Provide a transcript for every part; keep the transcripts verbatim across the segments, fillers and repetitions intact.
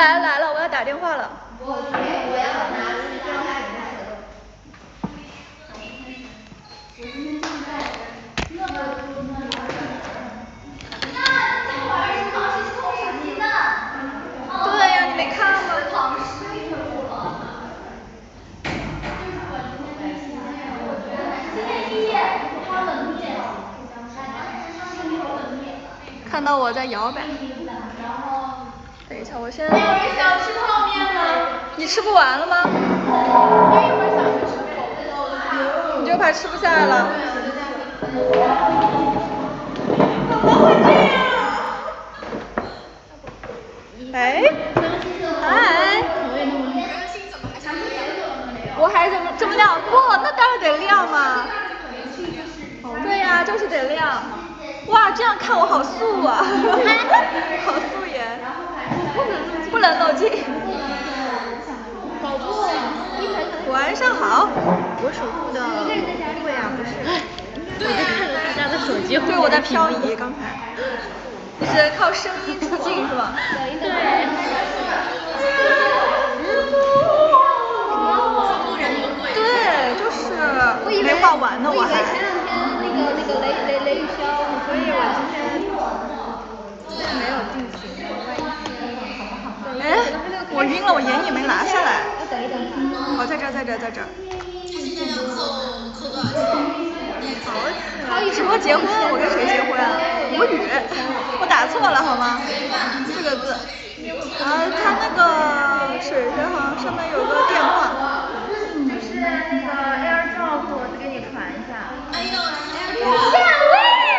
来了来了，我要打电话了。 我我要拿对呀，你没看吗？看到我在摇摆。等一下，我先。 有人想吃泡面吗？ 你吃不完了吗？ 我一会儿想去吃。 你就怕吃不下来了。 怎么会这样？ 哎，嗨。我还怎么这么亮？不，那当然得亮嘛。对呀、啊，就是得亮。哇，这样看我好素啊，好素颜。不能漏镜。 搞错了。 晚上好。 我守护的对呀，不是。我在看着大家的手机。 对，我在漂移，刚才。你是靠声音出镜是吧？ 对。 对，就是没画完呢，我还。 前两天那个那个雷雷雷雨潇，所以我今天没有进群。 哎，我晕了，我眼影没拿下来。 要等一等它。 哦，在这儿，在这儿，在这儿。好，直播结婚，我跟谁结婚啊？无语，我打错了好吗？四个字。啊，他那个水水好像上面有个电话。 就是那个 AirDrop， 我给你传一下。 哎呦， 下位。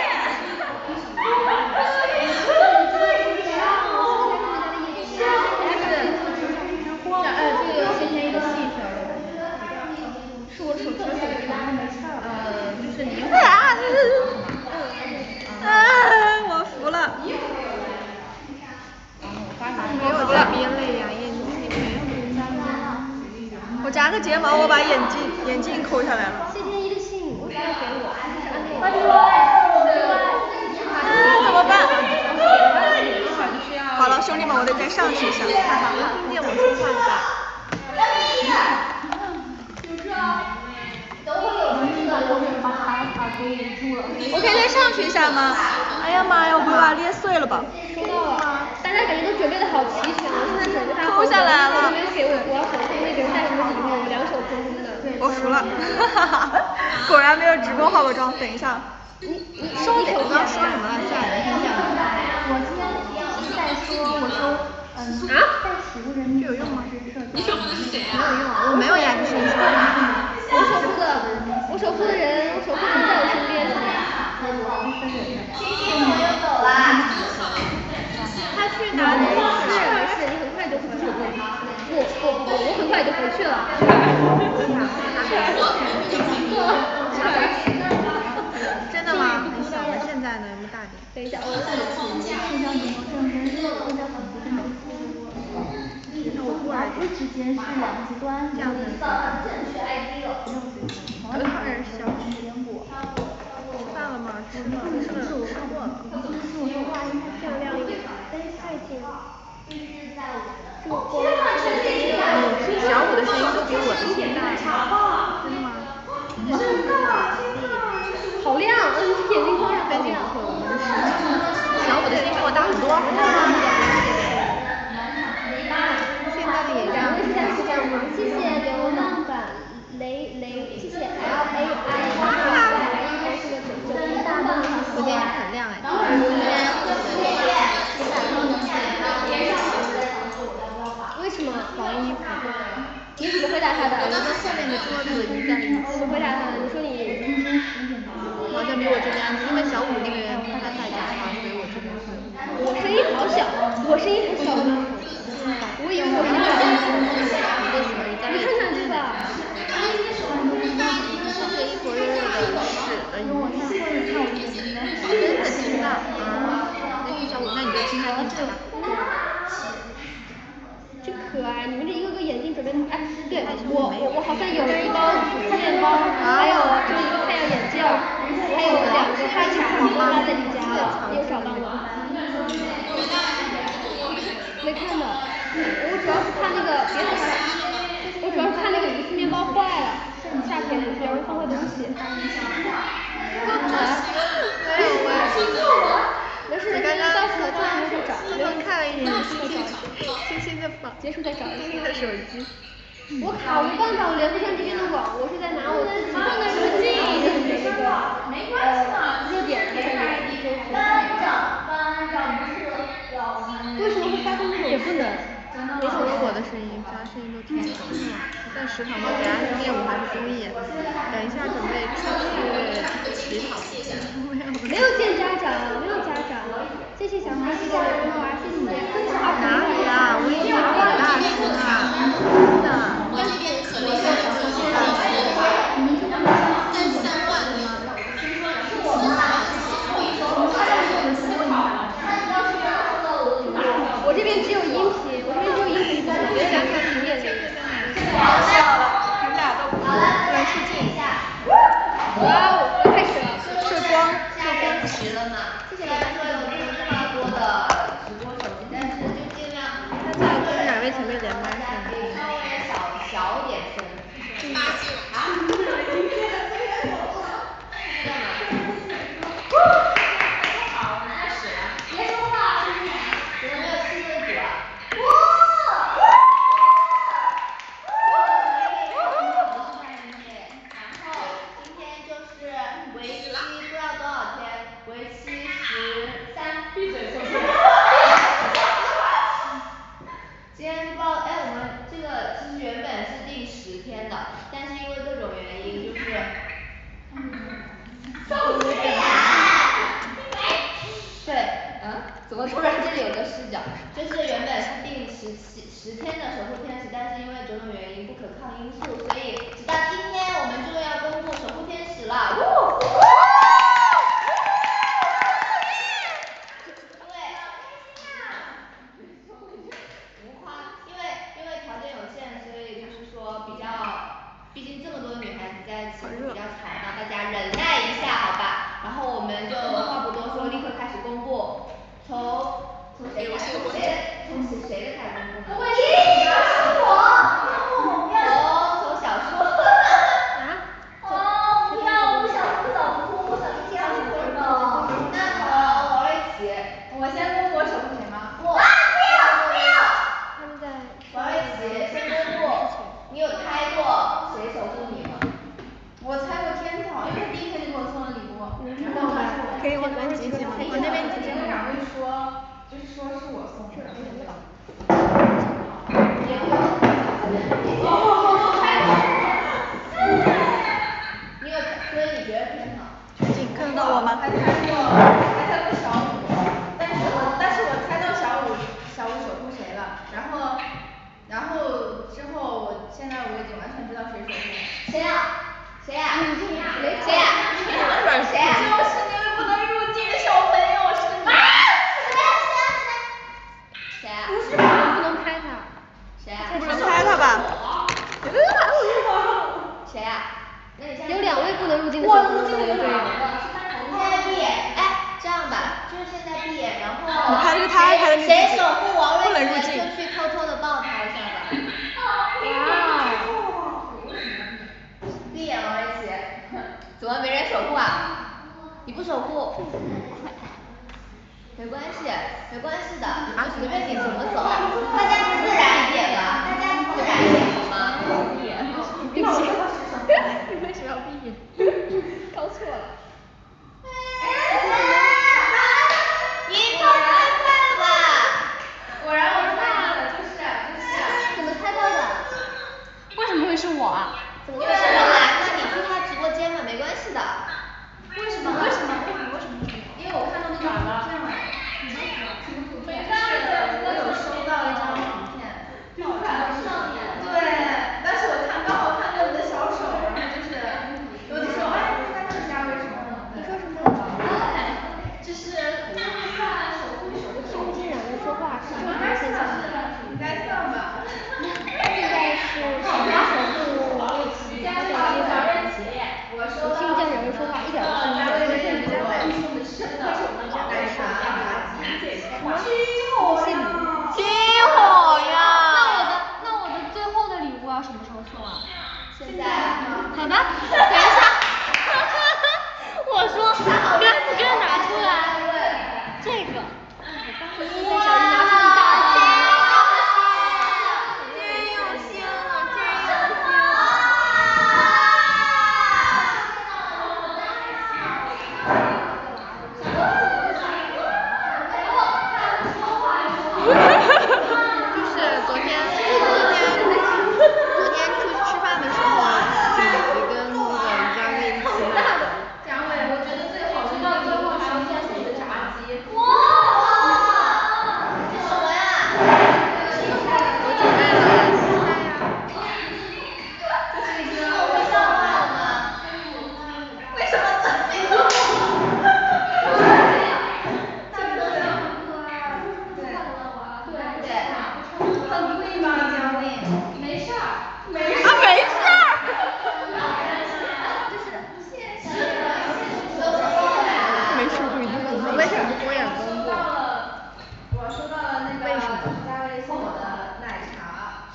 呃，这个先前一个细条的，是我手机手机呃，就是你。 啊！啊！我服了。 没有在编类呀，眼睛里没有编吗？ 我夹个睫毛，我把眼镜眼镜抠下来了。 谢天一的信为什么要给我？是安利。啊，怎么办？好了，兄弟们，我得再上去一下。 听见我说话了吧？ 我可以再上去一下吗？哎呀妈呀，我不会把它捏碎了吧？ 收到了，大家感觉都准备的好齐全了，现在手机抠下来了。 没有给我，我要手机那个带什么礼物，我两手空空的。 我服了，哈哈哈，果然没有直播化过妆。等一下。 你你收哪个？说什么了？吓人！ 我今天在说，我说，嗯， 啊？ 带十个人， 这有用吗？ 你守护的是谁啊？ 没有用，我没有呀，这是你说的。 我守护的，我守护的人，我守护的人在我身边。 他去哪里了？ 是没事，你很快就回去了。不不不不，我很快就回去了。 真的吗？很小的，现在呢有没有大点？ 等一下，我社交节目正真是社交很不正那我过来。 不之间是两个极端， 这样子。 我当然小。 坚果。 吃饭了吗？吃了，吃了，吃过了。 是我说话应该漂亮一点，但是太近了。这个光。 你小五的声音都比我的声音大。真的吗？ 真的。 好亮，眼睛光上还亮。 小五的声音比我大很多。现在的眼睛。 我是在说这样吗？谢谢流浪版雷雷，谢谢 L A I。 我今天很亮哎。 为什么？防衣服。你怎么回答他的？ 我在后面的桌子你在。 怎么回答他的？你说你。 好像比我这边安静，因为小五那个人他在家，好像比我这边安静。 我声音好小，我声音很小吗？我以为我声音很大。你看看对吧？ 这一坨热热的屎的音。真的听到啊？那听小五，那你就听他听他吧。 真可爱，你们这一个个眼镜准备的，哎，对我我我好像有一包面包，还有就是一个太阳眼镜，还有两个哈卡都拉在你家了，你有找到吗？没看到。 我主要是怕那个别的啥，我主要是怕那个鱼丝面包坏了，夏天比较容易放坏东西。 没有我。 没事，刚刚到时候到时候再找， 刚刚看了一眼星星，星星的榜， 结束再找星星的手机。 我卡，我没办法，我连不上这边的网，我是在拿我自己的手机的那个呃热点在这里就是。为什么会发生这种？也不能。 没什么我的声音，其他声音都听不到。在食堂吗？等下是练舞还是综艺？等一下准备出去食堂。 没有见家长，没有家长，这些小孩记得留着啊，谢谢你。 哪里啊？我音乐好大声啊！真的。 我这边可能是可能是你们这边在散乱的吗？ 我这边只有音频，我这边只有音频，别想看平面的。 好笑了，你们俩都不来出镜。 哇哦，又开始了， 射光， 射光时了嘛？虽然说有这么多的直播手机，但是就尽量他在跟哪位前辈连麦大家可以稍微小小点声。啊？好，开始了。别说话，怎么没有气氛组啊？为期不知道多少天，为期十三。闭嘴！今天是报，哎，我们这个其实原本是定十天的，但是因为各种原因，就是。受气对，嗯，怎么突然这里有个视角？就是原本是定十七十天的守护天使，但是因为种种原因不可抗因素，所以直到今天我们就要公布守护天使了。毕竟这么多女孩子在一起会比较吵闹，大家忍耐一下好吧。然后我们就话不多说，立刻开始公布。从从谁开始？从谁从谁谁的开始公布？不会是你啊，是我。从从小树。啊？哦，不要，我不想不早哭，我想去跳舞的。那从王瑞琪，我先公布我守护谁吗？我。啊！不要不要。他们在。王瑞琪先公布。你有猜过谁守护你吗？我猜过天草，因为他第一天就给我送了礼物。然后可以往那边挤挤吗？往那边挤挤。 跟两位说，就是说是我送的。 你有，所以你觉得天草？ 你看得到我吗？ 还猜过，还猜过小五，但是我但是我猜到小五小五守护谁了，然后然后之后我现在我已经完全知道谁守护了。 谁呀？谁呀？谁呀？谁呀？谁呀？ 就是那位不能入境的小朋友，是你。啊！ 谁呀？ 不是吧？不能拍他。 谁呀？ 不能拍他吧？ 谁呀？那你现在有两位不能入境的小朋友。 现在闭眼，哎，这样吧，就是现在闭眼，然后你拍是他拍的你自己谁守护王瑞不能入境琪就去偷偷的抱他一下吧。 哇。 闭眼，王瑞琪，怎么没人守护啊？你不守护？没关系，没关系的，啊，随便你怎么走，大家自然一点吧，大家自然一点好吗？ 闭眼。 闭眼。 你为什么要闭眼？搞错了。 你跑太快了吧！ 果然我猜到了，就是就是怎么猜到的？ 为什么会是我啊？ 因为是我来那你去他直播间嘛，没关系的。 为什么？为什么？为什么？为什么？因为我看到那个图片了。没看到，我有收到。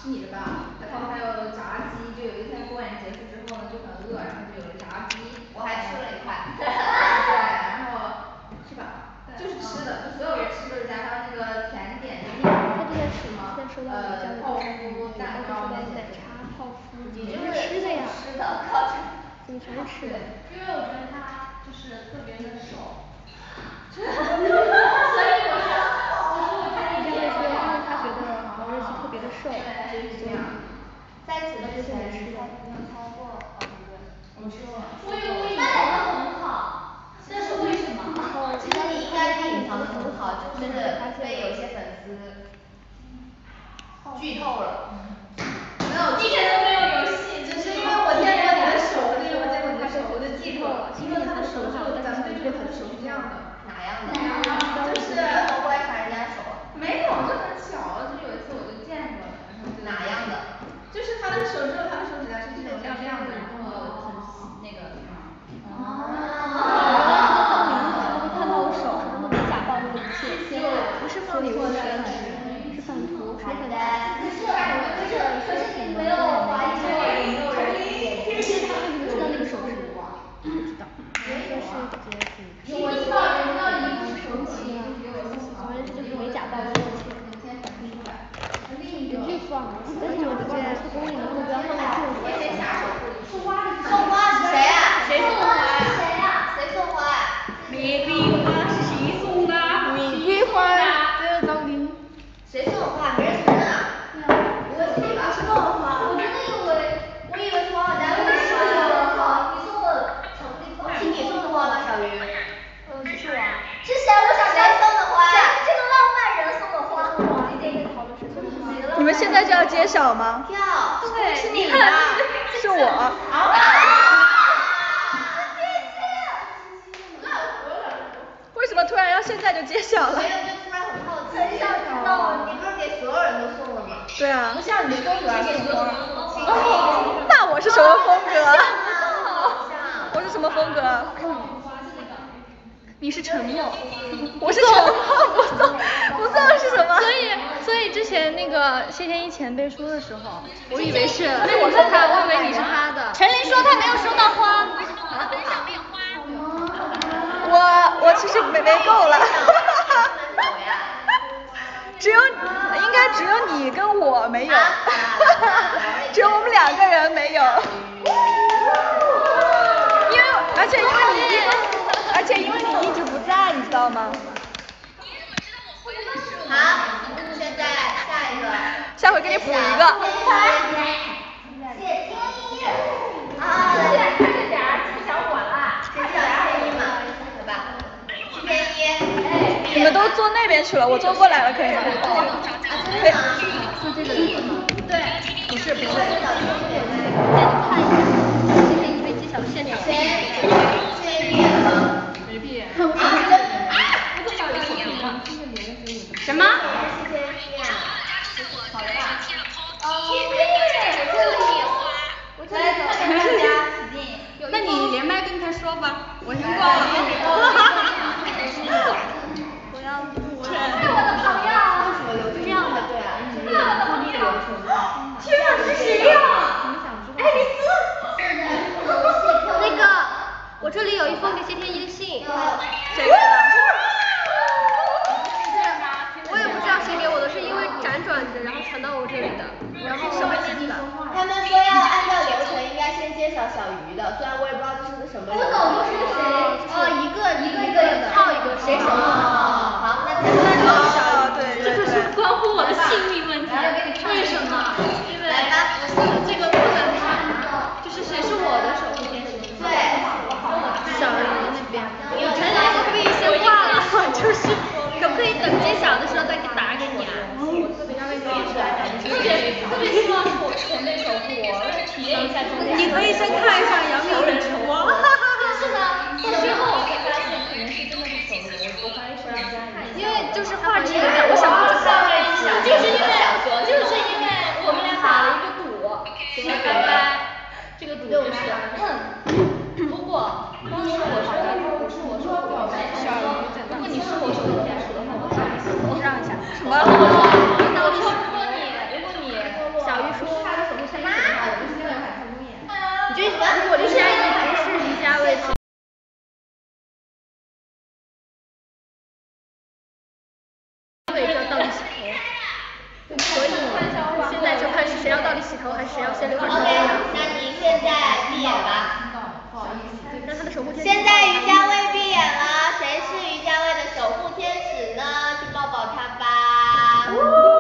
吃你的吧，然后还有炸鸡，就有一天过年结束之后呢就很饿，然后就有了炸鸡， 我还吃了一块。 对，然后是吧？就是吃的，就所有的吃的加上这个甜点的他之前什么说到呃泡芙、蛋糕那些， 奶茶、泡芙， 你就就是吃的呀， 吃的，靠着。 怎么全是吃的？ 因为我觉得他就是特别的瘦。 所以我说，我说他这样说，因为他觉得王瑞熙特别的瘦，所以在此之前你猜你有猜过哦不对，我说我以为我隐藏的很好，但是为什么？ 其实你应该是隐藏的很好，就是被有些粉丝剧透了。 没有， 一点都没有游戏， 只是因为我见过你的手，对，我见过你的手，我就记住了，因为他的手就咱们对这个很熟，是这样的。 哪样的？ 就是我观察人家手。 没有，就很巧，就有一次我就见过了，然后就哪样的？ 就是他的手只有他的手指甲是这种亮亮的，然后很那个什么。 哦。看到我手上那么假暴露的一切，不是放图，是放图，是很大。 可是可是你没有怀疑过有没有人点进去？ 他为什么知道那个手势？不知道。 我知道，我知道你不是手机， 反正就是没假暴露的一切。你可以放，但是我不见是公里，能不能不要放在这里？ 送花是谁啊？ 谁送花呀？ 谁呀？谁送花呀？ 玫瑰花是谁送的？ 玫瑰花，这个张琳。 谁送的花？没人承认啊？不会是你吧？送的花。我真的以为，我以为是王小佳送的花。你送的巧克力花。是你送的花吗，小鱼？ 嗯，是我。 是谁？我想谁送的花呀？ 这个浪漫人送的花。 你们现在就要揭晓吗？ 跳。 对， 是你的。是我。 啊！ 为什么突然要现在就揭晓了？ 没有，就突然很好奇。很想知道，你不是给所有人都送了吗？ 对啊。 不像你的风格啊，送花。 哦，那我是什么风格？我是什么风格？你是沉默，我是沉默，不送，不送是什么？ 所以，所以之前那个谢天一前辈说的时候，我以为是，我说他，我以为你是他的。 陈琳说他没有收到花。 我我其实没没够了。只有应该只有你跟我没有，只有我们两个人没有。因为而且因为你，而且因为你一直不在，你知道吗？ 好，现在下一个。 下回给你补一个。 谢天一。啊，对，这点儿记小我了，这叫谢天一嘛，对吧？谢天一，哎。 你们都坐那边去了，我坐过来了，可以吗？可以。 就这个人吗？对， 不是不是。 看一下，谢天一被揭晓的现场。 谁？谁毕业了？ 没毕业。 啊！ 不知道有什么？ 什么？ 谢天一啊！好了吧？ 哦， 我这里花。我这里看看大家使劲。 那你连麦跟他说吧，我听过了。 我要我是我的朋友。是这样的，对啊，是这样的。 天啊，是谁呀？爱丽丝。 那个，我这里有一封给谢天一的信。 谁给的？ 我也不知道谁给我的，是因为辗转着然后传到我这里的。然后什么意思？ 他们说要按照流程，应该先揭晓小鱼的，虽然我也不知道这是个什么流程。我懂，是谁？哦，一个一个一个套一个，谁手里？好，那那就小鱼。 对对对。 这可是关乎我的性命问题。为什么？因为这个不能看，就是谁是我的守护天使。 对。 小鱼那边。陈琳可不可以先挂了？就是可不可以等揭晓的时候再打给你啊？特别特别希望是我前辈守护我，而且体验一下中间。你可以先看一下杨幂的球啊。但是呢，到最后我会发现可能是真的是手游，我怀疑是人家。因为就是画质有点，我想不知道。就是因为就是因为我们俩打了一个赌，什么赌呢？这个赌就是，嗯，如果不是我说的，不是我说的，如果你是我守护天使的话，我让一下，我让一下。什么？我说，我说，如果你如果你小鱼所以现在就看是谁要到底洗头，还是谁要先留会儿长。 OK， 那你现在闭眼吧。 让他的守护天使。 现在于佳薇闭眼了，谁是于佳薇的守护天使呢？去抱抱她吧。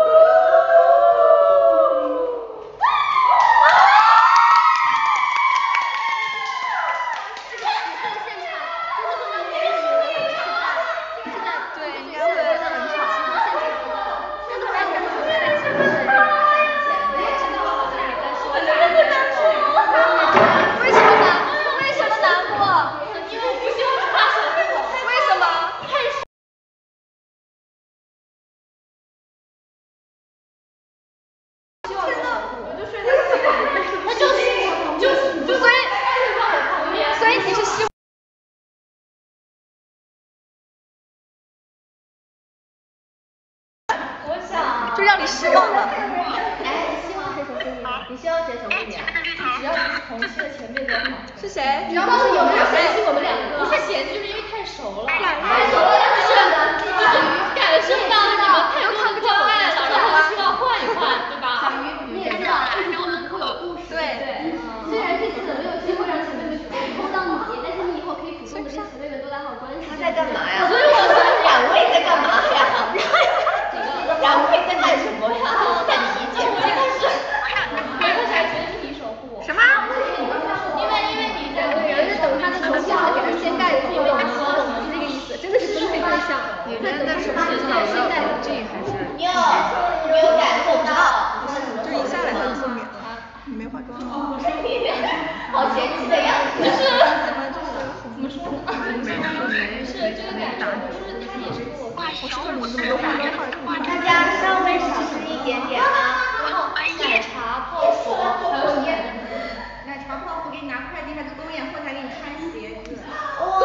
就让你失望了。 哎，希望谁守护你？你希望谁守护你啊？只要不是同事的前辈就好。 是谁？ 只要不是有人嫌弃我们两个，不是嫌弃，就是因为太熟了。 太熟了，是的， 感受到你们太多的关爱了，然后需要换一换，对吧？ 你也知道，然后我们会有故事。 对对。 虽然这次没有机会让前辈们碰到你，但是你以后可以主动跟前辈们多打好关系。 他在干嘛呀？所以我说两位在干嘛呀？两位在干什么呀？在理解。我一开始， 我一开始还觉得是你守护我。 什么？ 因为因为你在有人在等他的手下给他掀盖子，因为我们是这个意思，真的是分配对象。 你们的是不是脑子有这还是？ 你有你有感受到？ 就一下来他就分娩了，你没化妆。 好嫌弃的样子。 就是怎么就是怎么说呢？是这个感觉，就是他也是跟我发烧了。 大家稍微少吃一点点啊。然后奶茶泡芙还有盐。 奶茶泡芙给你拿快递，还在东眼后台给你穿鞋子。 哇！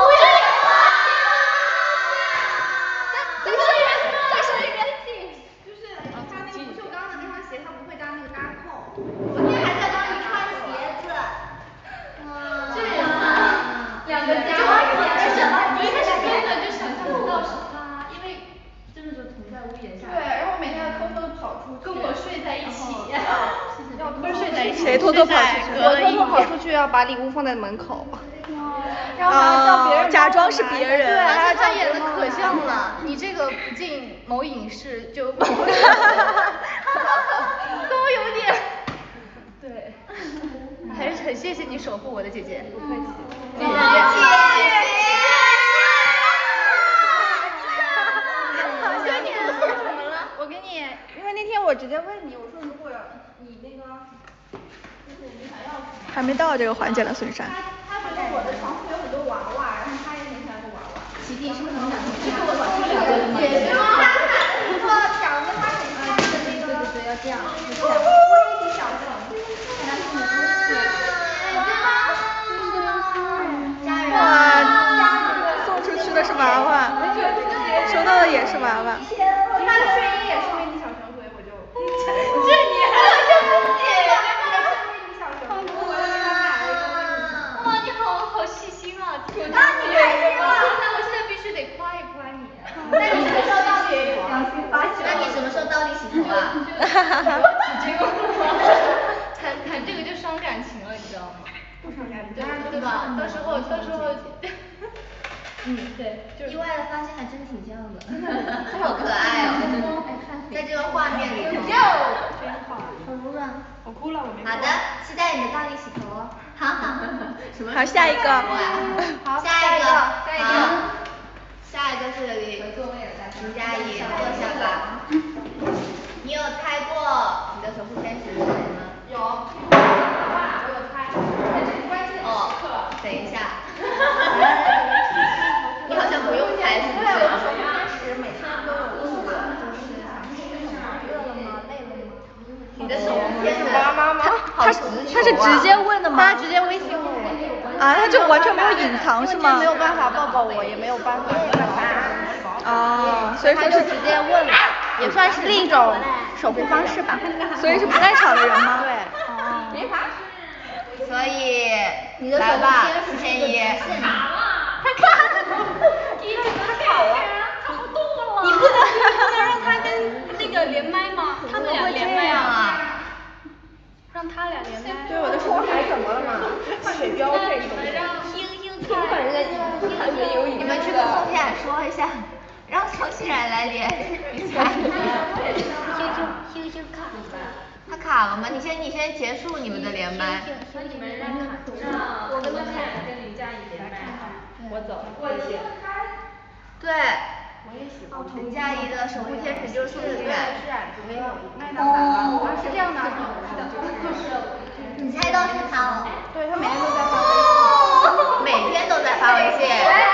再说一遍，再说一遍。 就是他那个不锈钢的那双鞋，它不会搭那个搭扣。 昨天还在帮你穿鞋子。 这样啊，两个家伙为什么？我一开始根本就想象不到是他，因为真的就同在屋檐下。 对，然后每天要偷偷的跑出去， 跟我睡在一起。 要不是睡在一起， 谁偷偷跑出去？ 我偷偷跑出去要把礼物放在门口。然后还要叫别人假装是别人。 对，还要他演的可像了，你这个不进某影视就都有点。对，还是很谢谢你守护我的姐姐。不客气。 谢谢。 我觉得你都送什么了？我给你，因为那天我直接问你，我说如果你那个，就是你想要什么？ 还没到这个环节呢，孙珊。 他他觉得我的床铺有很多娃娃，然后他也很喜欢个娃娃。 琪弟是不是很想听？ 这是我床铺里的也是吗？如果长得他很像的那个，对对对，要这样，就这样。我也挺小的，然后你都是，对吗？家人。 哇，送出去的是娃娃，收到的也是娃娃。 他的睡衣也是为你小神鬼，我就。 这你还这也是为你小神鬼，我就给他买了一个。 哇，你好好细心啊！那你开心吗？ 那我现在必须得夸一夸你。 那你什么时候到底？那你什么时候到底洗头啊？ 这个谈谈这个就伤感情了，你知道吗？ 不伤感情， 对吧？到时候到时候。嗯，对， 意外的发现还真挺像的，好可爱哦，在这个画面里头， 真好， 好柔软。 我哭了，我没哭。 好的，期待你的大力洗头哦。好好。什么？ 好，下一个。 好，下一个，下一个，下一个是林佳怡，坐下吧。你有猜过你的守护天使是谁吗？ 有，我有猜，在这个关键的时刻。 哦，等一下。你好像不用猜，是不是？ 对，我的守护天使每天都有问我，就是想吃什么，饿了吗？累了吗？ 你的守护天使妈妈吗？ 他是他是直接问的吗？ 他直接微信问我。 啊，他就完全没有隐藏是吗？ 没有办法抱抱我，也没有办法。 哦，所以说就是直接问了，也算是另一种守护方式吧。 所以是不在场的人吗？ 对。哦。没法。 所以， 你的来吧， 守护千一。 他卡了，第一个他卡了，他不动了。你不能，你不能让他跟那个连麦吗？他们俩他俩连麦。 对，我的手台怎么了嘛？水标配什么的。 让星星看。 你们去跟宋天然说一下，让宋天然来连比赛。 星星卡了。 他卡了吗？你先你先结束你们的连麦。 那你们让让我跟他跟林佳怡连麦。我走。 我记得他。 对。林佳怡的守护天使就是宋天然。 哦，是这样的。 你猜到是他了。 对，他每天都在发微信。 每天都在发微信。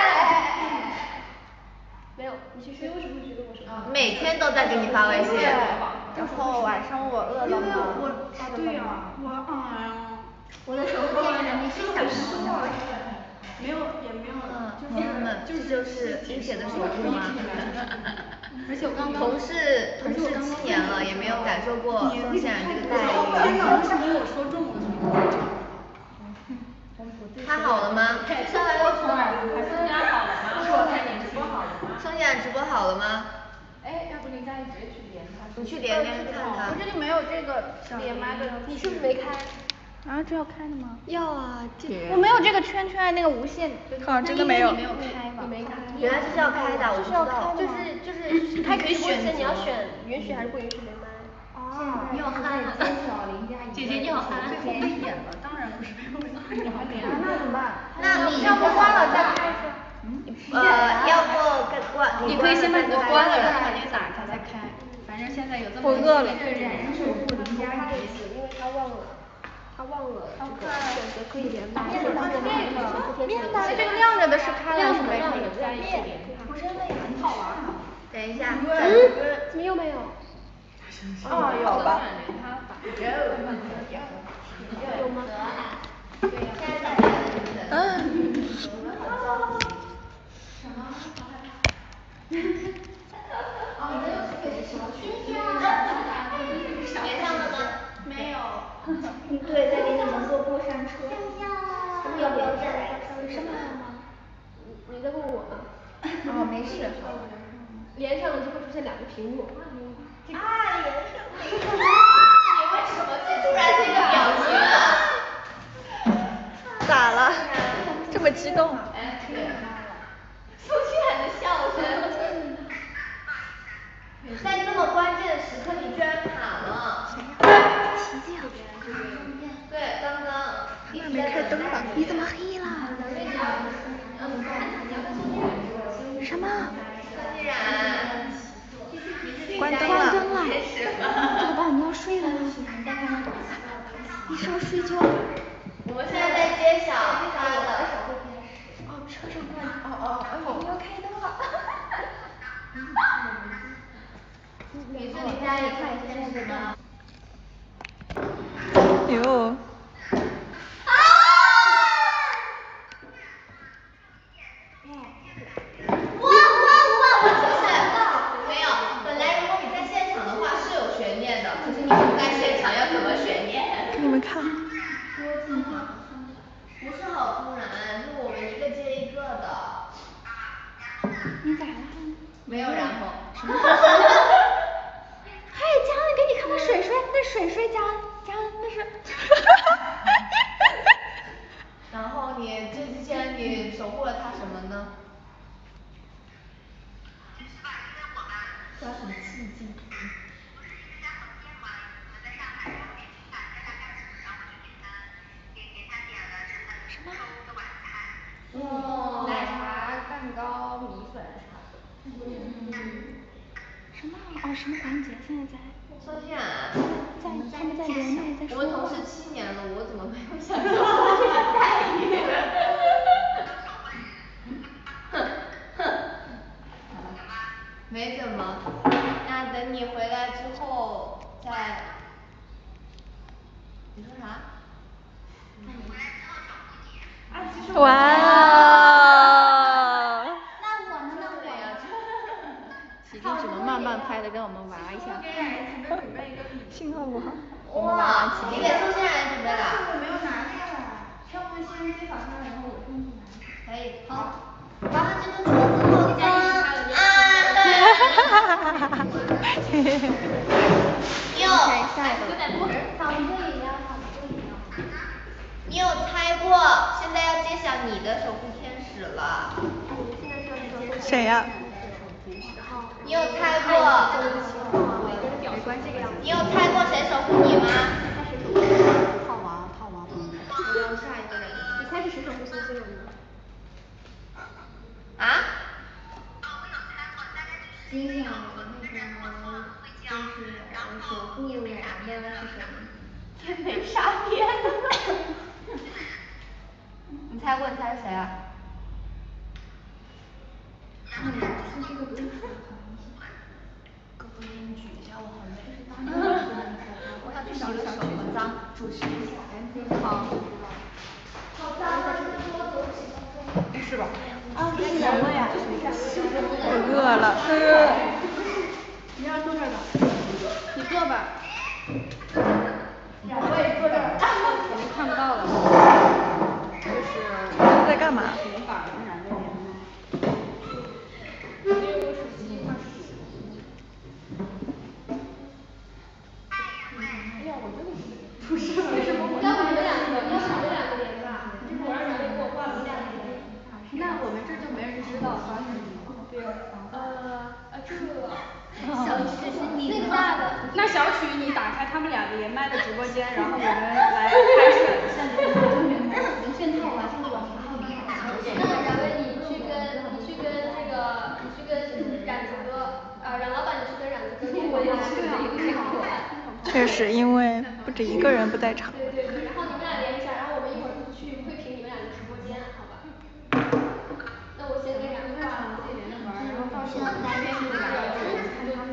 没有，你去学为什么会觉得我是？ 每天都在给你发微信。 然后晚上我饿了嘛。 我啊对呀，我哎呀， 我的守护天使你是想什么？ 没有也没有， 朋友们，这就是金姐的守护吗？ 而且我刚刚同事同事七年了，也没有感受过宋天然这个待遇。 是因为我说中了， 他好了吗？ 上来又从哪？宋天然好了吗？是我开直播好了吗？ 宋天然直播好了吗？ 哎，要不林佳怡直接去连他。 你去连连看他。 我这里没有这个连麦的， 你是不是没开？ 啊，这要开的吗？ 要啊，这我没有这个圈圈那个无线， 好像真的没有。 没有开吧？你没开。 原来这是要开的，我不知道。 就是就是开直播之前你要选允许还是不允许连麦。 哦。 你好憨啊！姐姐你好憨。 被演了，当然不是被我演了。 那怎么办？ 那你要不关了再开是？ 呃，要不跟关？ 你可以先把你的关了，然后把那个打开再开。反正现在有这么一个人守护林佳怡， 因为他忘了。他忘了这个选择可以连麦，但是我们这个面打的这个亮着的是开了是没开？ 我真的也很好玩哈。 等一下。 嗯？怎么又没有？ 哦，有吧。 有吗？ 嗯。 连上了吗？ 没有。 对，在给你们坐过山车。要不要再来？ 什么吗？你你在问我吗？ 哦，没事。 连上了就会出现两个屏幕。 啊，连上了。你为什么这突然这个表情？ 咋了？这么激动？ 哎，宋天然的笑声。在这么关键的时刻，你居然卡了。 奇迹。 对，刚刚。 你没开灯吧？你怎么黑了？什么？ 宋天然。 关灯了。 关灯了。 老板，你要睡了吗？你是要睡觉？ 我们现在在揭晓他的。 哦，车上关。哦哦哦，你要开灯了。 你是林佳怡看一下是吗？ 哟。 啊！哇哇哇！我就是没有。本来如果你在现场的话是有悬念的，可是你不在现场，要怎么悬念？ 你们看。 不是好突然，是我们一个接一个的。 你咋了？ 没有然后。 什么？嘿，佳恩，给你看看水水，那水水佳恩，佳恩那是。 然后你这之前你守护了他什么呢？他很刺激。 什么？ 哇，奶茶、蛋糕、米粉啥的。 嗯。什么？哦，什么环节？现在在。 宋天然。 在，他们在连麦，在说。 我们同事七年了，我怎么没有享受到这个待遇？哼哼。没怎么，那等你回来之后再。你说啥？ 哇哦！那我呢？那我呢？ 奇迹只能慢慢拍的，让我们玩一下。 信号不好。 哇，你给宋天然准备了？ 我没有拿下来，要不先揭晓他，然后我先去拿。 可以，好。把他这个桌子弄脏啊！对。哟。 下一个。 好，你这里要好。 过，现在要揭晓你的守护天使了。 谁呀？ 你有猜过？你有猜过谁守护你吗？ 套娃套娃。 我要下一个人。 你猜是谁守护星星的呢？ 啊？ 接下来的那个就是守护冉冉的是谁？ 天没杀天。你猜过你猜是谁啊？ 嗯，这个不是手各部音举一下，我好累。我想去洗个手，很脏，主持一下。好。 是吧？ 啊，这是两位啊。 我饿了。 你让坐这儿吧，你坐吧。 我也坐这儿。 我们看不到了。 就是这是在干嘛？ 不是，为什么我要不你们两个，要少这两个连吧？我让两位给我挂了两个连。那我们这就没人知道发生什么。对。呃呃这个。 小曲是你最大的。那小曲你打开他们两个连麦的直播间，然后我们来拍摄现在无线套啊，现在网上套没有。那然后你去跟你去跟这个你去跟冉子哥啊冉老板你去跟冉子哥联系一下，对不对？ 确实，因为不止一个人不在场。 对对对，然后你们俩连一下，然后我们一会儿去窥屏你们俩的直播间，好吧？那我先跟冉子挂了。 现在大约是两个人。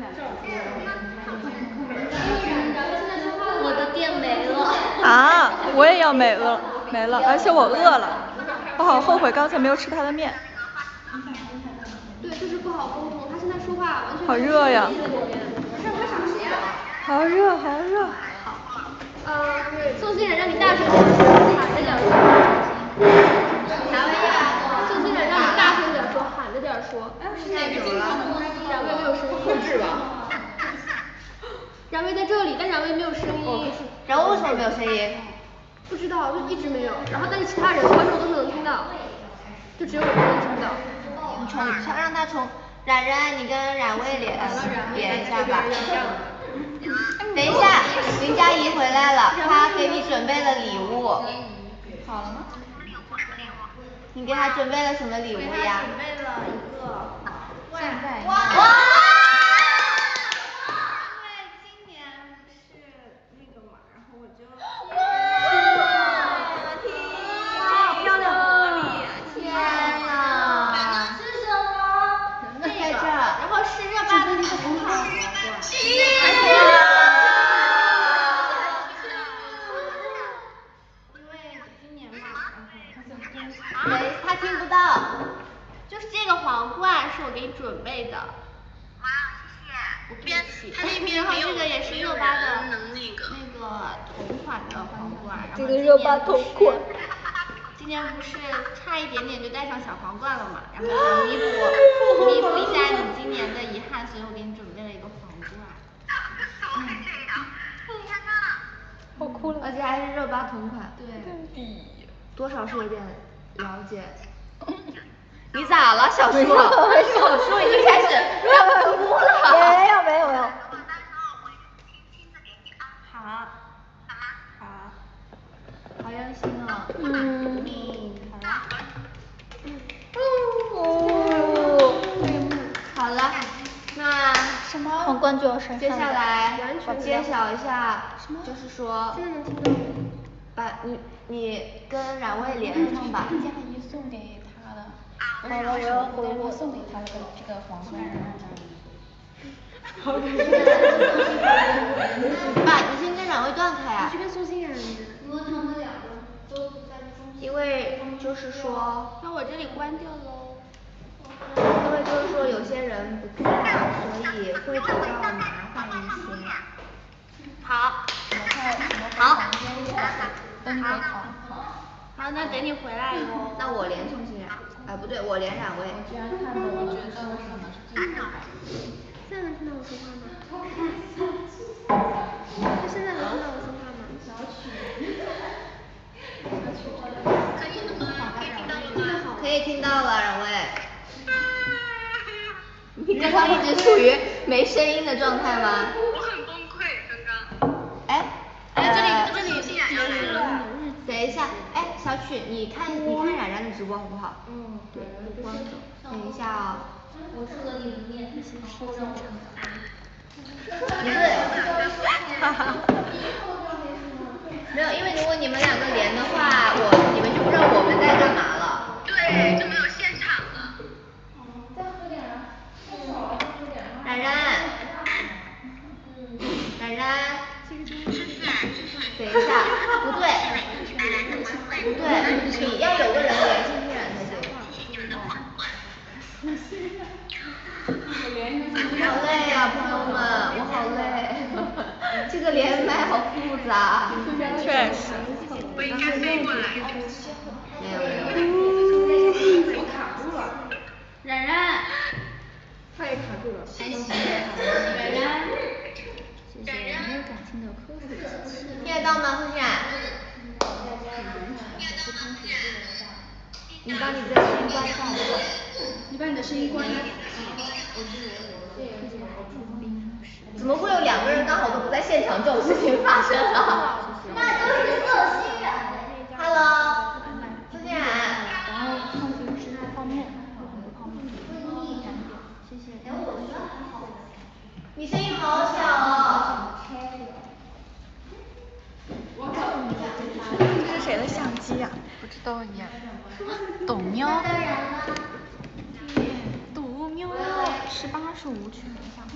我的电没了。 啊，我也要没了，没了，而且我饿了，我好后悔刚才没有吃他的面。 对，就是不好沟通，他现在说话完全好热呀！好热，好热。 呃，宋欣冉让你大声点说，喊着点说。 哪位呀？ 宋欣冉让你大声点说，喊着点说。 是哪个了？ 冉薇没有声音。 控制吧。 冉薇在这里，但冉薇没有声音。 冉薇为什么没有声音？ 不知道，就一直没有。然后但是其他人观众都是能听到，就只有我能听到。 你重让他重，冉冉你跟冉薇连连一下吧。等一下，林佳怡回来了，她给你准备了礼物。 好了吗？ 你给她准备了什么礼物呀？ 准备了一个现在。 哇！ 因为今年不是那个嘛，然后我就。 哇！天，漂亮玻璃！天呀！ 是什么？ 在这儿，然后是热巴的那个红糖。喂，他听不到。就是这个皇冠是我给你准备的。 哇，谢谢。 不客气。然后这个也是热巴的那个同款的皇冠。 这个热巴同款。 今年不是差一点点就戴上小皇冠了嘛，然后想弥补弥补一下你今年的遗憾，所以我给你准备了一个皇冠。 怎么会这样？天呐！ 我哭了。 而且还是热巴同款。 对。 多少是有点了解。你咋了，小树？小树已经开始要哭了。 没有没有没有。 好。 好吗？ 好。好用心哦。 嗯。 好了。 哦。 好了，那什么？皇冠就要身上。 接下来我揭晓一下，就是说，把你你跟冉薇连上吧。 佳怡送给他的。好了，我要回我送给他的这个皇冠，然后佳怡。 爸，你先跟冉薇断开呀。 去跟宋欣冉连。 因为他们两个都不在中间。 因为就是说， 那我这里关掉喽。 因为就是说有些人不在，所以会比较麻烦一些。好。好。 分给他。 好。好，那等你回来哟。 那我连宋欣冉，哎不对，我连冉薇。 我居然看到我觉得我可能是最好的。 现在能听到我说话吗？他现在能听到我说话吗？小曲。小曲。 在他一直处于没声音的状态吗？ 我很崩溃，刚刚。 哎， 哎，这里这里信仰来了。 等一下，哎，小曲，你看你看冉冉的直播好不好？ 嗯，对，光走。 等一下啊、 我是和你念那些诗章。 不是，哈哈。没有，因为如果你们两个连的话，我你们就不知道我们在干嘛了。 对，就没有现场了。 冉冉，冉冉，等一下，不对，不对，你要有个人连进去冉才行。好累呀、朋友们，我好累，这个连麦好复杂。 确实。 我应该飞过来。 没有没有。 我卡住了。 冉冉。 他也卡住了。 谢谢。 冉冉。 冉冉。 听得到吗，苏冉？你把你的声音关上。 你把你的声音关上。 怎么会有两个人刚好都不在现场这种事情发生啊？那都是恶心人。Hello， 苏冉。 然后放进吃泡面，有很多泡面，一点点，谢谢。 你声音好小哦。 这是谁的相机呀、 不知道呀。抖喵。抖喵，十八十五去一下。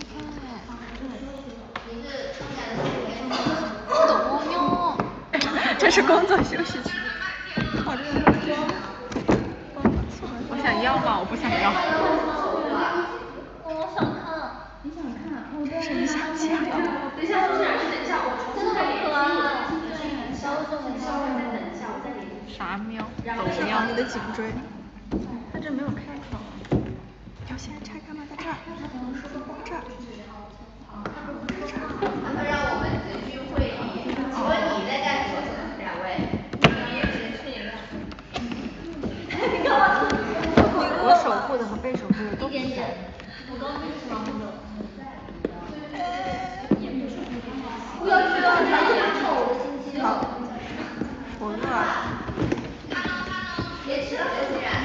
抖喵。 这是工作休息区。好热。 我想要吗？我不想要。 我想看。 你想看？我这谁相机啊？ 等一下，苏冉，等一下，我真的好可爱。 稍微稍微再等一下，我再给你。 啥喵？ 抖喵，你的颈椎。 他这没有开口。 要先拆开吗？在这儿。这儿。 他们让我们只需会议，请问你在干什么？两位。 我守护的和被守护的都不在。 我刚刚是忙着。 不要知道你们臭的心机。 好。我饿。 别吃了，苏冉。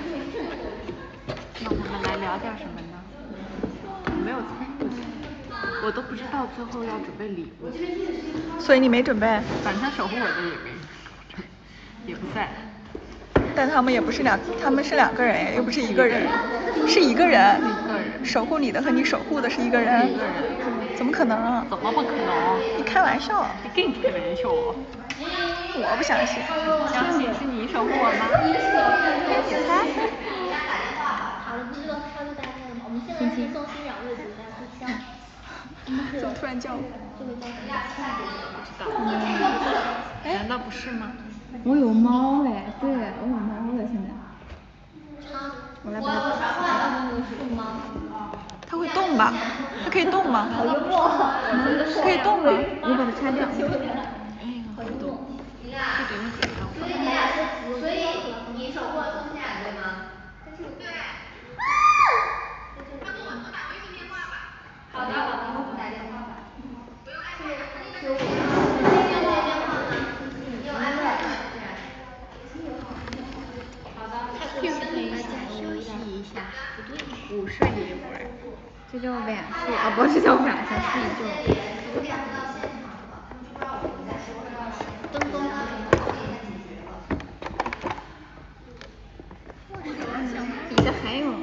那我们来聊点什么呢？我没有参与，我都不知道最后要准备礼物。 所以你没准备？ 反正守护我的也没，也不在。 但他们也不是两，他们是两个人，又不是一个人，是一个人。 一个人。 守护你的和你守护的是一个人。 一个人。 怎么可能啊？ 怎么不可能？ 你开玩笑。 你更开玩笑哦。 我不相信。 相信是你守护我吗？ 你猜。 好了，不是都稍微待会了吗？我们现在是送新染位置在互相。 怎么突然叫我？ 这位叫什么？ 不知道。难道不是吗？ 我有猫哎，对，我有猫了现在。 我来把它。 我是吗？ 它会动吧？它可以动吗？ 好幽默。 它可以动吗？ 我把它拆掉。 哎，好动。这得用剪刀。 所以你俩是，所以你守护了宋心冉对吗？ 对。他给我我打微信电话吧。 好的好的，我打电话吧。 不用挨个打。 是我。你有电话吗？你有 iPad 吗？好的。 大家休息一下，午睡一会儿。 这叫晚睡啊，不是叫晚上睡觉。 灯光。 底下还有。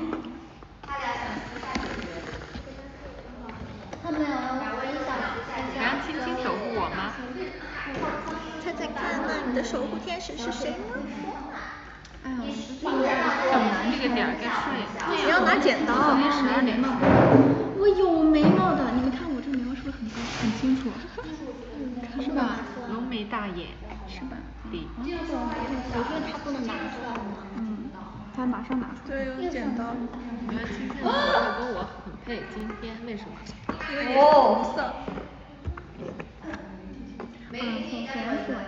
他们两个我也想你要轻轻守护我吗？ 猜猜看，那你的守护天使是谁呢？ 哎呀，很难这个点儿该睡。 你要拿剪刀。 今天十二点半。我有眉毛的，你们看我这眉毛是不是很高很清楚？是吧？ 浓眉大眼。 是吧？ 对。 我觉得他不能拿出来吗？ 嗯，他马上拿出来。 对，用剪刀。 我觉得今天的色跟我很配，今天为什么？ 因为你是红色。 没听见我说。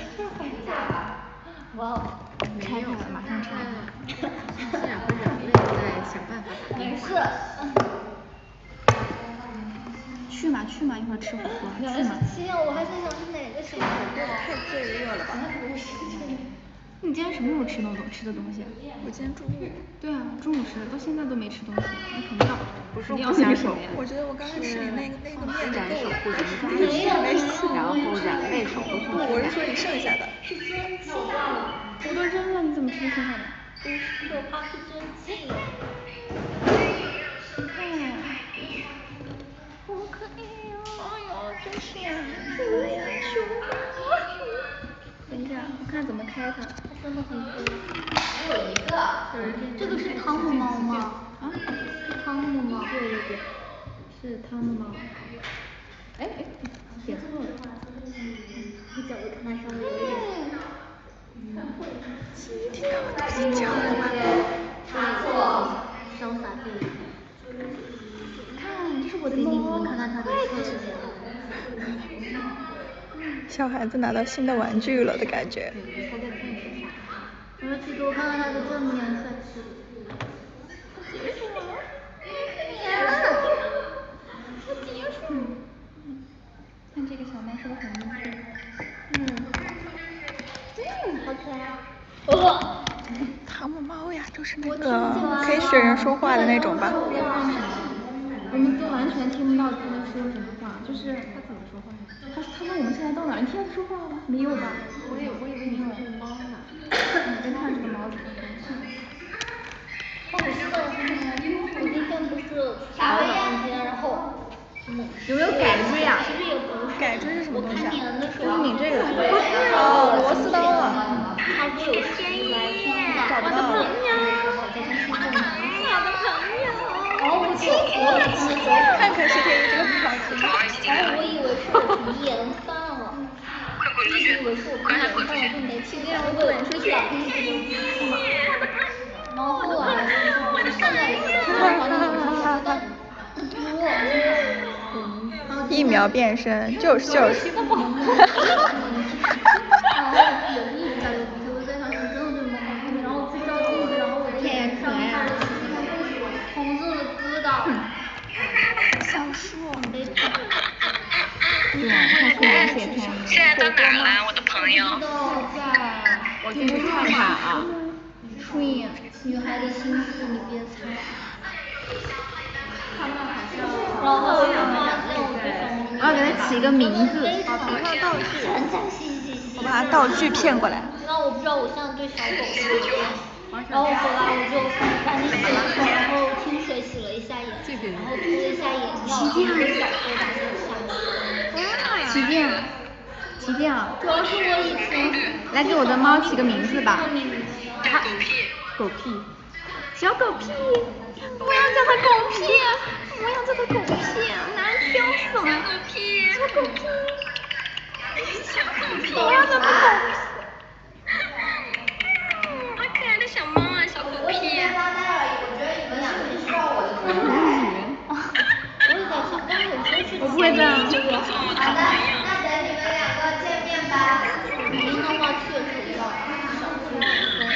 哇哦！ 拆开了，马上拆。 新染和染类。 想办法打给没事。 去嘛去嘛，一会儿吃火锅。去嘛。 七点我还在想是哪个小火锅。 太罪恶了吧？ 你今天什么时候吃东东吃的东西？ 我今天中午。 对啊，中午吃的，到现在都没吃东西，那肯定要不是要互相守护， 我觉得我刚才吃的那个那个面就自然够了。 守护人家，然后人类守护不，我是说你剩下的。 是尊敬。 我都扔了，你怎么吃剩下的？ 不是，我怕是尊敬。 看，好可爱呀！哎呀，真是可爱熊。等一下，我看怎么开它。 它真的很可爱。 还有一个。 这个是汤姆猫吗？ 啊？ 是汤姆猫。 对对对，是汤姆猫。哎哎，点错了。 你角度看它稍微有一点。 今天我都是讲的吗？ 没错。潇洒自由。 看，这是我的给你猫。 们看看它的侧脸。 小孩子拿到新的玩具了的感觉。 我要去多看看它的正面色。 结束了。它结束。看这个小猫是不是很优秀？嗯。 嗯，好可爱。哦。 汤姆猫呀，就是那个可以学人说话的那种吧。 我们都完全听不到他在说什么话，就是他怎么说话？他他说我们现在到哪儿？你听他说话了？没有吧？我也我以为你是猫呢。你再看这个猫怎么说？ 哦，是的，我今天不是查了半天，然后。 有没有改锥啊？ 其实也不是。 改锥是什么东西啊？ 就是你这个。 哦，螺丝刀啊。 它不有十来天的。 找不到了。 我的朋友。哦，我亲亲。 看看视频这个很好听。 哦，我以为是我什么眼犯了。我以为是我眼犯了，就没气垫，我滚出去。然后后来就是现在也是好像有什么一秒变身，就是就是。 然后有一直在流鼻涕，我在想是真的对猫猫过敏，然后去照镜子，然后我的眼上开了红色的疙瘩。 小树。 对，太可爱了。 现在到哪了，我的朋友？ 我进去看看啊。 Queen，女孩的心思你别猜。 他们好像。 然后我我要给它起一个名字。 好，图上道具。 我我把它道具骗过来。 然后我不知道我现在对小狗是怎么样，然后后来我就赶紧洗了手，然后清水洗了一下眼，然后涂了一下眼药，然后小狗打算下去。 旗舰，旗舰啊！ 主要是我以前。 来给我的猫起个名字吧。 它狗屁。 狗屁。小狗屁。我要叫它狗屁，我要叫它狗屁，难听死了。 狗屁。 小狗屁。 小狗屁。 我要叫它狗屁。 好可爱的小猫啊，小狗屁。 我已经发呆了，我觉得你们两个是需要我的同意。 我也在想，但是有时候去。 我不会这样。 好的，那等你们两个见面吧。 语音的话确实要少说几分。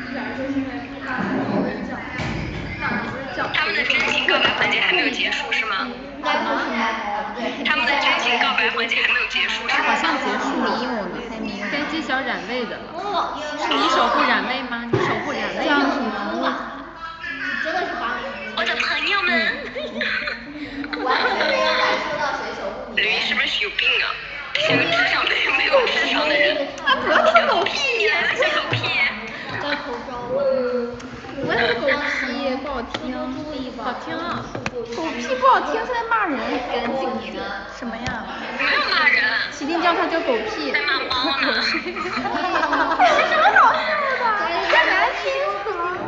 他们的真情告白环节还没有结束是吗？他们的真情告白环节还没有结束是吗？ 好像结束没有呢，还没有。该揭晓冉魏的了。是你守护冉魏吗？你守护冉魏叫什么？真的是把我的朋友们。 完全没有感受到谁守护你。 驴是不是有病啊？像个智商没有没有智商的人。 啊，不要叫狗屁！ 小狗屁。 戴口罩了。 我也是狗屁，不好听。好听啊！狗屁不好听，是在骂人。 跟进你呢？ 什么呀？ 没有骂人。 起定叫它叫狗屁。 在骂猫呢。 有什么好笑的？太难听死了。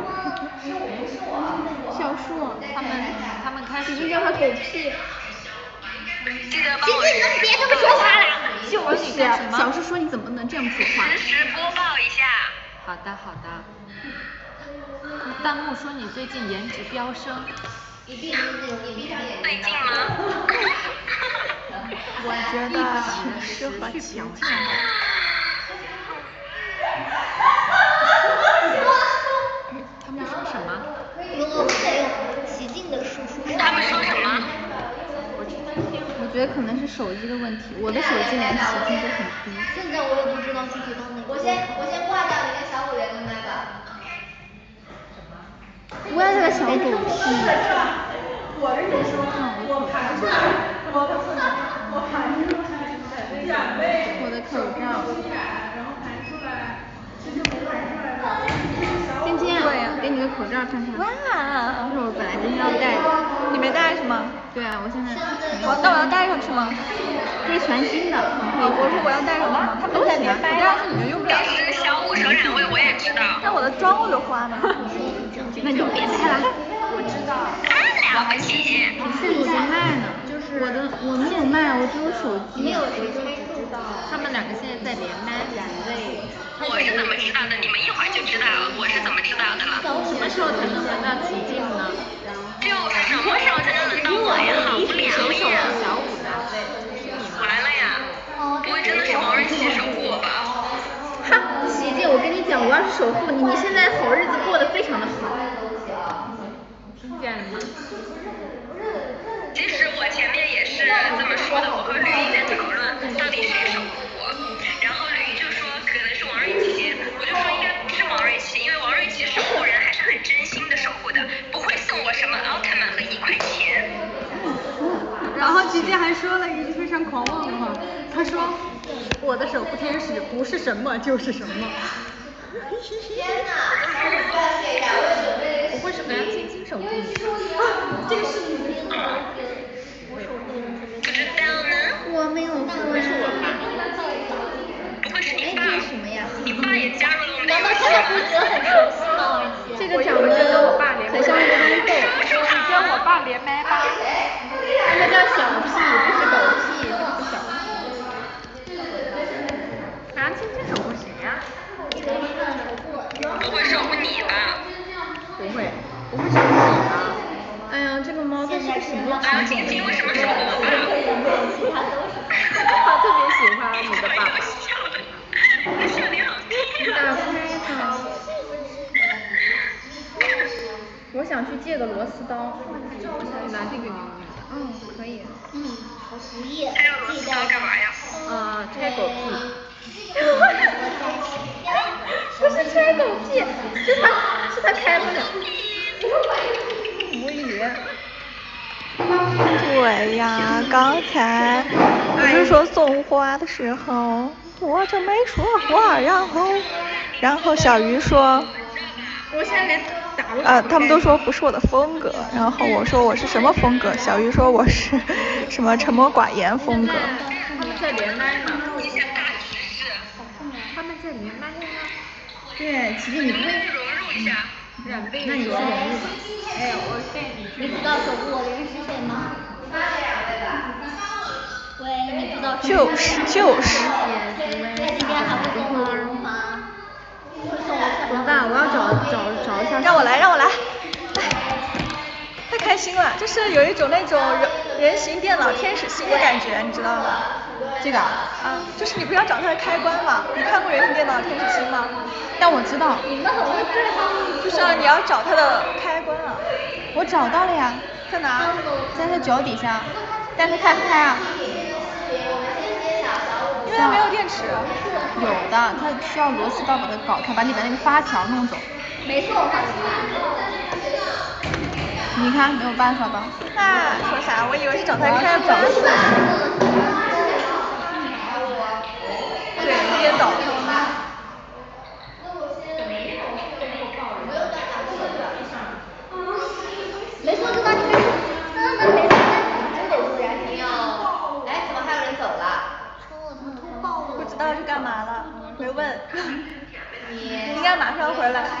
小树，他们他们开始就叫它狗屁。 记得帮我你们别这么说话了。 就是，小树说你怎么能这样说话？ 实时播报一下。 好的好的。弹幕说你最近颜值飙升。 你闭你闭上眼睛。 最近吗？ 我觉得挺适合晴晴的。 他们说什么？ 如果不觉得可能是手机的问题，我的手机连时间都很低。 现在我也不知道具体到哪。我先我先挂掉你跟小五连个麦吧。 我要这个小狗屁。 我跟你说，我盘出来，我我盘出来，两倍， 我的口罩。 然后盘出来，其实没盘出来的。 今天给你个口罩看看。 哇！ 这是我本来今天要戴的。 你没戴是吗？ 对啊，我现在。 我那我要戴上去吗？ 这是全新的。 我我说我要戴上去吗？他们在连麦，戴上去你就用不了。 是小五手染味，我也知道。 但我的妆我都花呢。 那你就别戴了。 我知道。 了不起。 我在卖呢，就是我的我没有卖，我只有手机。 没有谁就知道。 他们两个现在在连麦染味。 我是怎么知道的？你们一会儿就知道了。我是怎么知道的了？ 什么时候才能轮到齐静呢？ 就是什么时候才能轮到我呀？好无聊呀！ 小五的。 完了呀！不会真的是王瑞琪守护我吧？ 哈，琪姐，我跟你讲，我要是守护你，你现在好日子过得非常的好。 听见了吗？ 其实我前面也是这么说的，我和吕毅在讨论到底谁守护我，然后吕毅就说可能是王瑞琪，我就说应该不是王瑞琪，因为王瑞琪守护人还是很真心的守护的，不会送我什么奥特曼和一块钱。 然后吉姐还说了一句非常狂妄的话，她说我的守护天使不是什么就是什么。 天哪！ 我为什么要亲亲守护你？ 这个是你的不知道呢。 我没有说。 不会是我爸？不会是你爸？ 什么呀？ 你爸也加入了我们的游戏难道他不觉得很熟悉吗？ 这个长得很像豌豆。 你跟我爸连麦吧。 那叫小屁，不是狗屁，这不是小屁。 还要亲亲守护谁呀？ 不会守护你吧？ 不会，不会守护你吧？ 哎呀，这个猫它是个什么啊，晶晶为什么守护我爸？ 他特别喜欢你的爸爸。 笑的，你的笑点好低打啊！ 开的。我想去借个螺丝刀。 你拿这个牛牛。 嗯，可以。 嗯，好主意。 还有螺丝刀干嘛呀？ 啊，拆狗屁。 不是拆狗屁，是他是他开不了。无语。 对呀，刚才不是说送花的时候，我就没说话，然后然后小鱼说， 我现在连打都呃，他们都说不是我的风格，然后我说我是什么风格，小鱼说我是什么沉默寡言风格。 他们在连麦呢。 一下大指示。 他们在连麦呢。 对，琪琪你不会融入一下。 染味。 那你去融入吧。 哎，我带你去。 你知道守护我的人是谁吗？喂，你知道是谁吗？ 就是就是。 在这边还会送我礼物吗？ 怎么办？我要找找找一下。 让我来，让我来。太开心了，就是有一种那种人人形电脑天使心的感觉，你知道吗？ 这个啊， 啊，就是你不要找它的开关嘛？你看过人形电脑天使心吗？ 但我知道。 你们很会对方。 就是啊，你要找它的开关啊。 我找到了呀。 在哪？ 在它脚底下。但是开不开啊？ 因为它没有电池。 有的，它需要螺丝刀把它搞开，把里边那个发条弄走。 没错，我看出你看没有办法吧？ 那说啥？我以为是找它开关。对，颠倒。 没错，就到这边。那那没事，真得突然停要。哎，怎么还有人走了？ 不知道去干嘛了，没问。你应该马上回来。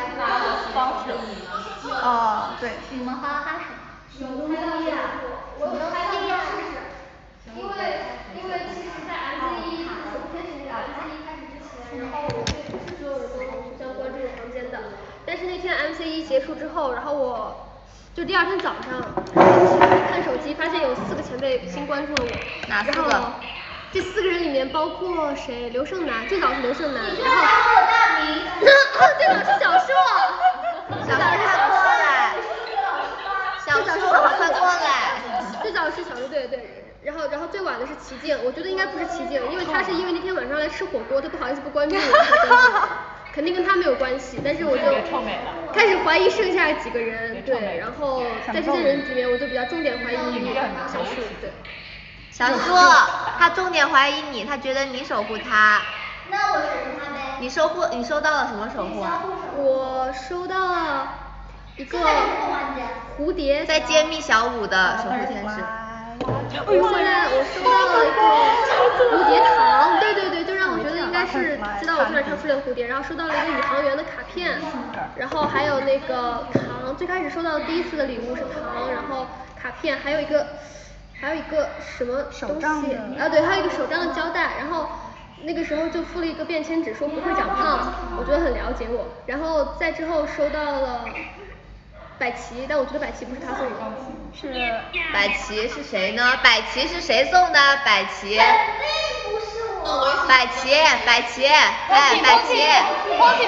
哦，对。 你们哈哈手。有东西呀，我能开地呀。因为因为其实在 M C 一首先是 M C 一开始之前，然后我对不是所有人都互相关注房间的，但是那天 M C 一结束之后，然后我就第二天早上看手机，发现有四个前辈新关注了我。 哪四个？ 这四个人里面包括谁？刘胜男，最早是刘胜男，然后最早是小硕， 小硕快过来，小硕快过来， 最早是小硕，对对，然后后然后最晚的是齐静，我觉得应该不是齐静，因为他是因为那天晚上来吃火锅，他不好意思不关注我，肯定跟他没有关系，但是我就开始怀疑剩下几个人，对，然后在这些人里面，我就比较重点怀疑小树，对。 小树，他重点怀疑你，他觉得你守护他。 那我守护他呗。 你收护，你收到了什么守护啊？ 我收到了一个蝴蝶， 在揭秘小五的守护天使。 后来我收到了一个蝴蝶糖，对对对，就让我觉得应该是知道我这上出现蝴蝶，然后收到了一个宇航员的卡片，然后还有那个糖，最开始收到的第一次的礼物是糖，然后卡片，还有一个还有一个什么东西啊？对，还有一个手账的胶带，然后那个时候就附了一个便签纸，说不会长胖，我觉得很了解我。然后再之后收到了百奇，但我觉得百奇不是他送的，是百奇是谁呢？百奇是谁送的？百奇。 肯定不是我。 百奇，百奇，哎，百奇。 Pocky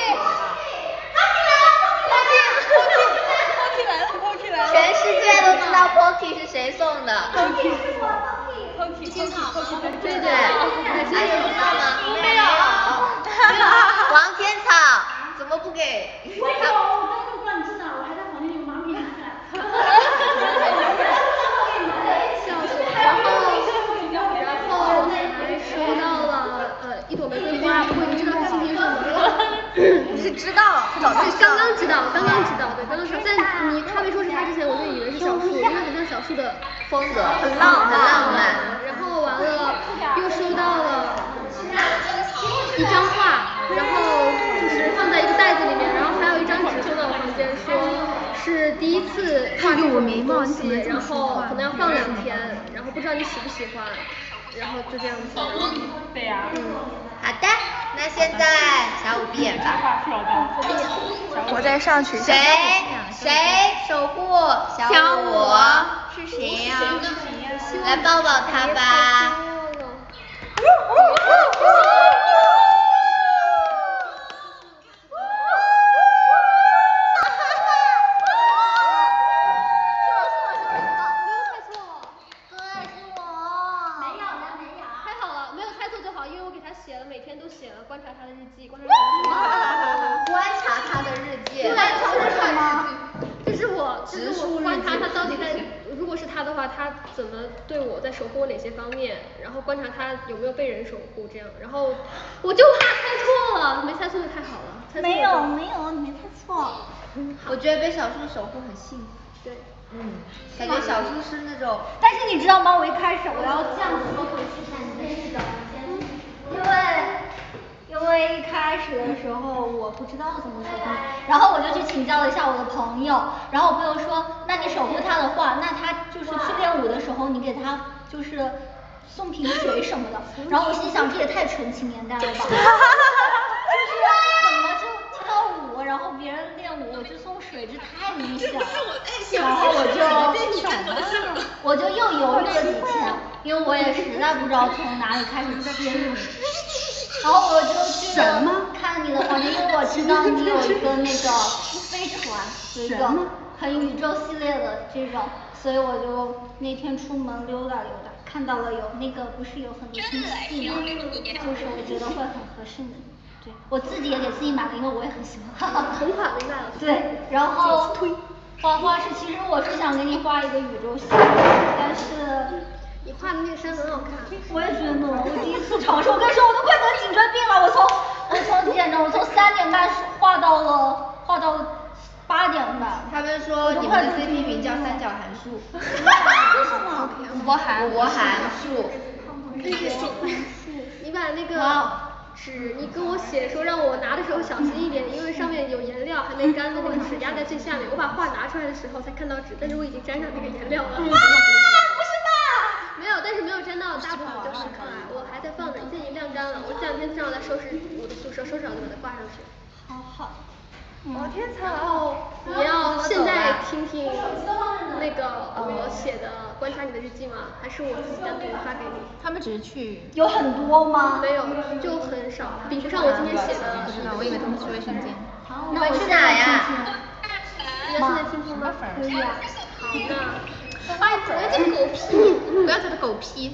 Pocky。Pocky 来了 Pocky 来了。 全世界都知道 Pocky 是谁送的。 Pocky 是我 Pocky。 天草。 对对。还有知道吗？没有。王天草怎么不给？ 我有，我刚刚不让你知道，我还在房间里忙别的。 笑死我！然后，然后我还收到了呃一朵玫瑰花，不过你知道是新品送的吗？ 你是知道，早就刚刚知道，刚刚知道，对，刚刚知道。但你他没说是他之前，我就以为是小树，因为很像小树的风格， 很浪，很浪漫。 然后完了，又收到了一张画，然后就是放在一个袋子里面，然后还有一张纸送到我房间，说是第一次画这种东西，然后可能要放两天，然后不知道你喜不喜欢，然后就这样子。 对呀。 嗯。 好的，那现在小五闭眼吧。 我再上去。 谁谁守护小五？是谁呀？来抱抱他吧。 观察他的日记，观察他观察他的日记。 观察的什么？这是我，这是我观察他到底在，如果是他的话，他怎么对我在守护我哪些方面，然后观察他有没有被人守护这样，然后我就怕猜错了，没猜错就太好了。猜错没有没有，你没猜错。 我觉得被小树守护很幸福。 对。 嗯，感觉小树是那种。 但是你知道吗？我一开始我要这样子说回去看你的视角，因为。因为一开始的时候我不知道怎么守护，然后我就去请教了一下我的朋友，然后我朋友说，那你守护他的话，那他就是去练舞的时候，你给他就是送瓶水什么的。然后我心想，这也太纯情年代了吧，就是怎么就跳舞，然后别人练舞就送水，这太明显了。然后我就我就又犹豫了几天，因为我也实在不知道从哪里开始切入。然后我就去看你的房间，因为我知道你有一个那个飞船，有一个很宇宙系列的这种，所以我就那天出门溜达溜达，看到了有那个不是有很多星系吗？就是我觉得会很合适的，对我自己也给自己买了，因为我也很喜欢。 同款明白了。 对，然后画画是其实我是想给你画一个宇宙系，但是。 你画的那个山很好看， 我也觉得，我第一次尝试，我跟你说，我都快得颈椎病了，我从我从几点钟，我从三点半画到了画到了八点半。 他们说你们的 C P 名叫三角函数。 为什么？ 五函五函数。 你把那个纸，你跟我写说让我拿的时候小心一点，因为上面有颜料还没干的那个纸压在最下面，我把画拿出来的时候才看到纸，但是我已经沾上那个颜料了。没有，但是没有沾到，大部分都是可爱。我还在放着，现在已经晾干了。我这两天正好在收拾我的宿舍，收拾好就把它挂上去。 好好。 哦天草，你要现在听听那个我写的观察你的日记吗？还是我自己单独发给你？ 他们只是去。 有很多吗？ 没有，就很少，比不上我今天写的。 不知道，我以为他们去卫生间。 你们去哪呀？ 你要现在听听吗？ 可以啊。 皮呢。哎，不要这狗屁，不要这个狗屁。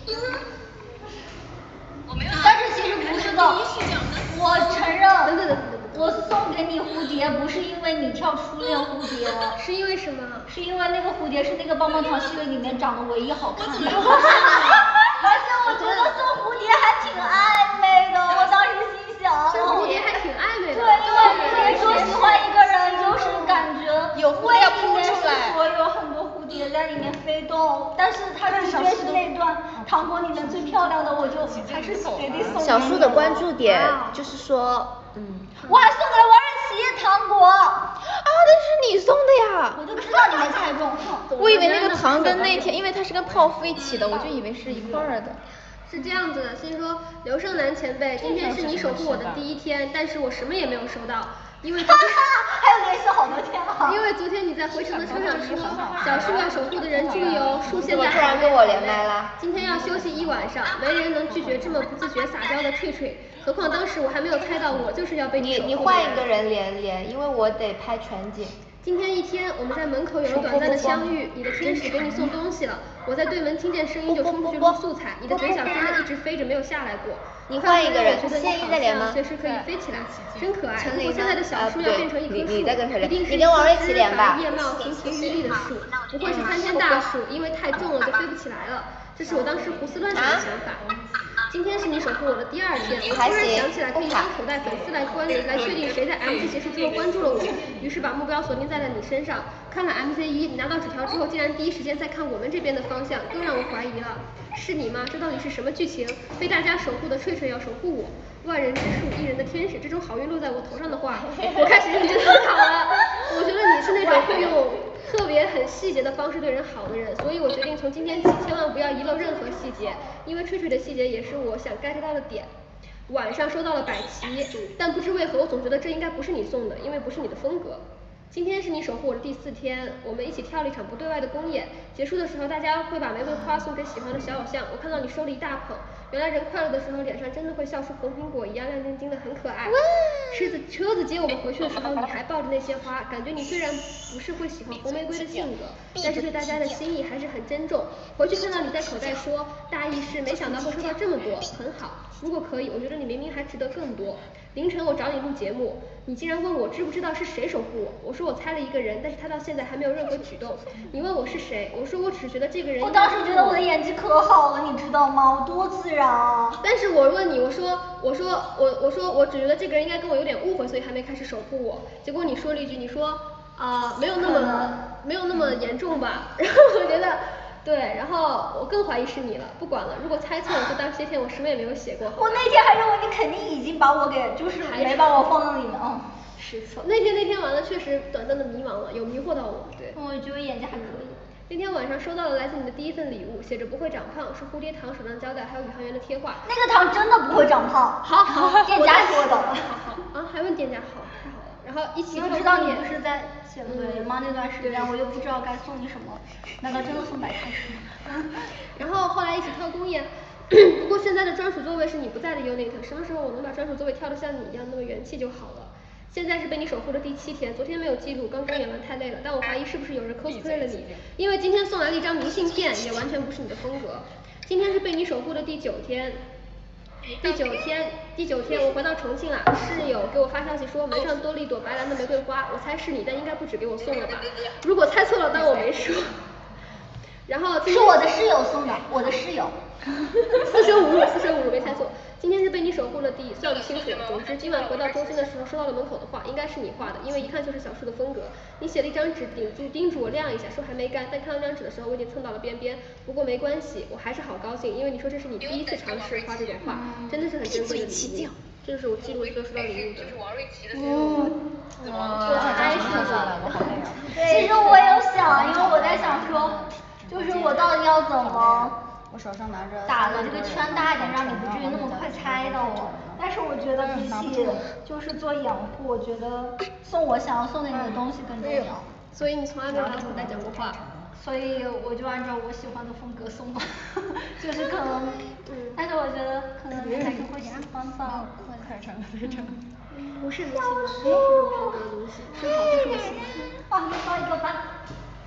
但是其实不是的，我承认，我送给你蝴蝶不是因为你跳初恋蝴蝶， 是因为什么？ 是因为那个蝴蝶是那个棒棒糖系列里面长得唯一好看的。而且我觉得送蝴蝶还挺暧昧的，我当时心想。 送蝴蝶还挺暧昧的。 对，因为可以说喜欢一个人，就是感觉有蝴蝶扑出来， 我有很多蝴蝶在里面飞动，但是它主角是那段糖果里面最漂亮的，我就还是决定送给你。 小树的关注点就是说，嗯， 我还送给了王瑞琪糖果啊， 那是你送的呀。 我就知道你没猜中。 我以为那个糖跟那天，因为它是跟泡芙一起的，我就以为是一块儿的。 是这样子的，先说刘胜男前辈，今天是你守护我的第一天，但是我什么也没有收到，因为昨天还有联系好多天啊。 因为昨天你在回程的车上说，小树要守护的人注意哦，树现在突然跟我连麦啦。 今天要休息一晚上，没人能拒绝这么不自觉撒娇的翠翠，何况当时我还没有猜到我就是要被你守护的人。 你换一个人连连，因为我得拍全景。 今天一天，我们在门口有了短暂的相遇，你的天使给你送东西了，我在对门听见声音就冲出去录素材，你的嘴角真的一直飞着没有下来过。 你换一个人， 我觉得你好像随时可以飞起来，真可爱。如果现在的小树要变成一棵树，一定是一棵枝白叶茂、亭亭玉立的树，不会是参天大树，因为太重了就飞不起来了。这是我当时胡思乱想的想法。今天是你守护我的第二天，我突然想起来可以当口袋粉丝来关来确定谁在 M Z 结束之后关注了我，于是把目标锁定在了你身上。看了 M Z 一，你拿到纸条之后竟然第一时间在看我们这边的方向，更让我怀疑了，是你吗？这到底是什么剧情？被大家守护的翠翠要守护我，万人之树一人的天使，这种好运落在我头上的话，我开始认真思考了。我觉得你是那种会用特别很细节的方式对人好的人，所以我决定从今天起千万不要遗漏任何细节，因为翠翠的细节也是我想 get 到的点。晚上收到了百奇，但不知为何我总觉得这应该不是你送的，因为不是你的风格。今天是你守护我的第四天，我们一起跳了一场不对外的公演，结束的时候大家会把玫瑰花送给喜欢的小偶像，我看到你收了一大捧，原来人快乐的时候脸上真的会笑出红苹果一样亮晶晶的，很可爱。车子车子接我们回去的时候，你还抱着那些花，感觉你虽然不是会喜欢红玫瑰的性格，但是对大家的心意还是很珍重。回去看到你在口袋说，大意是没想到会收到这么多，很好。如果可以，我觉得你明明还值得更多。凌晨我找你录节目，你竟然问我知不知道是谁守护我，我说我猜了一个人，但是他到现在还没有任何举动。你问我是谁，我说我只是觉得这个人。 我当时觉得我的演技可好了，你知道吗？我多自然啊。 但是我问你，我说我说我我说我只觉得这个人应该跟我有点误会，所以还没开始守护我。结果你说了一句，你说啊、呃、没有那么没有那么严重吧？然后我觉得。对，然后我更怀疑是你了，不管了，如果猜错了就当这些天我什么也没有写过。 我那天还认为你肯定已经把我给就是没把我放到里面啊。 失策。那天那天完了确实短暂的迷茫了，有迷惑到我。对。 我觉得演技还可以。 那天晚上收到了来自你的第一份礼物，写着不会长胖，是蝴蝶糖手上胶带，还有宇航员的贴画。 那个糖真的不会长胖。 好好， 店家说的。 好好啊，还问店家好，太好了。然后一起跳。知道你不是在写作业吗？那段时间我又不知道该送你什么，难道真的送白开水？ 然后后来一起跳公演，不过现在的专属座位是你不在的 unit， 什么时候我能把专属座位跳得像你一样那么元气就好了。现在是被你守护的第七天，昨天没有记录，刚公演完太累了，但我怀疑是不是有人 cosplay 了你，因为今天送来了一张明信片，也完全不是你的风格。今天是被你守护的第九天。第九天，第九天我回到重庆了，室友给我发消息说门上多了一朵白兰的玫瑰花，我猜是你，但应该不止给我送了吧？如果猜错了，当我没说。然后是我的室友送的，我的室友。 四舍五入，四舍五入没猜错。今天是被你守护了第，算不清楚。总之今晚回到中心的时候收到了门口的画，应该是你画的，因为一看就是小树的风格。你写了一张纸顶住，叮嘱我晾一下，说还没干，但看到这张纸的时候我已经蹭到了边边。不过没关系，我还是好高兴，因为你说这是你第一次尝试画这种画，真的是很珍贵的礼物。这就是我记录一个收到礼物的。 嗯， 我猜是的， 我好累啊。其实我有想，因为我在想说，就是我到底要怎么。 我手上拿着打了这个圈大一点，让你不至于那么快猜到我。但是我觉得比起就是做掩护，我觉得送我想要送给你的东西更重要。 所以你从来没有拿口袋讲过话。 所以我就按照我喜欢的风格送吧，就是可能，但是我觉得可能你还是会喜欢吧。 快成了，快成了。 不是你喜欢，不是这种风格的东西，是好就是我喜欢。 啊，你发一个吧。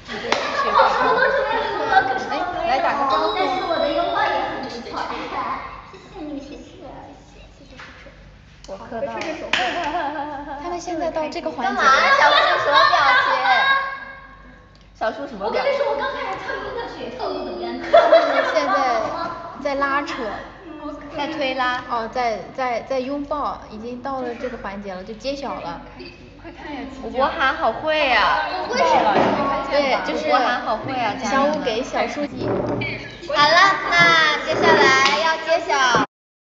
我都准备礼物了，可是我没有。 来打个招呼。 但是我的拥抱也很不错，谢谢你，谢谢，谢谢，谢谢，谢谢。 我磕到了。 他们现在到这个环节。 干嘛呀？小树什么表情？小树什么表情？ 我跟你说，我刚开始唱歌的血跳的怎么样？ 现在在拉扯， 在推拉。 哦，在在在拥抱，已经到了这个环节了，就揭晓了。 吴博涵好会呀！ 为什么？ 对，就是吴博涵好会啊！ 小五给小书记。 好了，那接下来要揭晓。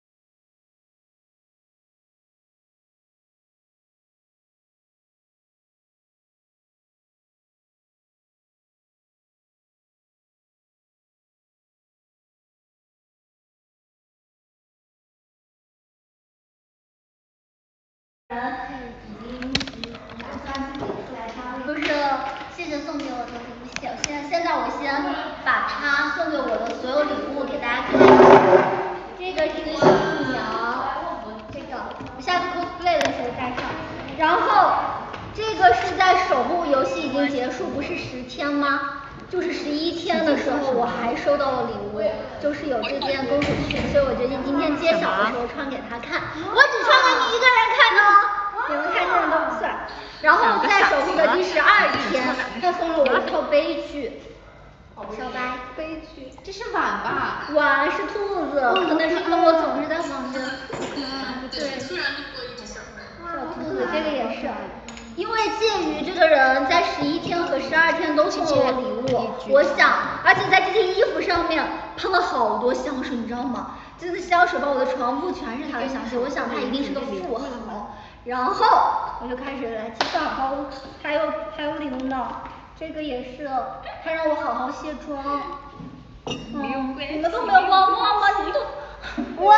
就是谢谢送给我的礼物，现现现在我先把他送给我的所有礼物给大家看一下。这个是一个小兔鸟，这个我下次 cosplay 的时候带上。然后这个是在守护游戏已经结束不是十天吗？就是十一天的时候我还收到了礼物，就是有这件公主裙，所以我决定今天揭晓的时候穿给他看。我只穿给你一个人看的哦。你们看这人都不算。然后在守护的第十二天，他送了我一套悲剧。小白，悲剧。 这是碗吧？ 碗是兔子，可能是因为我总是在房间。对。小兔子，这个也是。因为介于这个人在十一天和十二天都送了我礼物，我想，而且在这件衣服上面喷了好多香水，你知道吗？这个香水把我的床铺全是他的香水，我想他一定是个富豪。然后我就开始来计算，还有还有还有礼物呢，这个也是，他让我好好卸妆。嗯，你们都没有帮我吗？你们都。哇！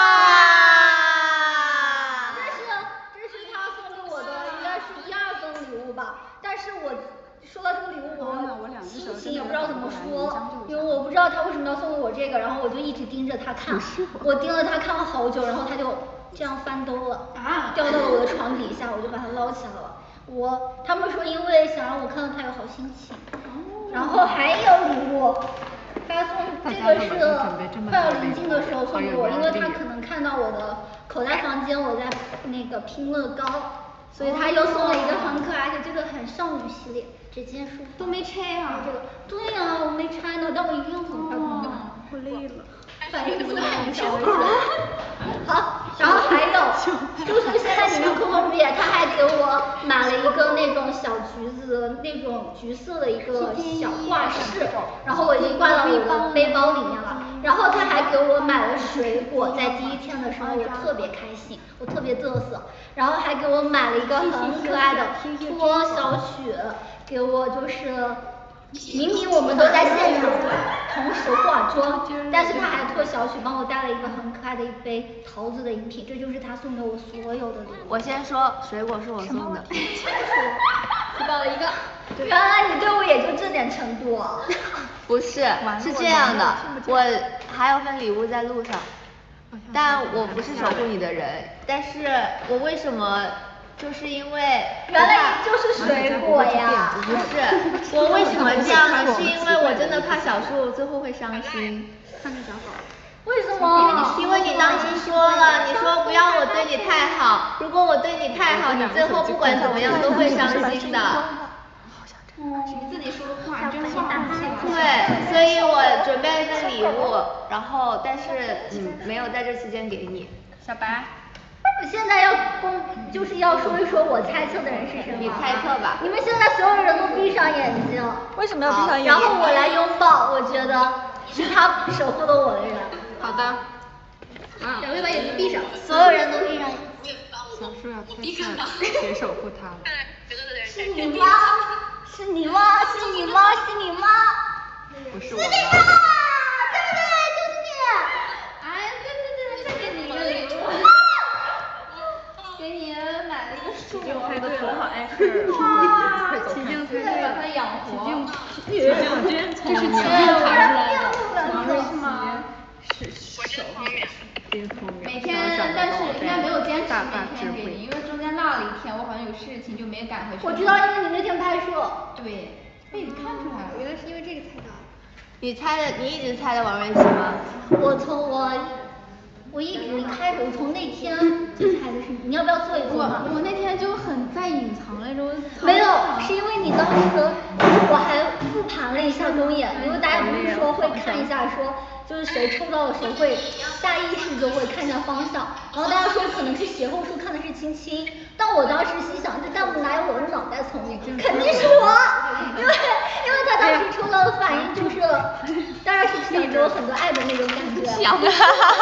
这是这是他送给我的，应该是第二份礼物吧。但是我收到这个礼物，我心情也不知道怎么说，因为我不知道他为什么要送给我这个，然后我就一直盯着他看，我盯着他看了好久，然后他就。这样翻兜了，啊，掉到了我的床底下，我就把它捞起来了。我他们说因为想让我看到他有好心情，哦、然后还有礼物，他送这个是快要临近的时候送给我，因为他可能看到我的口袋房间我在那个拼乐高，所以他又送了一个很可爱的这个很少女系列这件书都没拆啊， 这个对呀、啊，我没拆呢，但我一定要很快很快，我累了。反应速度很小，好，然后还有，就是现在你们Q Q币，他还给我买了一个那种小橘子，那种橘色的一个小挂饰，然后我已经挂到我的背包里面了。然后他还给我买了水果，在第一天的时候我特别开心，我特别嘚瑟。然后还给我买了一个很可爱的托小雪，给我就是。明明我们都在现场同时化妆，但是他还托小许帮我带了一个很可爱的一杯桃子的饮品，这就是他送给我所有的礼物。 我先说，水果是我送的。 提到了一个，原来你对我也就这点程度啊？ 不是，是这样的，我还有份礼物在路上，但我不是守护你的人，但是我为什么？就是因为原来就是水果呀， 不是，我为什么这样呢？是因为我真的怕小树最后会伤心。 看着小狗。 为什么？ 因为你当时说了，你说不要我对你太好，如果我对你太好，你最后不管怎么样都会伤心的。 你自己说的话真话。 对，所以我准备了一份礼物，然后但是嗯没有在这期间给你。 小白。 我现在要公，就是要说一说我猜测的人是谁吗？ 你猜测吧。 你们现在所有人都闭上眼睛。 为什么要闭上眼睛？ 然后我来拥抱，我觉得是他守护了我的人。 好的。 两位把眼睛闭上，所有人都闭上。 小树要猜测谁守护他了？ 是你吗？是你吗？是你吗？是你吗？ 不是我。 是你吗？对不对？就是你。哎，对对对，再给你一个礼物。给你买了一个树， 猜对了，好碍事儿。 哇， 奇境猜对了，把它养活。 奇境，奇境真聪明。这是奇境查出来的。王瑞吗？是守护真聪明。 每天，但是应该没有坚持每天给你，因为中间落了一天，我好像有事情就没赶回去。 我知道，因为你那天拍摄。 对。 被你看出来了， 原来是因为这个猜到。 你猜的，你一直猜的王瑞琦吗？ 我从我我一直开始从那天就猜的是你，你要不要做一做嘛？ 我我那天就很在隐藏来着。 没有，是因为你当时就是我还复盘了一下公演，因为大家不是说会看一下说。就是谁抽到了谁会下意识就会看一下方向，然后大家说可能是斜后数看的是青青，但我当时心想这弹幕哪有我的脑袋聪明，肯定是我，因为因为他当时抽到的反应就是，当然是想给我很多爱的那种感觉，想，对，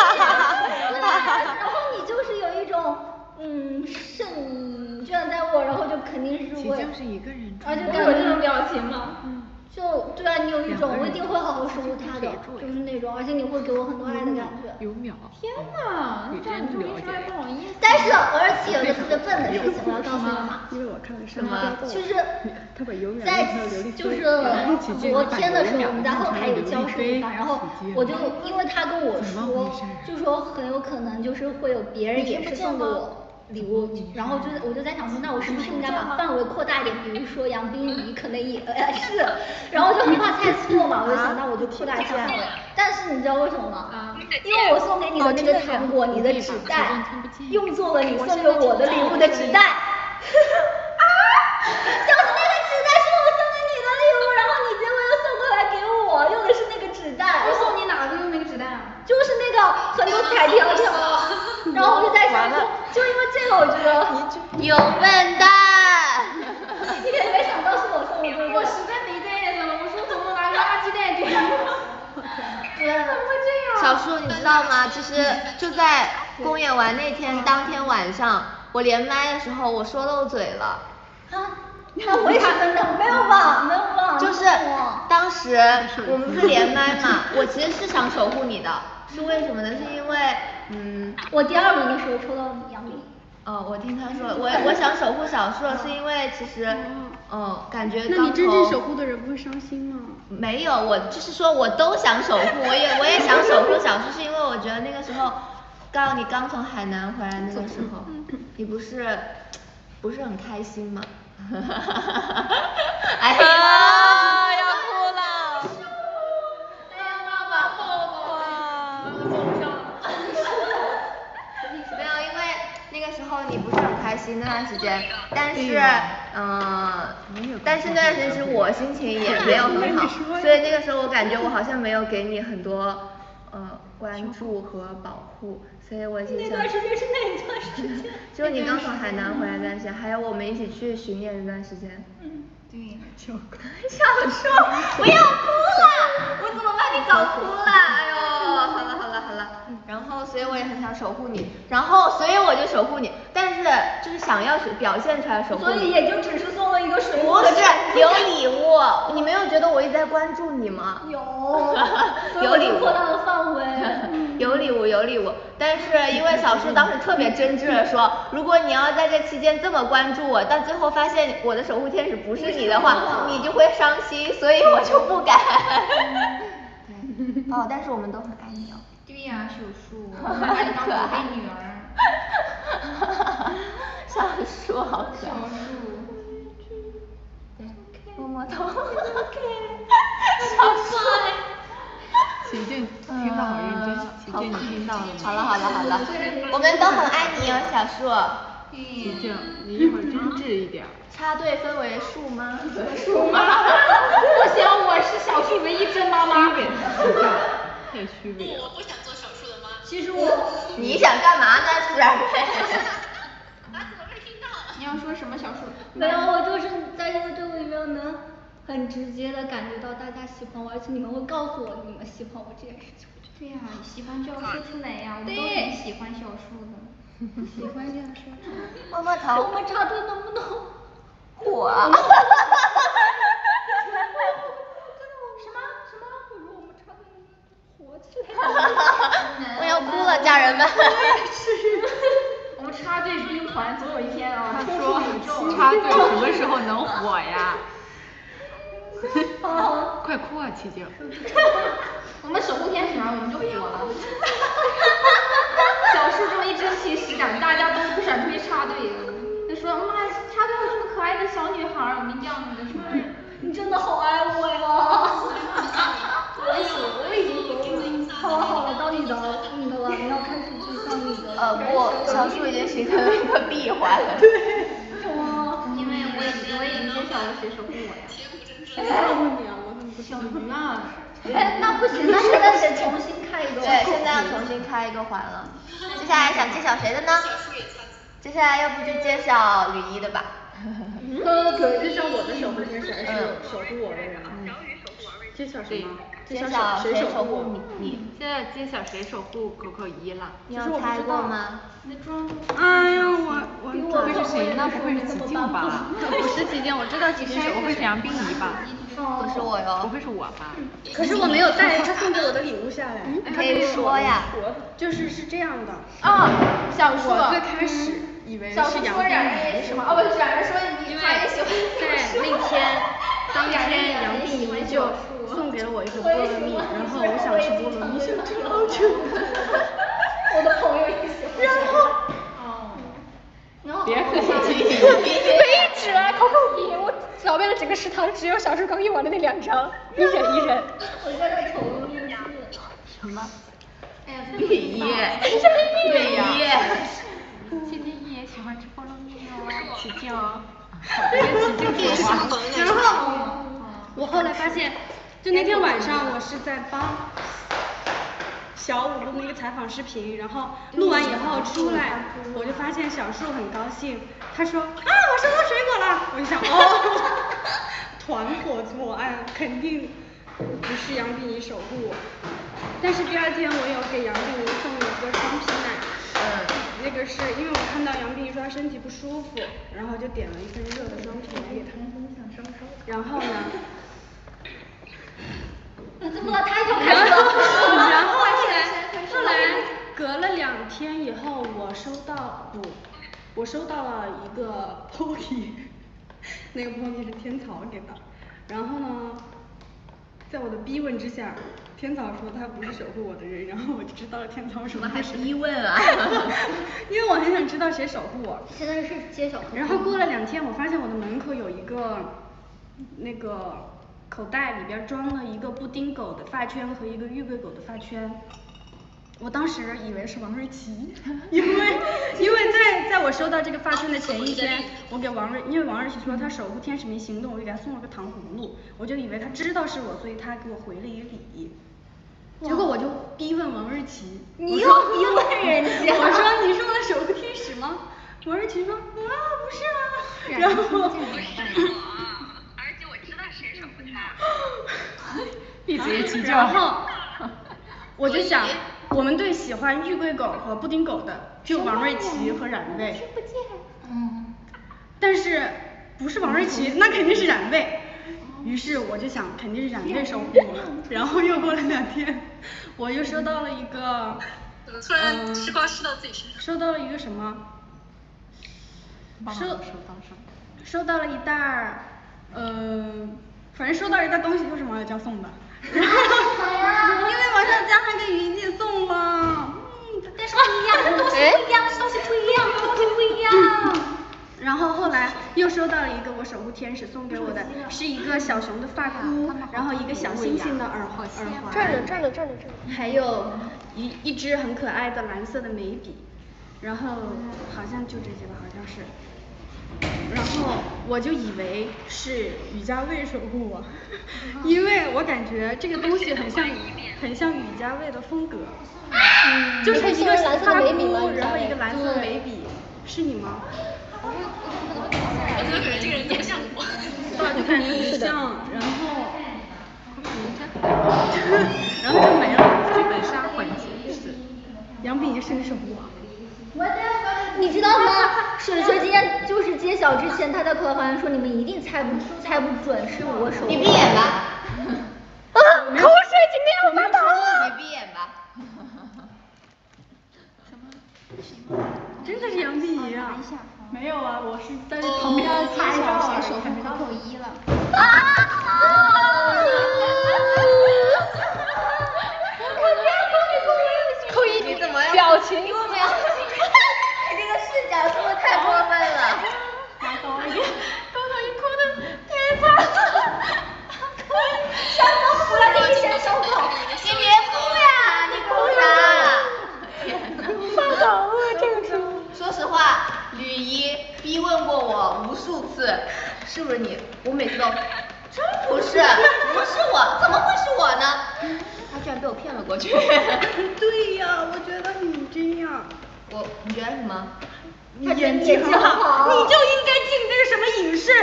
然后你就是有一种嗯胜券在握，然后就肯定是会， 就是一个人， 而且给我这种表情嘛。就对啊，你有一种我一定会好好守护他的，就是那种，而且你会给我很多爱的感觉。 有秒。 天哪，你这样你就一说还不好意思。 但是而且有个特别笨的事情，我要告诉你们。 因为我看了什么？就是他把永远在就是昨天的时候，我们在后台有交涉一番，然后我就因为他跟我说，就说很有可能就是会有别人也是送给我。礼物，然后就我就在想说，那我是不是应该把范围扩大一点？比如说杨冰怡可能也是，然后就很怕猜错嘛，我就想那我就扩大一下范围。但是你知道为什么吗？因为我送给你的那个糖果，你的纸袋用作了你送给我的礼物的纸袋。啊！就是那个纸袋是我送给你的礼物，然后你结果又送过来给我，用的是那个纸袋。 我送你哪个用那个纸袋啊？ 就是那个很多彩条条。然后我就在想说，就因为这个，我觉得有笨蛋， 你肯定没想到是我送的，对不对？ 我实在没带着了，我说怎么拿个垃圾袋给你？ 对，怎么会这样？ 小树，你知道吗？其实就在公演完那天当天晚上，我连麦的时候我说漏嘴了。 啊？那我也是笨蛋，没有吧？没有吧？ 就是当时我们不是连麦嘛，我其实是想守护你的。是为什么呢？是因为，嗯， 我第二轮的时候抽到杨幂。 哦，我听他说，我我想守护小树，是因为其实，嗯，感觉那你真正守护的人不会伤心吗？ 没有，我就是说我都想守护，我也我也想守护小树，是因为我觉得那个时候，刚你刚从海南回来那个时候，你不是不是很开心吗？哎呀， 要哭了。 没有，因为那个时候你不是很开心那段时间，但是，嗯、呃，但是那段时间其实我心情也没有很好，所以那个时候我感觉我好像没有给你很多，呃，关注和保护，所以我就想。 那段时间是哪一段时间？ 就是你刚从海南回来那段时间，还有我们一起去巡演那段时间。 嗯， 对，小小树，不要哭了，我怎么把你搞哭了？哎呦，好了好了好了，然后所以我也很想守护你，然后所以我就守护你，但是就是想要表现出来守护你， 所以也就只是送了一个水果。 不是有礼物，你没有觉得我一直在关注你吗？ 有， 有礼物， 扩大了范围。 有礼物有礼物，但是因为小树当时特别真挚的说，如果你要在这期间这么关注我，到最后发现我的守护天使不是你的话，你就会伤心，所以我就不敢。对，哦，但是我们都很爱你哦。 对呀，小树，我们把你当宝贝女儿。 小树好可爱。 小树。 对，摸摸头。 小树。 琪静听到好认真，琪静你听到了吗？ 好了好了好了，我们都很爱你哦，小树。 琪静，你一会儿真挚一点。 插队分为树吗？ 树吗？我想我是小树唯一真妈妈。 太虚伪了。 我不想做手术的妈。 其实我。 你想干嘛呢，思然？ 啊，怎么没听到？ 你要说什么小树？ 没有，我就是在这个队伍里面能很直接的感觉到大家喜欢我，而且你们会告诉我你们喜欢我这件事情。 对呀、啊，喜欢就要说出来呀，我们都很喜欢小树的。喜欢这样说。 摸摸头。 我们插队能不能火？ 什么什么？我说我们插队火起来。 我要哭了，家人们。 我们插队兵团总有一天啊， 他说插队什么时候能火呀？快哭啊，琪静！ 我们守护天使啊，我们就火了。小树这么一争气施展，大家都不闪出去插队。就说妈，插队有这么可爱的小女孩，我们这样的什么？ 你真的好爱呃不，小树已经形成了一个闭环。 对。 哦，因为我已我已经揭晓了谁守护我呀。 谁守护你啊？我怎么不小鱼啊。哎，那不行，那现在得重新开一个。 对，现在要重新开一个环了。接下来想揭晓谁的呢？接下来要不就揭晓吕一的吧。 呃，可揭晓我的守护天使还是守护我的人？揭晓什么？ 揭晓谁守护你？你现在揭晓谁守护可可一了？ 你有猜过吗？ 哎呀，我我不会是谁呢？不会是齐静吧？ 不是齐静，我知道齐静不会是杨冰怡吧？ 不是我哟。 不会是我吧？ 可是我没有带他送给我的礼物下来。 可以说呀。 就是是这样的。 啊，小树。 我最开始以为是杨冰怡什么？哦，不是，冉冉说你他也喜欢。 在那天，当天杨冰怡就送给了我一个菠萝蜜，然后我想吃菠萝蜜，想吃好久。 我的朋友也喜欢。 然后。 别客气， 没纸啊，口口一，我找遍了整个食堂，只有小树刚用完的那两张，一人一人。 我现在投入进去了。 什么？ 哎呀， 绿一， 对呀。今天一也喜欢吃菠萝蜜哦，起劲哦。 起劲说话。然后我后来发现，就那天晚上我是在帮小五录那个采访视频，然后录完以后出来，我就发现小树很高兴，他说啊我收到水果了，我就想哦，团伙作案，肯定不是杨冰怡守护我。但是第二天我有给杨冰怡送了一个双皮奶，嗯，那个是因为我看到杨冰怡说她身体不舒服，然后就点了一份热的双皮奶给她。然后呢？ 怎么了？他就开始了。 然后后来后来隔了两天以后，我收到不，我收到了一个 pony， 那个 pony 是天草给的。然后呢，在我的逼问之下，天草说他不是守护我的人，然后我就知道了天草守护。 怎么还逼问啊？ 因为我很想知道谁守护我。 现在是揭晓。 然后过了两天，我发现我的门口有一个那个。口袋里边装了一个布丁狗的发圈和一个玉桂狗的发圈，我当时以为是王瑞琪，因为因为在在我收到这个发圈的前一天，我给王瑞，因为王瑞琪说他守护天使没行动，我就给他送了个糖葫芦，我就以为他知道是我，所以他给我回了一个礼。结果我就逼问王瑞琪， 你又逼问人家， 我说你是我的守护天使吗？王瑞琪说啊不是啊，然后。 闭嘴起劲。 然后我就想，我们队喜欢玉桂狗和布丁狗的只有王瑞琪和冉卫。嗯。但是不是王瑞琪，那肯定是冉卫。于是我就想，肯定是冉卫守护我。然后又过了两天，我又收到了一个， 突然吃瓜吃到自己身上。 收到了一个什么？收收到什么？ 收到了一袋，呃。反正收到一袋东西都是王小娇送的，然后因为王小娇还给于姐送了，嗯， 但是不一样，东西不一样，东西不一样，东西不一样。 然后后来又收到了一个我守护天使送给我的，是一个小熊的发箍，然后一个小星星的耳环，耳环， 这儿呢，这儿呢，这儿呢，这儿呢，还有一一支很可爱的蓝色的眉笔，然后好像就这些吧，好像是。然后我就以为是雨佳卫守护我，因为我感觉这个东西很像很像雨佳卫的风格，嗯、就是一个发箍，然后一个蓝色的眉笔，是你吗？ 我觉得可能这个人也像我， 我感觉很像，然后，然后就没了， 剧本杀环节是杨冰怡是守护我。 你知道吗？水水今天就是揭晓之前，他在口头好像说你们一定猜不猜不准是我守护。 你闭眼吧。 啊！口水今天要发抖了。 你闭眼吧。 什么？ 真的是杨冰怡啊？没有啊，我是在旁边猜照谁守护可可一了。 啊！ 扣一，你怎么样？ 表情有没有？这个视角是不是太过分了？ 拿高一点，高高一哭的太惨了。 小狗，我要给你选小狗。 你别哭呀，你哭啥？ 发抖了， 一逼问过我无数次，是不是你？我每次都，真不是，不是我，怎么会是我呢？他居然被我骗了过去。 对呀，我觉得你这样。 我，你觉得什么？ 你演技很好，你就应该进那个什么影视。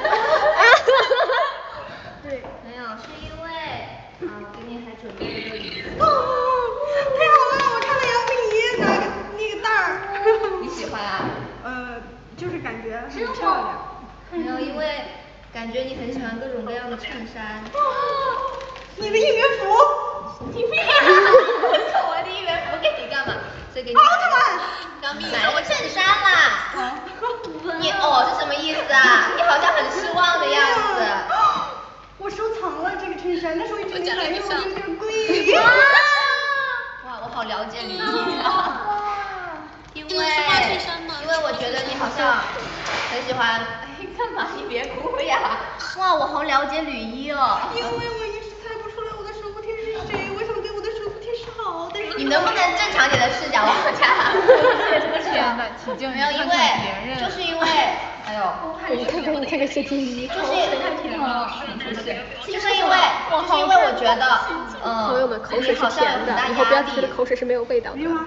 对，没有，是因为啊，我给你还准备了个礼物。 哦，太好了，我看了杨幂拿个那个袋儿。 你喜欢啊？ 呃，就是感觉很漂亮。 没有，因为感觉你很喜欢各种各样的衬衫。 哦，你的应援服。 你屁啊！我的应援服给你干嘛？所以给你。奥特曼。杨幂买了个衬衫啦。你哦是什么意思啊？你好像很失望的样子。 我收藏了这个衬衫，但是我一直没买，因为我觉得有点贵。 哇，我好了解你啊。因为因为我觉得你好像很喜欢。哎，干嘛？你别哭呀！哇，我好了解吕一哦。 因为我一直猜不出来我的守护天是谁，我想对我的守护天是好，但是你能不能正常点的视角往下？ 天呐，起劲， 没有，因为就是因为，哎呦， 你看看你看看谢天一， 就是不是，就是因为就是因为我觉得，嗯， 朋友们口水是甜的，以后不要觉得口水是没有味道的。 有有有，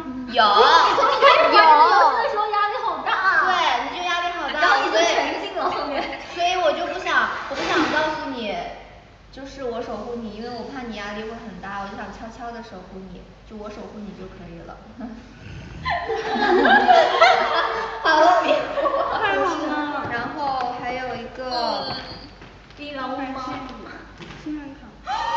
那时候压力好大。 对，你就压力好大， 然后你就所以沉浸了后面。 所以我就不想，我不想告诉你，就是我守护你，因为我怕你压力会很大，我就想悄悄的守护你，就我守护你就可以了。好了，别哭。 太好了。 然后还有一个。 槟榔屋吗？ 信任卡。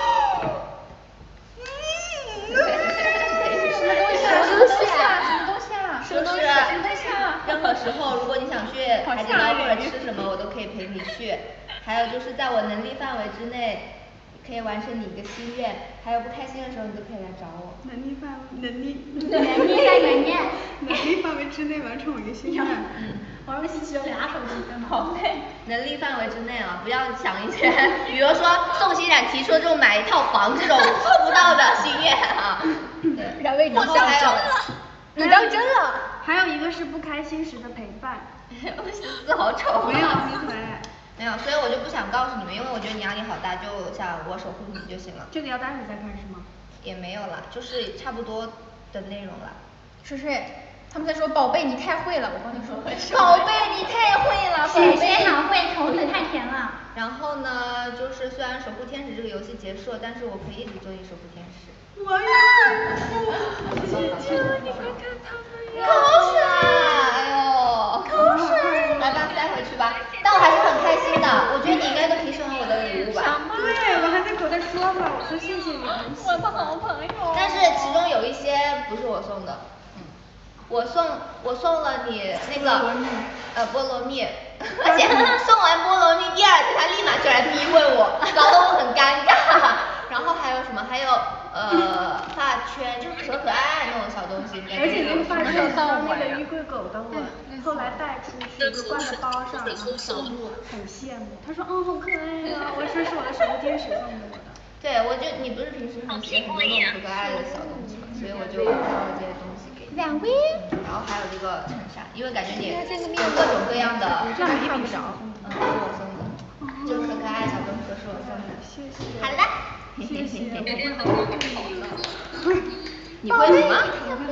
什么东西啊？什么东西啊？什么东西啊？什么东西啊？任何时候，如果你想去海底捞或者吃什么，我都可以陪你去。还有就是在我能力范围之内，可以完成你一个心愿。还有不开心的时候，你都可以来找我。 能力范围，能力。 能力在里面。 能力范围之内完成我一个心愿。 嗯。 王若曦只有俩手机真的。 好累。能力范围之内啊，不要想一些，比如说宋欣冉提出的这种买一套房这种做不到的心愿啊。对。 冉魏，你当真了？你当真了？ 还有一个是不开心时的陪伴。 我心思好丑。 没有，闭嘴。 没有，所以我就不想告诉你们，因为我觉得你压力好大，就想我守护你就行了。 这个要待会儿再看是吗？ 也没有了，就是差不多的内容了。 是是，他们在说宝贝你太会了，我帮你说。 宝贝你太会了，宝贝。 谁哪会？口水太甜了。 然后呢，就是虽然守护天使这个游戏结束了，但是我可以一直做你守护天使。 我也会。姐姐，你快看他们呀。 口水，哎呦，口水。来吧，带回去吧。但我还是很开心的，我觉得你应该都挺喜欢我的礼物吧。 对，我还在口袋说吧，我说谢谢你， 我的好朋友。 但是其中有一些不是我送的，嗯，我送我送了你那个呃菠萝蜜，而且送完菠萝蜜第二天他立马就来逼问我，搞得我很尴尬。然后还有什么？还有呃发圈，就是可可爱爱那种小东西， 而且那个发圈当那个衣柜狗的我，后来带出去就挂在包上，然后小鹿很羡慕，他说嗯好可爱呀，我说是我的守护天使送给我的。 对，我就你不是平时很喜欢很多那种可可爱爱的小东西嘛，所以我就送了这些东西给你。 两位。 然后还有这个衬衫，因为感觉你有各种各样的， 这还看不着， 嗯，是我送的，就可可爱小东西都是我送的。 谢谢。 好了。 谢谢，我会好好对你的。 你会什么？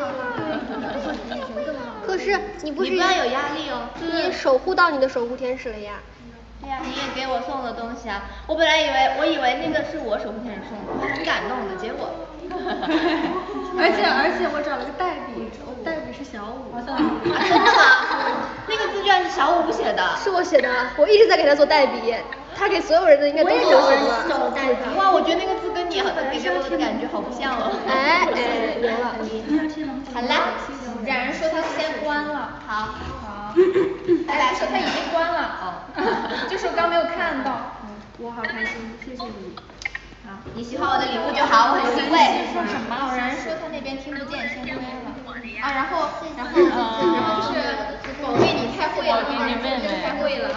可是你不是你不要有压力哦， 你守护到你的守护天使了呀。 对呀，你也给我送了东西啊！我本来以为我以为那个是我守护天使送的，我很感动的，结果。 而且而且我找了个代笔，代笔是小五。 真的吗？那个字居然是小五写的。 是我写的，我一直在给他做代笔，他给所有人的应该都是我写的。 哇，我觉得那个字跟你给给我的感觉好不像哦。 哎哎，牛了。 好啦， 冉冉说他先关了。 好。 好。哎，他说他已经关了。哦。就是我刚没有看到。 我好开心，谢谢你。 好，你喜欢我的礼物就好，我很欣慰。 说什么？ 冉冉说他那边听不见，先关了。 啊，然后然后呃，然后就是宝贝你太会了，宝贝你妹妹太会了。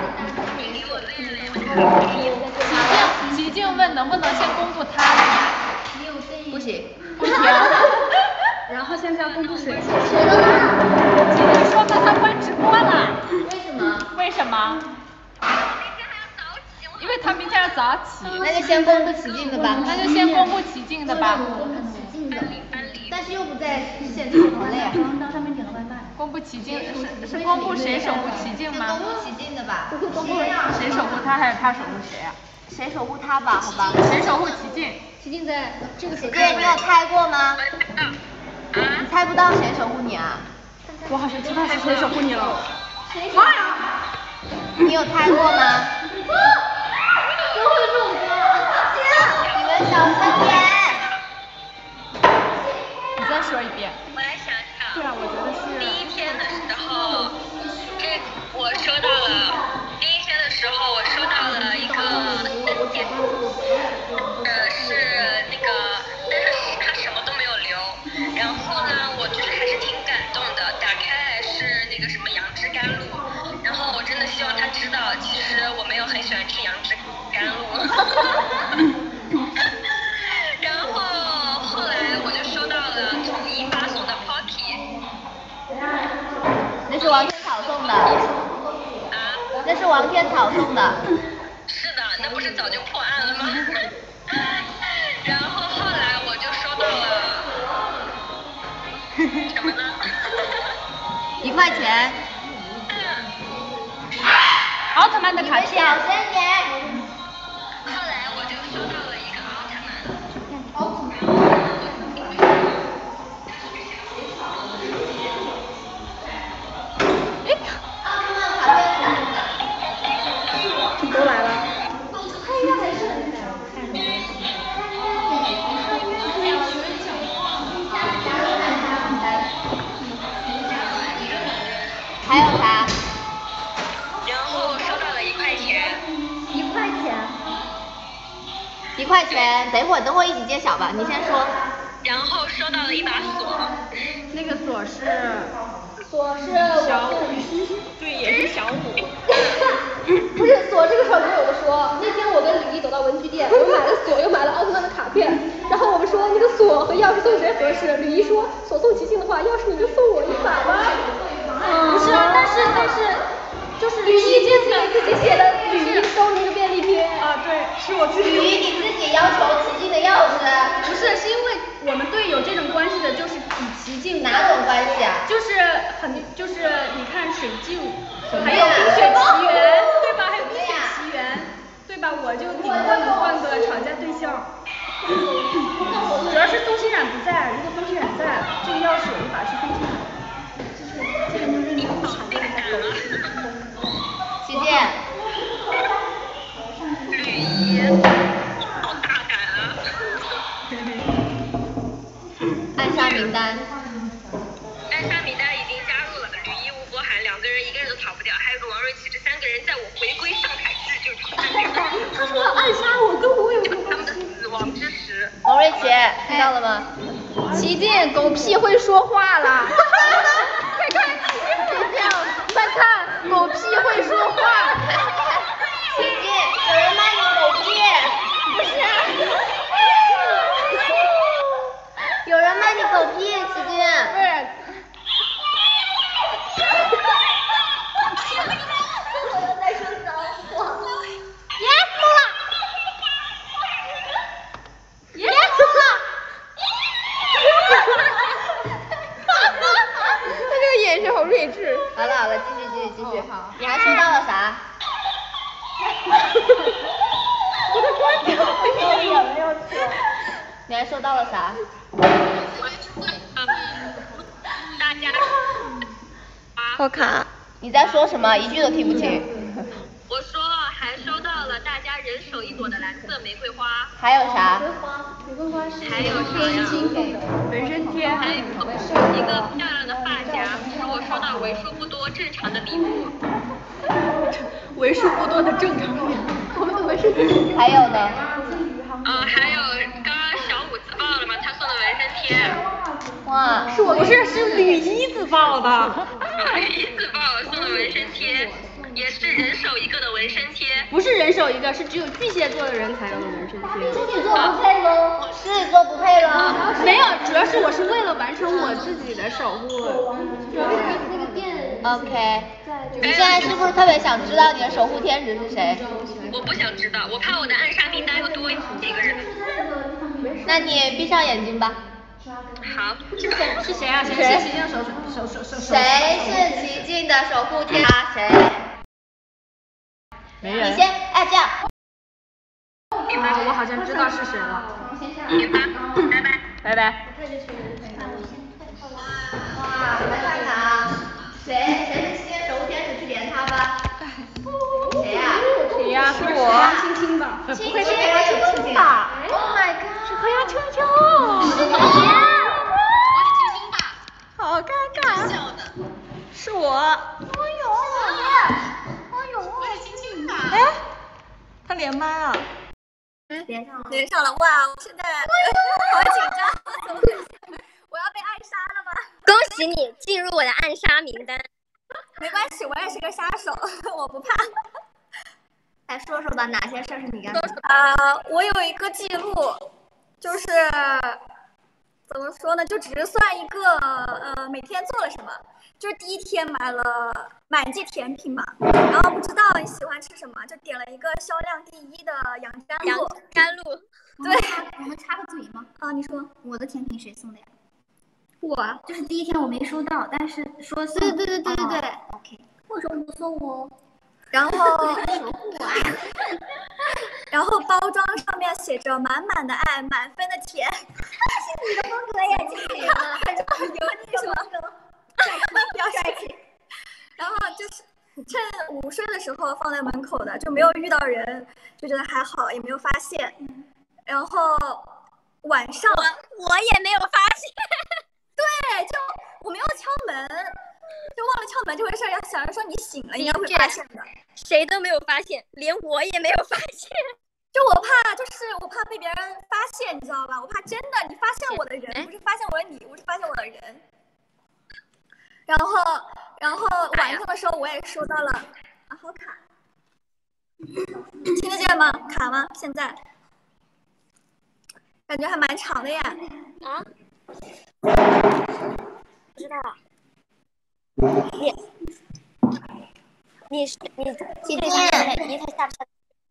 琪静问能不能先公布他的呀？ 不行。 不行。 然后现在要公布谁？ 琪静说他他关直播了。 为什么？因为他明天要早起。 那就先公布齐静的吧。 那就先公布齐静的吧。 齐静的， 但是又不在现场好累啊。 刚刚上面点了外卖。 公布齐静是是公布谁守护齐静吗？ 公布齐静的吧。 谁守护他还是他守护谁啊？ 谁守护他吧，好吧。 谁守护齐静？ 齐静在这个手对，你有猜过吗？你猜不到谁守护你啊？ 我好像知道是谁守护你了。 妈呀！你有猜过吗？ 都会这种歌。 你们小声点。 你再说一遍。 我来想想。 对啊，我觉得是。 第一天的时候，这我收到了。第一天的时候，我收到了一个证件，呃，是那个，但是他什么都没有留。然后呢，我就是还是挺感动的。打开来是那个什么杨枝甘露，然后我真的希望他知道，其实我没有很喜欢吃杨枝甘露。然后后来我就收到了统一发送的 Pocky。 那是王天草送的。 啊？ 那是王天草送的。 是的，那不是早就破案了吗？然后后来我就收到了什么呢？ 一块钱。 奥特曼的卡片。 小声点。 后来我就收到了一个奥特曼。 奥特曼。 哎， 奥特曼卡片。 都来了。 还有啥？ 然后收到了一块钱。 一块钱。 一块钱，等一会儿，等会儿一起揭晓吧，你先说。 然后收到了一把锁。 那个锁是。 锁是小五。对，也是小五。 不是锁这个事儿，我有的说。那天我跟李毅走到文具店，我买了锁，又买了奥特曼的卡片。然后我们说那个锁和钥匙送谁合适？李毅说锁送齐静的话，钥匙你就送我一把吧。 不是啊，但是但是就是吕一自己给自己写的吕一收那个便利贴。 啊，对，是我自己。 吕一你自己要求齐静的钥匙。 不是，是因为我们队有这种关系的，就是以齐静。 哪种关系啊？ 就是很就是你看水镜，还有冰雪奇缘，对吧？还有冰雪奇缘，对吧？我就顶多能换个吵架对象。主要是东西冉不在，如果东西冉在，这个钥匙有一把是飞天的。这个就是你不常见的狗。 齐静。 吕一，好大胆啊！ 暗杀名单。 暗杀名单已经加入了，吕一、吴博涵两个人一个人都逃不掉，还有个王瑞琪，这三个人在我回归上海之就出现了。 他说要暗杀我，跟我有什么他们的死亡之时。 王瑞琪，听到了吗？ 齐静，狗屁会说话了。快看，齐静，快看，狗屁会说话。 齐静，有人骂你狗屁。不是。有人骂你狗屁，齐静。 不是。 我又在说脏话。 噎死了！噎死了！他这个眼神好睿智。 好了好了，继续继续继续。好。你还收到了啥？ 我的关掉，我也没有错。 你还收到了啥？ 大家。 好卡。你在说什么？一句都听不清。 我说还收到了大家人手一朵的蓝色玫瑰花。 还有啥？ 玫瑰花是还有啥呀？ 纹身贴。 还有一个漂亮的发夹，是我收到为数不多正常的礼物。 为数不多的正常礼物。 我们的纹身贴。 还有呢？ 呃，还有刚刚小五自爆了嘛，他送的纹身贴。 哇， 是我不是是吕一自爆的。 吕一自爆送的纹身贴，也是人手一个的纹身贴。 不是人手一个，是只有巨蟹座的人才有的纹身贴。 狮子座不配喽。 狮子座不配喽。 没有，主要是我是为了完成我自己的守护。 主要是那个店 OK， 你现在是不是特别想知道你的守护天使是谁？ 我不想知道，我怕我的暗杀名单又多一个人。 那你闭上眼睛吧。 好， 是谁啊？谁是奇境守守守守？ 谁是奇境的守护天啊？谁？ 没人。 你先，哎，这样。 啊，我好像知道是谁了。 拜拜。 拜拜。 哇，来看看啊，谁谁是奇境守护天使，去连他吧。谁呀？ 谁呀？是我。 亲亲吧。 不会是何亚青青吧 ？Oh my god！ 是何亚青青。 是你呀！ 我是青青吧？ 好尴尬。 笑的。 是我。 哎呦，哎呦， 我是青青吧？ 哎，他连麦啊。 连上了， 连上了，哇！我现在好紧张，怎么回事？我要被暗杀了吗？ 恭喜你进入我的暗杀名单。 没关系，我也是个杀手，我不怕。 来说说吧，哪些事儿是你干的？ 啊、呃，我有一个记录，就是怎么说呢，就只是算一个呃每天做了什么。就是第一天买了满记甜品嘛，然后不知道你喜欢吃什么，就点了一个销量第一的杨甘露。 杨甘露。 对， 我们插个嘴吗？ 啊，你说。 我的甜品谁送的呀？ 我。 就是第一天我没收到，但是说送。 对对对对对对。 哦、OK。为什么不送我？ 然后。守护我。然后包装上面写着满满的爱，满分的甜。 是你的风格呀，经理。 很有你什么？不要帅气。然后就是趁午睡的时候放在门口的，就没有遇到人，就觉得还好，也没有发现。然后晚上我我也没有发现。 对，就我没有敲门，就忘了敲门这回事，要想着说你醒了应该会发现的。 谁都没有发现，连我也没有发现。 就我怕，就是我怕被别人发现，你知道吧？我怕真的你发现我的人，不是发现我的你，我是发现我的人。然后，然后晚上的时候我也收到了，啊，好卡，听得见吗？卡吗？现在感觉还蛮长的呀。 啊？不知道。你，你是你今天你才下车。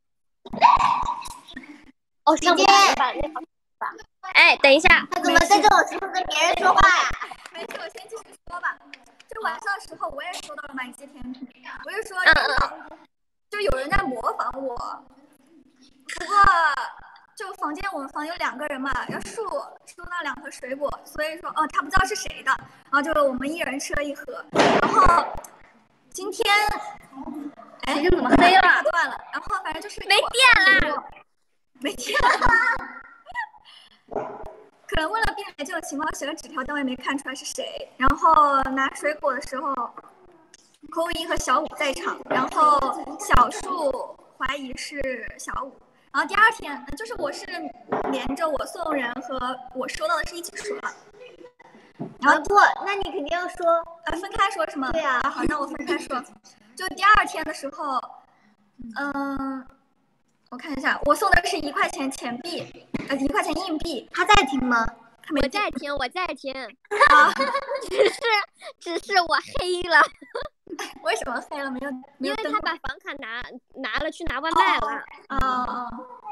哦，上不来吧？哎，等一下， 他怎么在这种时候跟别人说话呀？ 没事，我先继续说吧。就晚上的时候，我也收到了满记甜品，我就说， 嗯嗯， 就有人在模仿我。不过，就房间我们房有两个人嘛，要收收那两盒水果，所以说，哦，他不知道是谁的，然后就我们一人吃了一盒。然后今天，哎， 怎么黑了？ 打断了。然后反正就是没电了， 没电了。可能为了避免这种情况，写了纸条，但我也没看出来是谁。然后拿水果的时候，扣一和小五在场，然后小树怀疑是小五。然后第二天，就是我是连着我送人和我收到的是一起说了。 然后不，那你肯定要说， 呃，分开说是吗？ 对呀、 啊。好，那我分开说。就第二天的时候，嗯。我看一下，我送的是一块钱钱币，呃，一块钱硬币。 他在听吗？ 他没我在听，我在听。啊，只是只是我黑了。 为什么黑了？没有，没有因为他把房卡拿拿了去拿外卖了。 啊啊！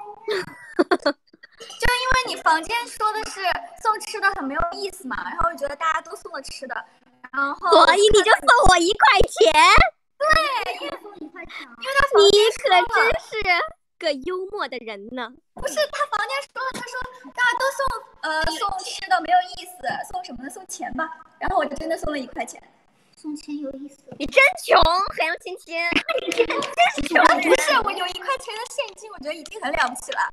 就是因为你房间说的是送吃的很没有意思嘛，然后我觉得大家都送了吃的，然后所以你就送我一块钱。 对，因为送一块钱。 因为他房间你可真是个幽默的人呢。 不是，他房间说了，他说大家都送呃送吃的没有意思，送什么呢？送钱吧。然后我就真的送了一块钱。 送钱有意思。 你真穷，海洋亲亲。 你真真穷。不是，我有一块钱的现金，我觉得已经很了不起了。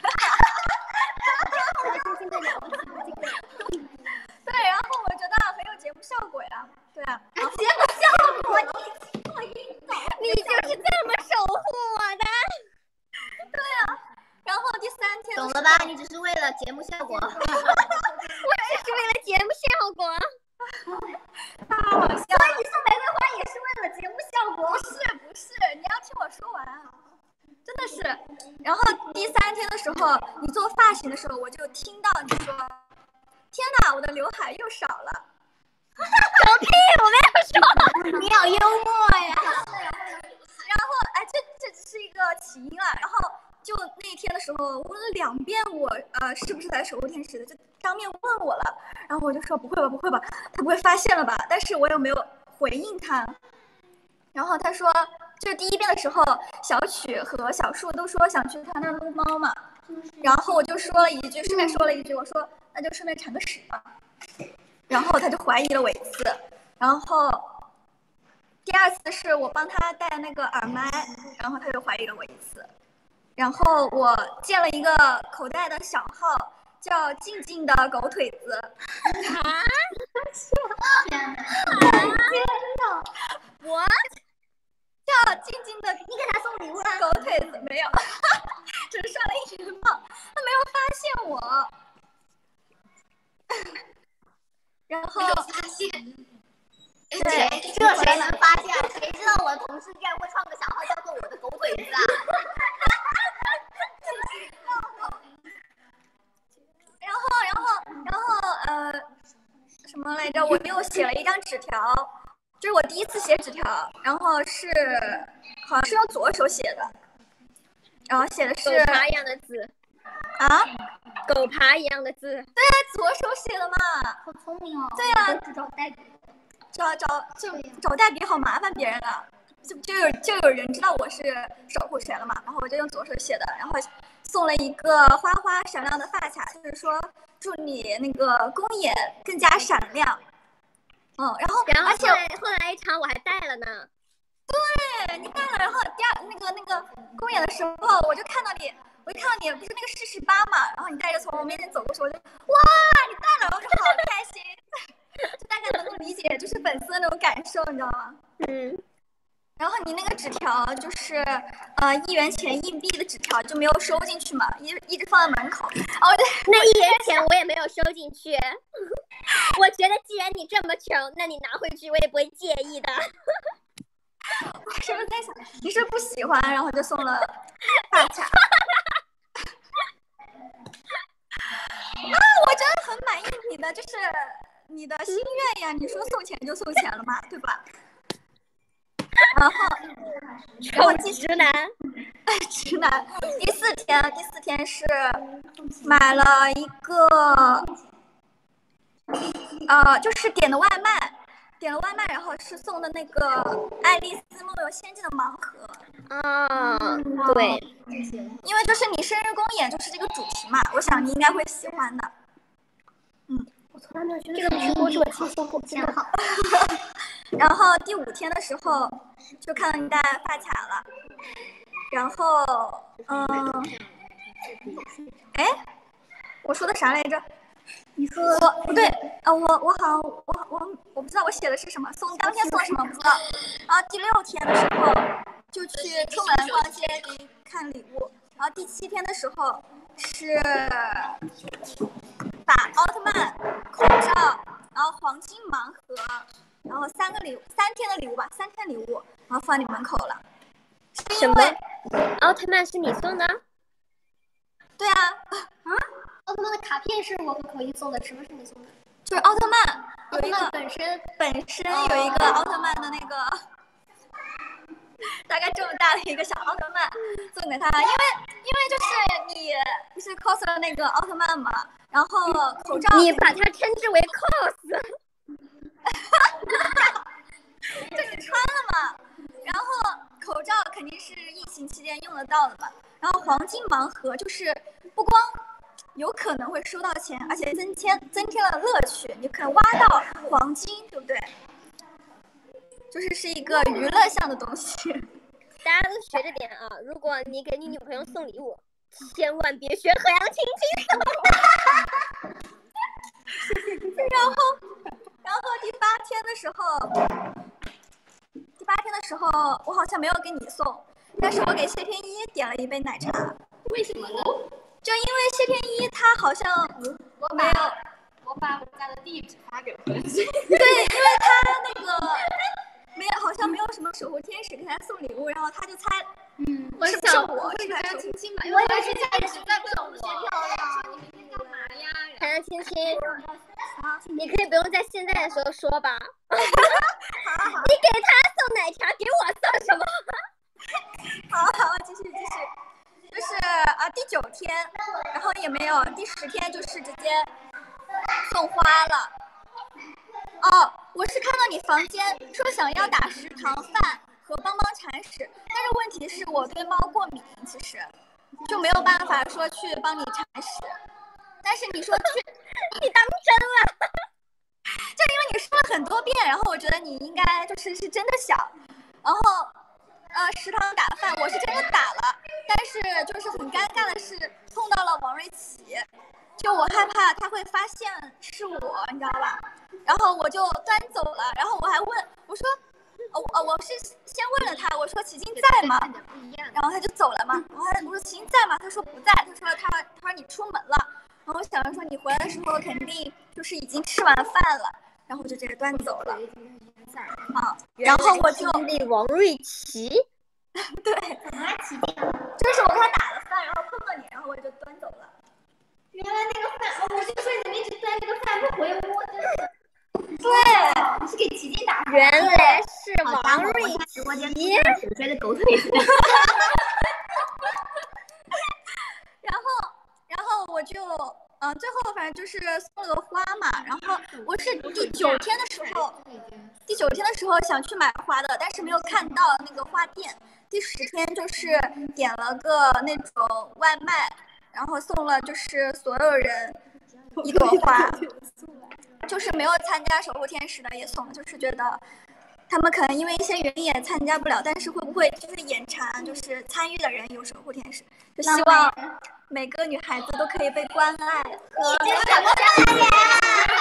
对，然后我觉得很有节目效果呀。对啊。 节目效果，你你就是这么守护我的。 对啊。然后第三天。 懂了吧？你只是为了节目效果。 我只是为了节目效果。 太好笑了。 所以你送玫瑰花也是为了节目效果。 不是不是，你要听我说完啊。真的是。然后第三天的时候，你做发型的时候，我就听到你说：“天哪，我的刘海又少了。” 狗屁！我没有说。你好幽默呀！ 然后哎，这这只是一个起因啊。然后就那天的时候，问了两遍我呃是不是来守护天使的，就当面问我了。然后我就说不会吧，不会吧，他不会发现了吧？但是我又没有回应他。然后他说，就第一遍的时候，小曲和小树都说想去他那儿撸猫嘛。然后我就说了一句，顺便说了一句，我说那就顺便铲个屎吧。然后他就怀疑了我一次。然后第二次是我帮他戴那个耳麦，然后他又怀疑了我一次。然后我建了一个口袋的小号，叫静静的狗腿子。 啊！天哪！天哪！我叫静静的， 你给他送礼物了？ 狗腿子没有，只是刷了一眼帽，他没有发现我。然后发现。对，这谁能发现？谁知道我的同事居然会创个小号叫做我的狗腿子啊？ 然后，然后，然后，呃，什么来着？我又写了一张纸条，就是我第一次写纸条，然后是好像是用左手写的，然后写的是狗爬一样的字。 啊？ 狗爬一样的字。 对啊，左手写的嘛。 好聪明哦。 对啊。 找代笔。 找找就找代笔好麻烦别人的，就就有就有人知道我是守护谁了嘛，然后我就用左手写的，然后送了一个花花闪亮的发卡，就是说祝你那个公演更加闪亮。嗯，然后然后而且后来后来一场我还带了呢。 对，你带了，然后第二那个那个公演的时候，我就看到你，我就看到你不是那个四十八嘛，然后你带着从我面前走过去，我就哇，你带了，我就好开心。就大概能够理解，就是粉丝的那种感受，你知道吗？ 嗯。 然后你那个纸条就是呃一元钱硬币的纸条就没有收进去嘛，一一直放在门口。然后那一元钱我也没有收进去。我觉得既然你这么穷，那你拿回去我也不会介意的。 我是不是在想你是不喜欢，然后就送了发卡？啊，我真的很满意你的，就是。你的心愿呀，你说送钱就送钱了嘛，对吧？然后，然后臭直男， 直男。第四天，第四天是买了一个，呃，就是点的外卖，点了外卖，然后是送的那个《爱丽丝梦游仙境》的盲盒。 啊、哦，对。 因为就是你生日公演就是这个主题嘛，我想你应该会喜欢的。嗯。 从来没有觉得这个直播是我亲手过，真的好。 然后第五天的时候就看到你带发卡了，然后嗯，哎，我说的啥来着？ 你说我不对啊，我我好像我我我不知道我写的是什么，送当天送什么不知道。然后第六天的时候就去出门逛街给你看礼物，然后第七天的时候是。把奥特曼口罩，然后黄金盲盒，然后三个礼物，三天的礼物吧，三天礼物，然后放你门口了。 什么？奥特曼是你送的？ 对啊。 啊？奥特曼的卡片是我和口音送的，什么是你送的？ 就是奥特曼有一个本身本身有一个奥特曼的那个。大概这么大的一个小奥特曼送给他，因为因为就是你不是 cos 了那个奥特曼嘛，然后口罩你把它称之为 cos， 就你穿了嘛，然后口罩肯定是疫情期间用得到的嘛，然后黄金盲盒就是不光有可能会收到钱，而且增添增添了乐趣，你可能挖到黄金，对不对？就是是一个娱乐向的东西。 大家都学着点啊！如果你给你女朋友送礼物，千万别学河阳青青。 然后，然后第八天的时候，第八天的时候，我好像没有给你送，但是我给谢天一点了一杯奶茶。 为什么呢？ 就因为谢天一他好像没有， 我把我家的地址发给回去。 对，因为他那个。没有，好像没有什么守护天使给他送礼物，然后他就猜， 嗯， 我想我是他是青青吧， 我也是在只在问我，说你明天干嘛呀？ 海洋青青，你可以不用在现在的时候说吧。 好你给他送奶茶，给我送什么？ 好好，继续继续，就是啊第九天，然后也没有，第十天就是直接送花了。哦，我是看到你房间说想要打食堂饭和帮帮铲屎，但是问题是我对猫过敏，其实就没有办法说去帮你铲屎。但是你说去， 你当真了？ 就因为你说了很多遍，然后我觉得你应该就是是真的想，然后呃食堂打饭我是真的打了，但是就是很尴尬的是碰到了王瑞琪，就我害怕他会发现是我，你知道吧？然后我就端走了，然后我还问我说，哦呃我是先问了他，我说齐静在吗？然后他就走了嘛，然后他我说齐静在吗？他说不在，他说他他说你出门了。然后我想着说你回来的时候肯定就是已经吃完饭了，然后我就直接端走了。啊，然后我就王瑞琪， 对，就是我跟他打了饭，然后碰到你，然后我就端走了。 原来那个饭，我就说你们一直端那个饭不回我，真是。 对，你是给琪琪打。 原来是王瑞琪。 我觉得狗腿子。 然后。然后我就，呃，最后反正就是送了个花嘛。然后我是第九天的时候，第九天的时候想去买花的，但是没有看到那个花店。第十天就是点了个那种外卖，然后送了就是所有人一朵花，就是没有参加守护天使的也送了，就是觉得他们可能因为一些原因也参加不了，但是会不会就是眼馋，就是参与的人有守护天使，就希望每个女孩子都可以被关爱。 你这什么关爱呀？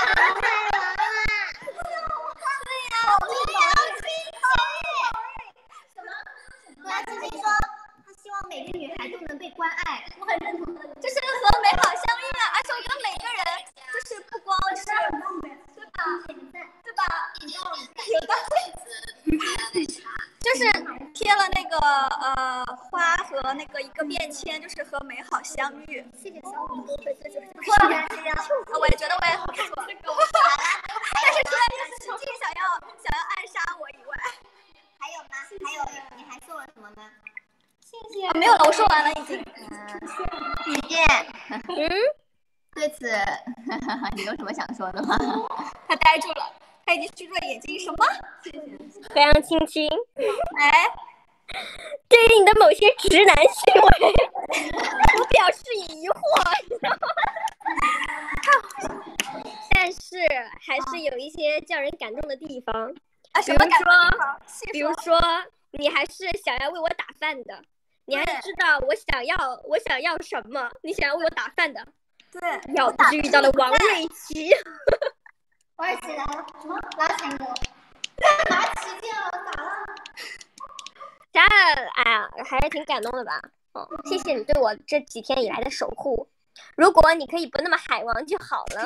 对呀，我要亲什么？那琪琪说，她希望每个女孩都能被关爱，我很认同的， 就是和美好相遇啊！而且我觉得每个人就是不光是，对吧？对吧？有道理。就是贴了那个呃花和那个一个便签，就是和美好相遇。 谢谢小五，对对对， 不错，我也觉得我也很不错。但是除了琪琪想要想要暗杀我以外， 还有吗？还有你还送了什么吗？谢谢。 啊、没有了，我说完了已经。 李健，嗯，对此你有什么想说的吗？ 他呆住了。他已经虚弱眼睛，什么？ 黑羊青青， 哎， 对于你的某些直男行为，我表示疑惑，你知道吗？但是还是有一些叫人感动的地方， 啊， 比如说，比如说，你还是想要为我打饭的，你还知道我想要我想要什么，你想要为我打饭的， 对， 要不是遇到了王瑞琪。 我也起来了，什么？拉成功？干嘛起劲了？咋了？ 啥？哎呀，还是挺感动的吧？哦，谢谢你对我这几天以来的守护。如果你可以不那么海王就好了。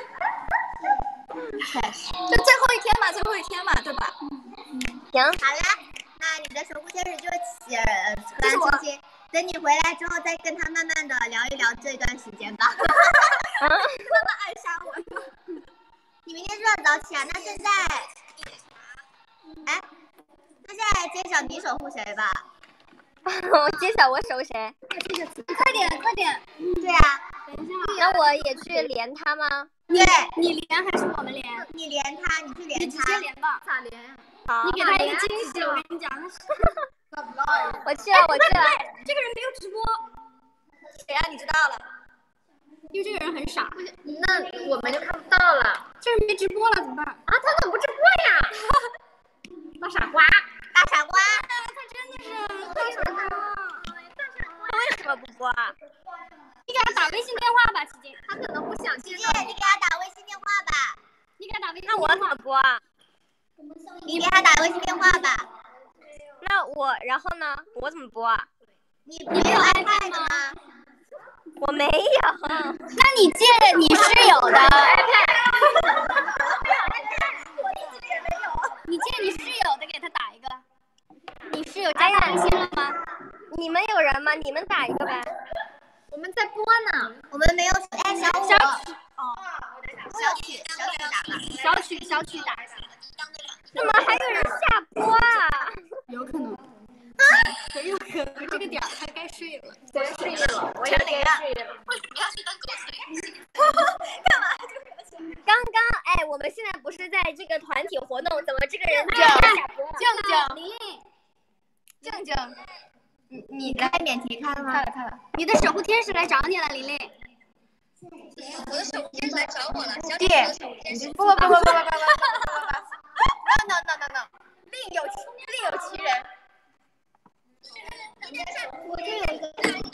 就最后一天嘛，最后一天嘛，对吧？ 行， 好了，那你的守护天使就起呃，黑羊青青，等你回来之后再跟他慢慢的聊一聊这段时间吧。 慢慢暗杀我。 你明天是不是要早起啊？那现在，哎，那现在揭晓你守护谁吧？ 我揭晓我守谁？ 快点快点！ 对啊， 那我也去连他吗？ 对， 你连还是我们连？ 你连他，你去连他。 你直接连吧。咋连呀？ 好， 你给他一个惊喜，我跟你讲。 我去了，我去了。 这个人没有直播。 谁呀？你知道了？ 因为这个人很傻。 那我们就看不到了。 这人没直播了怎么办？ 啊，他怎么不直播呀？ 大傻瓜！ 大傻瓜！ 他真的是大傻瓜！ 他为什么不播啊？ 你给他打微信电话吧，琪琪。 他可能不想接。 姐，你给他打微信电话吧。 你给他打微信。 那我怎么播啊？ 你给他打微信电话吧。 那我，然后呢？我怎么播啊？ 你没有 iPad 吗？ 我没有。 那你借你室友的 iPad。你借你室友的给他打一个。你室友加上微信了吗？ 你们有人吗？你们打一个呗。 我们在播呢。 我们没有。哎，小五。 小曲。哦。 小曲，小曲打吧。 小曲，小曲打一打。 怎么还有人下播啊？ 有可能。 啊？ 很有可能这个点儿他该睡了。 谁睡了？我也该睡了。 为什么要去当狗随？ 干嘛？刚刚哎，我们现在不是在这个团体活动，怎么这个人就下播了？ 静静， 玲玲， 静静，你你开免提开了吗？开了开了。 你的守护天使来找你了，玲玲。 我的守护天使来找我了，小弟， 姐的守护天使。 不不不不不不不不不不 ，no no no no no， 另有另有其人。 我这有一个。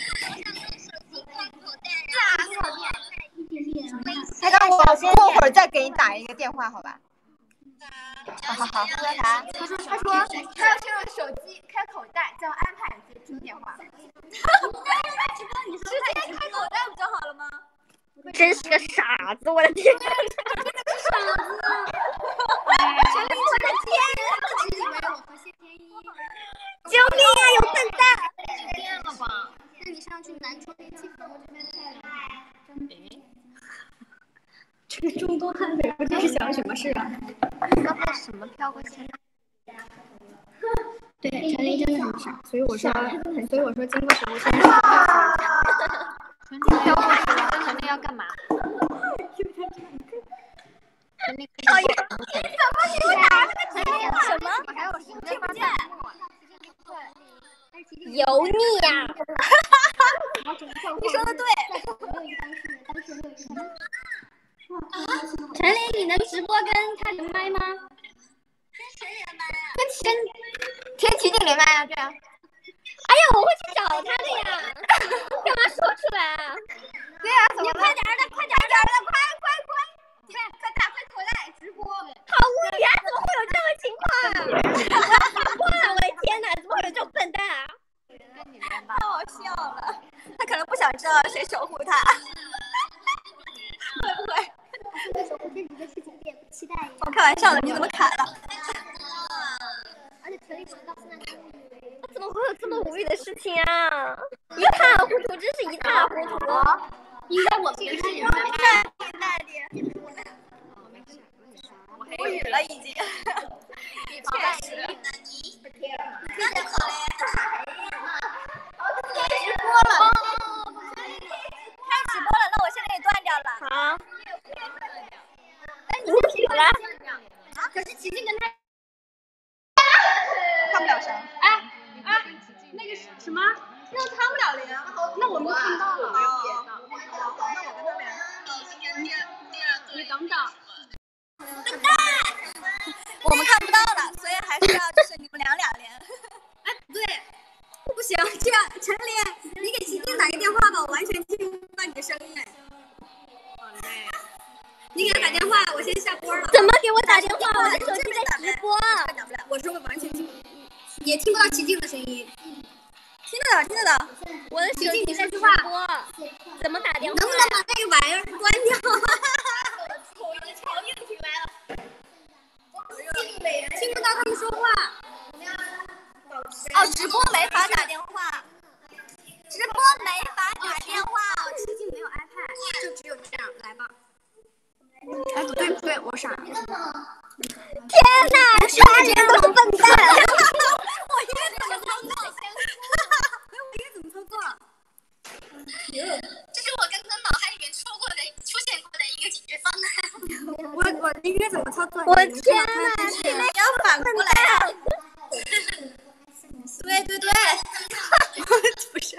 他让我过会儿再给你打一个电话，好吧？好好好。他说啥？他说他说他要先用手机开口袋，叫 iPad 接听电话。 你直接开口袋不就好了吗？真是个傻子，我的天！真的是傻子！全力我的天！ 以为我和谢天一。 救命啊！有笨蛋！ 变了吧？那你上去南充电器服务这边太冷了，真北。这个中东悍匪不知是想什么事啊？ 刚才什么飘过去？ 对，陈琳真的很傻，所以我说，所以我说经过守护天使不要想陈琳飘过去了，陈琳要干嘛？陈琳可以。 你怎么给我打了个电话？什么？ 还有听不见。油腻呀！你说的对。陈琳，你能直播跟他连麦吗？ 跟谁连麦啊？ 跟跟天琪你连麦啊，对啊。 哎呀，我会去找他的呀！干嘛说出来啊？ 对啊，怎么你快点的，快点的，快快快！ 快快打开口袋直播。 好无语啊！怎么会有这种情况啊？直播了，我的天哪！怎么会有这种笨蛋啊？太好笑了，他可能不想知道谁守护他。会不会？ 对守护天使的事情一点不期待一样。 我开玩笑的，你怎么卡了？ 而且陈立文到现在都以为。 怎么会有这么无语的事情啊？一塌糊涂，真是一塌糊涂。 应该我们是人们大点大点。无语了已经。确实。那就好嘞。开直播了。开直播了，那我先给你断掉了。好。哎，你先停了。啊？可是琪琪跟他。 看不了声。 哎哎，那个什么？ 那他们俩连。 那我们看到了。 哦。那我跟他连。 你等等。 笨蛋！我们看不到了，所以还是要就是你们俩俩连。哎，不对，不行，这样陈琳，你给琪琪打个电话吧，我完全听不到你的声音。好嘞。你给他打电话，我先下播了。怎么给我打电话？我的手机在直播。我说我完全听，也听不到琪琪的声音。听得到，听得到。我的手机在直播，怎么打电话？能不能把那个玩意儿关掉？超硬起来了。听不到他们说话。哦，直播没法打电话。直播没法打电话。 最近没有 iPad， 就只有这样，来吧。哎，不对不对，我傻了。 天哪，全连都是笨蛋。我应该怎么操作？我应该怎么操作？ 这是我刚刚脑海里面出过的、出现过的一个解决方案。 我我应该怎么操作？我天哪，这个要反过来。对对对。不是。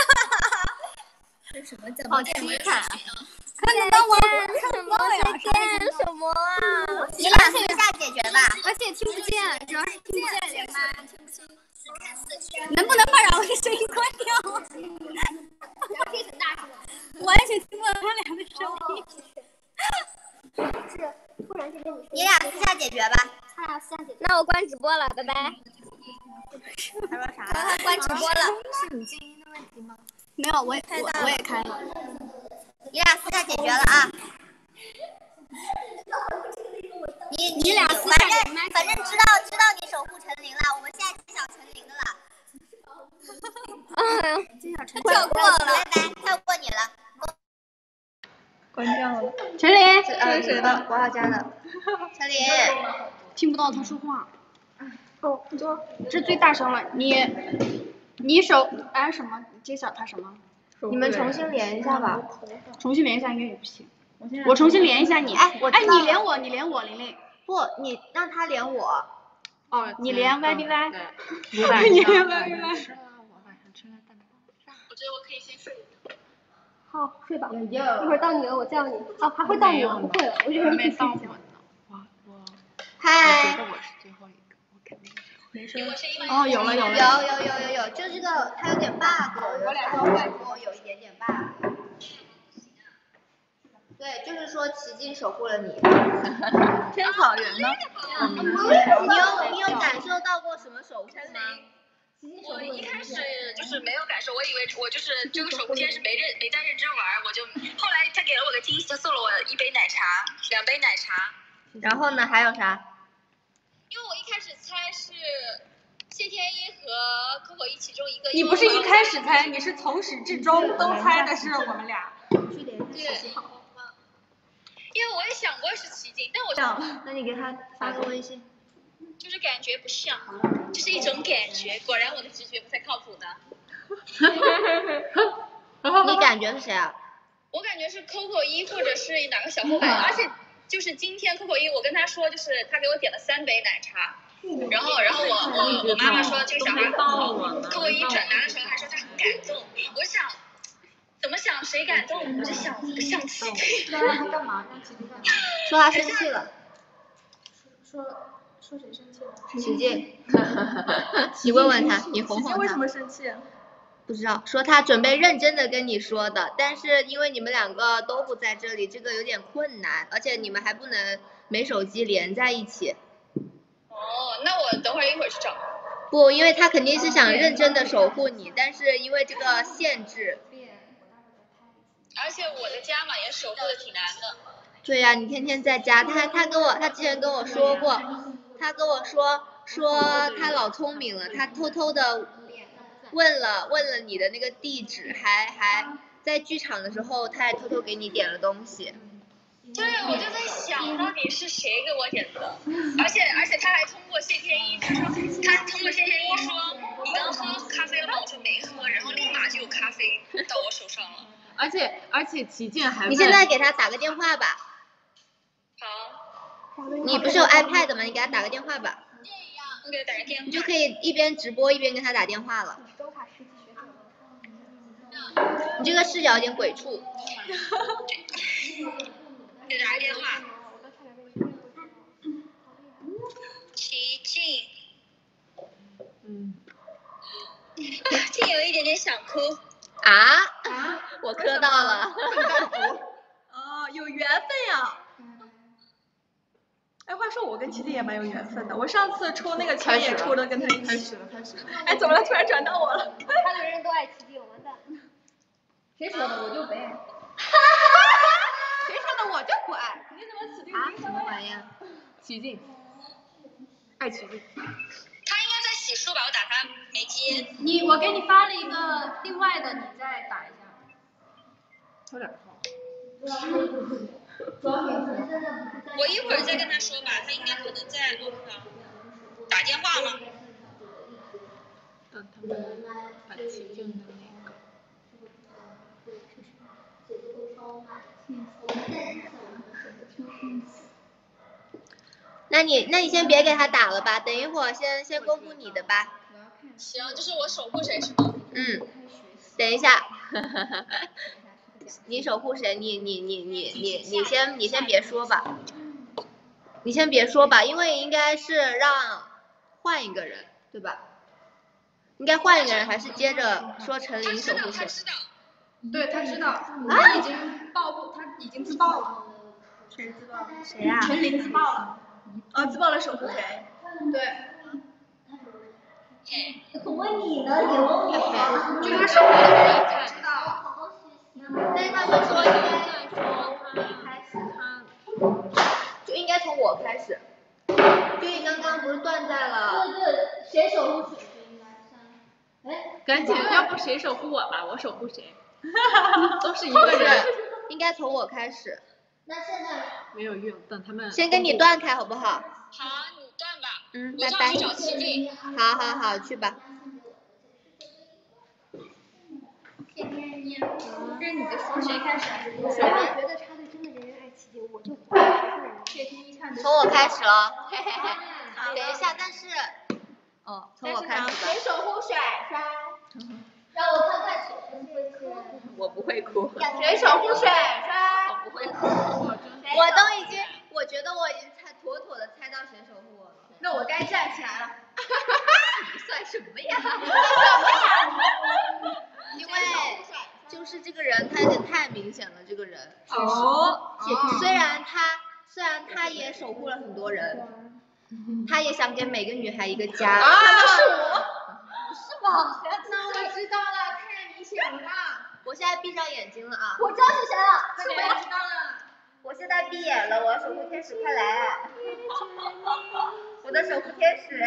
这什么叫？ 好凄惨啊！ 看得到我什么在干什么啊？ 你俩私下解决吧。 而且听不见，主要是听不见连麦。 能不能把我的声音关掉？完全听不到他俩的声音。 是，突然之间你你俩私下解决吧。 他俩私下解决。 那我关直播了，拜拜。 他说啥？ 他关直播了。 是你静音的问题吗？没有，我也我我也开了。 你俩私下解决了啊。你你俩私下反正反正知道知道你守护陈琳了，我们现在揭晓陈琳的了。 哎呀， 跳过了，拜拜，跳过你了。 关掉了。 陈琳， 这是谁的？ 王小佳的。陈琳， 听不到他说话。 哦，你说。 这最大声了，你你手哎什么？揭晓他什么？ 你们重新连一下吧。 重新连一下应该也不行。我重新连一下你。哎，哎，你连我，你连我，玲玲。 不，你让他连我。 哦，你连 Y B Y。 你连 Y B Y。 我觉得我可以先睡。 好，睡吧。一会儿到你了，我叫你。哦，还会到你了，不会了，我一会儿你可以睡觉。 嗨。 我觉得我是最后一个，我肯定是。 哦，有了有了。 有有有有有，就这个它有点 bug， 有时候会说有一点点 bug。对，就是说奇迹守护了你。 天草人呢？ 你有你有感受到过什么守护吗？ 我一开始就是没有感受，我以为我就是这个守护天是没认没在认真玩，我就后来他给了我个惊喜，他送了我一杯奶茶，两杯奶茶。 然后呢，还有啥？ 因为我一开始猜是谢天一和可可一其中一个。 你不是一开始猜，你是从始至终都猜的是我们俩。 对。因为我也想过是奇景，但我想，那你给他发个微信。 就是感觉不像，就是一种感觉。果然我的直觉不太靠谱的。 你感觉是谁啊？ 我感觉是 Coco 一或者是哪个小后辈，而且就是今天 Coco 一，我跟他说，就是他给我点了三杯奶茶，然后然后我我我妈妈说这个小孩 Coco 一转达的时候，还说他很感动，我想。怎么想谁感动？我就想不像奇迹。 让他干嘛？让奇迹干嘛？ 说他生气了。 说说谁生气了？ 奇迹。你问问他，你哄哄他。 为什么生气？ 不知道，说他准备认真的跟你说的，但是因为你们两个都不在这里，这个有点困难，而且你们还不能没手机连在一起。 哦，那我等会儿一会儿去找。 不，因为他肯定是想认真的守护你，但是因为这个限制。 而且我的家嘛也守护的挺难的。 对呀、啊，你天天在家，他他跟我他之前跟我说过，他跟我说说他老聪明了，他偷偷的问了问了你的那个地址，还还在剧场的时候，他还偷偷给你点了东西。 对，我就在想到底是谁给我点的，而且而且他还通过谢天一，他说他通过谢天一说你刚喝咖啡了吗？我说没喝，然后立马就有咖啡到我手上了。 而且而且旗舰还你现在给他打个电话吧。 好。 你不是有 iPad 吗？你给他打个电话吧。 我给他打个电话。 你就可以一边直播一边跟他打电话了。你这个视角有点鬼畜。 给他打个电话。奇静。 嗯。 静有一点点想哭。 啊啊！我磕到了。 哦，有缘分呀。哎，话说我跟琪琪也蛮有缘分的，我上次抽那个签也抽的跟他一起。 开始了，开始了。 哎，怎么了？突然转到我了。 他的人都爱奇迹，完蛋。 谁说的？我就不爱。谁说的？我就不爱。 你怎么死定啊？什么玩意儿？ 奇迹。爱奇艺。 他应该在洗漱吧，我打他没接。 你，我给你发了一个另外的，你再打一下。 抽两号。 我一会儿再跟他说吧，他应该可能在路上。打电话吗？ 等他们把奇境的那个。 那你那你先别给他打了吧，等一会儿先先公布你的吧。 行，就是我守护谁是吗？ 嗯，等一下，你守护谁？你你你你你你先你先别说吧，你先别说吧，因为应该是让换一个人，对吧？应该换一个人，还是接着说陈琳守护谁？ 对，他知道，他已经报过，他已经自爆了。 谁自爆？ 谁呀？ 陈琳自爆了。 哦，自爆了守护谁？ 对。 我问你呢，你问我。 就他守护的人已经知道。 但是他们说应该在说他一开始他，就应该从我开始，就你刚刚不是断在了。 对对，谁守护谁应该是。哎。 赶紧，要不谁守护我吧，我守护谁。都是一个人。 应该从我开始。 那现在。 没有用，等他们。 先跟你断开好不好？ 好，你断吧。 嗯， 我就拜拜。 去找奇迹。 好好好，去吧。 这是你的书谁开始还是我？我觉得插队真的人人爱奇迹，我就不会从我开始了，嘿嘿嘿。等一下，但是，哦，从我开始吧。 谁守护甩甩？ 让我看看谁会哭。 我不会哭。 谁守护甩甩？ 我不会哭。我都已经，我觉得我已经猜妥妥的猜到谁守护我了。 那我该站起来了。 你算什么呀？你算什么呀？因为就是这个人，他有点太明显了，这个人。 哦。 虽然他虽然他也守护了很多人，他也想给每个女孩一个家。 啊，是我。 是吧？ 那我知道了，太明显了。 我现在闭上眼睛了啊。 我知道是谁了。 是我知道了。 我现在闭眼了，我要守护天使，快来！我的守护天使。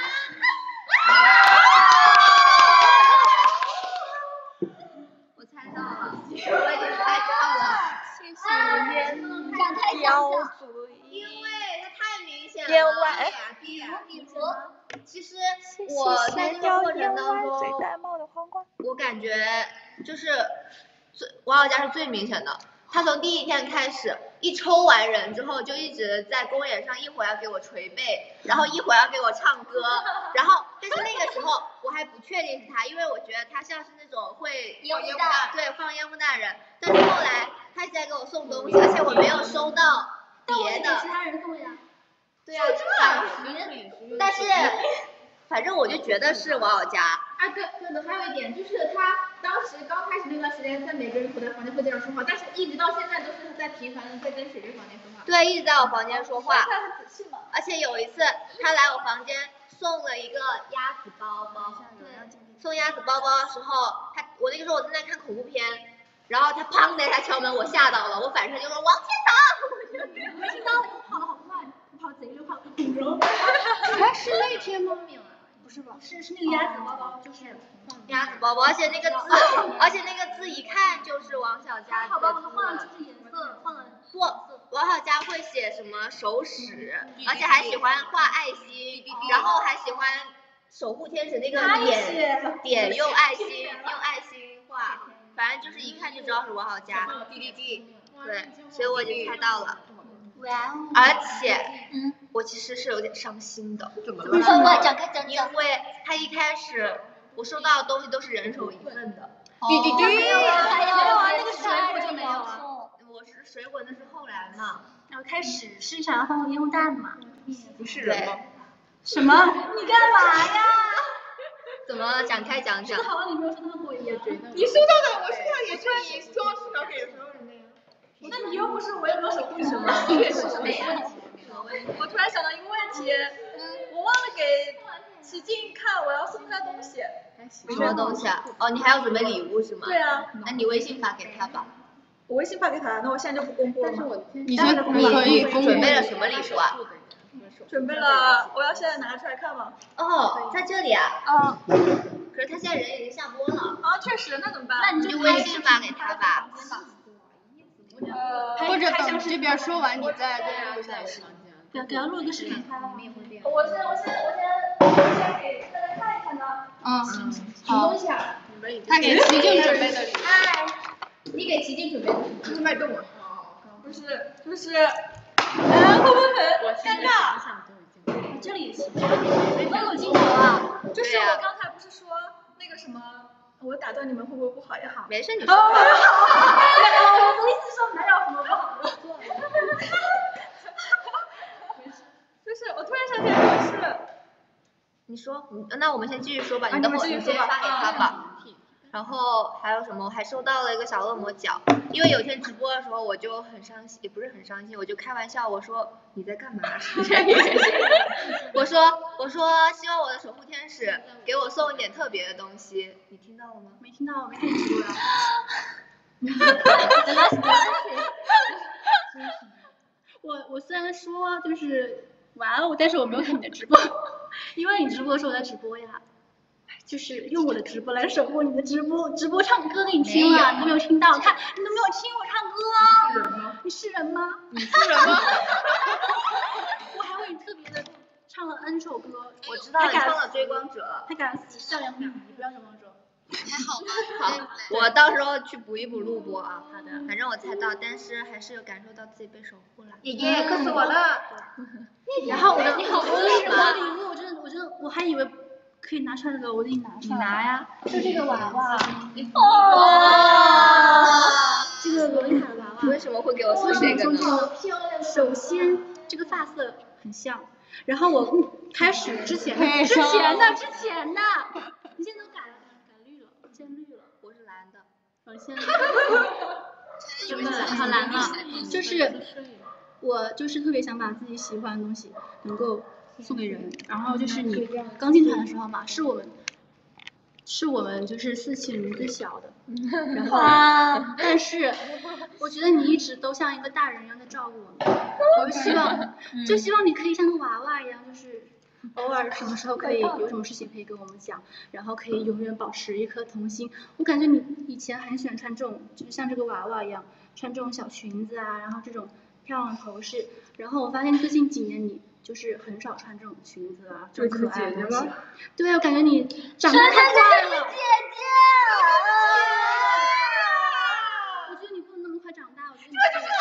我猜到了，我已经猜到了。 谢谢烟标主义。 因为它太明显了。 烟歪。 比如，其实我在这个过程当中， 最戴帽的皇冠。 我感觉就是最王小佳是最明显的。他从第一天开始，一抽完人之后，就一直在公演上，一会儿要给我捶背，然后一会儿要给我唱歌，然后但是那个时候我还不确定是他，因为我觉得他像是那种会烟雾弹， 对，放烟雾弹人。但是后来他一直在给我送东西，而且我没有收到别的。 其他人送呀。 对啊，但是反正我就觉得是王小佳。 啊，对对的，还有一点就是他当时刚开始那段时间，在每个人口袋房间会这样说话，但是一直到现在都是在频繁的在跟水水房间说话。 对，一直在我房间说话。 他很仔细嘛。 而且有一次他来我房间送了一个鸭子包包，对，送鸭子包包的时候，他我那个时候我正在看恐怖片，然后他砰的一下敲门，我吓到了，我反身就说王天堂， 没听到，跑得好快，跑贼溜，跑得很柔。 哎，是那天吗？ 不是吧？是是那个鸭子包包，就是鸭子包包，而且那个字，而且那个字一看就是王小佳好吧，我换了就是颜色，换了不，王小佳会写什么手使，而且还喜欢画爱心，然后还喜欢守护天使那个点点用爱心用爱心画，反正就是一看就知道是王小佳。滴滴滴，对，所以我已经猜到了。而且，嗯，我其实是有点伤心的。怎么了？ 说吧，讲开讲因为他一开始我收到的东西都是人手一份的。 对对对。 没有啊， 没有啊，那个水果就没有啊。 我是水果，那是后来嘛。 然后开始是想要放烟雾弹嘛？ 不是人吗？ 什么？你干嘛呀？ 怎么展开讲讲？ 好像你没有收到过一样。 你收到的，我收到也是你说至少给所有人的呀。 那你又不是我也没有守护什么？我突然想到一个问题，我忘了给齐静看我要送他东西。 什么东西啊？哦，你还要准备礼物是吗？ 对啊。 那你微信发给他吧。 我微信发给他，那我现在就不公布了吗？ 你先你可以公布。 准备了什么礼物啊？ 准备了，我要现在拿出来看吗？ 哦，在这里啊。 啊。 可是他现在人已经下播了。 啊，确实，那怎么办？ 那你就微信发给他吧。 呃， 或者等这边说完，你再录一下视频。 给给他录一个视频。 我先我先我先我先给大家看一看呢。 嗯， 什么东西啊？ 他给齐静准备的礼物。 哎，你给齐静准备的是脉动啊？ 不是，就是，哎，会不会很尴尬？ 这里行，都有镜头啊。 就是我刚才不是说那个什么，我打断你们会不会不好呀？ 没事，你说。 哦，好，我的意思说没有什么不好的。就是我突然想起来一个事。 你说，那我们先继续说吧，你等会你先发给他吧。然后还有什么？我还收到了一个小恶魔角，因为有天直播的时候我就很伤心，也不是很伤心，我就开玩笑我说你在干嘛？我说我说希望我的守护天使给我送一点特别的东西，你听到了吗？ 没听到，我没听直播呀。我我虽然说就是完了，但是我没有看你的直播，因为你直播的时候我在直播呀。就是用我的直播来守护你的直播，直播唱歌给你听了，你都没有听到，看你都没有听我唱歌啊！你是人吗？ 你是人吗？ 我还为你特别的 N 首歌， 我知道你唱了《追光者》， 还敢笑脸迷，不要追光者。 还好吧。好，我到时候去补一补录播啊。好的。反正我猜到，但是还是有感受到自己被守护了。 爷爷，可是我的。 然后我的， 你好我的我礼物，我真的我真的我还以为可以拿出来的，我给你拿出来。 你拿呀。 就这个娃娃。 哇。 这个罗丽塔的娃娃。 为什么会给我送这个呢？ 首先，这个发色很像。然后我开始之前之前的之前的，你现在都改了，改绿了，现在绿了， 我是蓝的， 我现在真的好蓝了，就是我就是特别想把自己喜欢的东西能够送给人，然后就是你刚进团的时候嘛，是我们是我们就是四期最小的，然后但是我觉得你一直都像一个大人一样在照顾我们，我就希望就希望你可以像个娃娃一样，就是偶尔什么时候可以有什么事情可以跟我们讲，然后可以永远保持一颗童心。我感觉你以前很喜欢穿这种，就是像这个娃娃一样穿这种小裙子啊，然后这种漂亮的头饰，然后我发现最近几年你就是很少穿这种裙子啊，这种可爱的东西。对，我感觉你长得太快了。姐姐。我觉得你不能那么快长大，我觉得你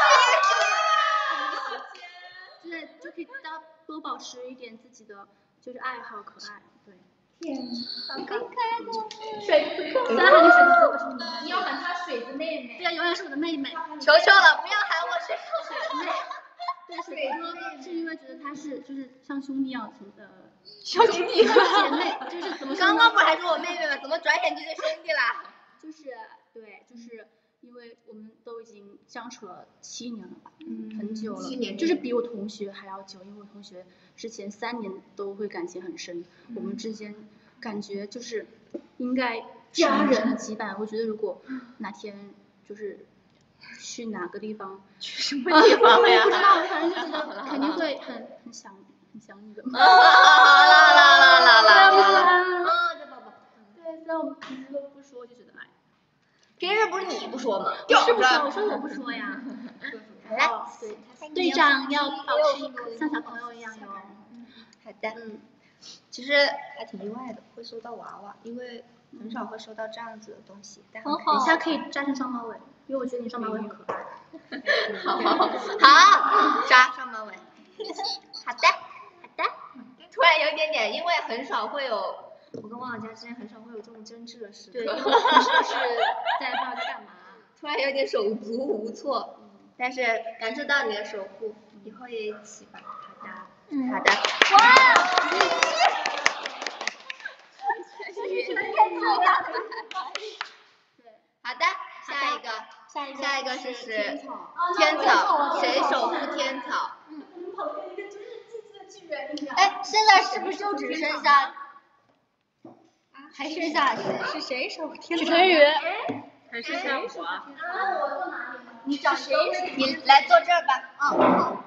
对，就可以多多保持一点自己的就是爱好可爱，对。 天，好可爱的水子哥，虽然喊你水子哥，我是你， 你要喊她水子妹妹。 对呀，永远是我的妹妹。 求求了，不要喊我水子妹妹。 对，水哥是因为觉得他是就是像兄弟一样的小兄弟姐妹，就是怎么刚刚不还是我妹妹吗？怎么转眼就成兄弟啦？ 就是对，就是因为我们都已经相处了七年了吧， 嗯， 很久了， 七年， 就是比我同学还要久，因为我同学之前三年都会感情很深，嗯、我们之间感觉就是应该家人的羁绊。我觉得如果哪天就是去哪个地方， 去什么地方呀？ 不知道，反正就觉得肯定会很很想很想你的。 啊啦啦啦啦啦啦！ 啊，这宝宝，对，虽然我们平时都不说，就觉得哎。 平时不是你不说吗？ 是不说，我说我不说呀。 来， 对，队长要保持一个像小朋友一样哟。 好的。嗯，其实还挺意外的，会收到娃娃，因为很少会收到这样子的东西。但很好，等一下可以扎成双马尾，因为我觉得你双马尾很可爱。 好，好，扎双马尾。好的，好的。突然有一点点，因为很少会有。我跟汪小佳之间很少会有这种争执的时刻， 对，平时是在不知道在干嘛， 突然有点手足无措，嗯，但是感受到你的守护，以后也一起吧。好的，嗯，好的。哇！好的，下一个，下一个，下一个是是天草，谁守护天草？嗯，旁边一个就是自己的巨人一样。哎，现在是不是就只剩下？ 还剩下谁？是谁守护天草？ 陈宇，还剩下我。 啊，我坐哪里？你找谁？ 你来坐这儿吧。啊，好。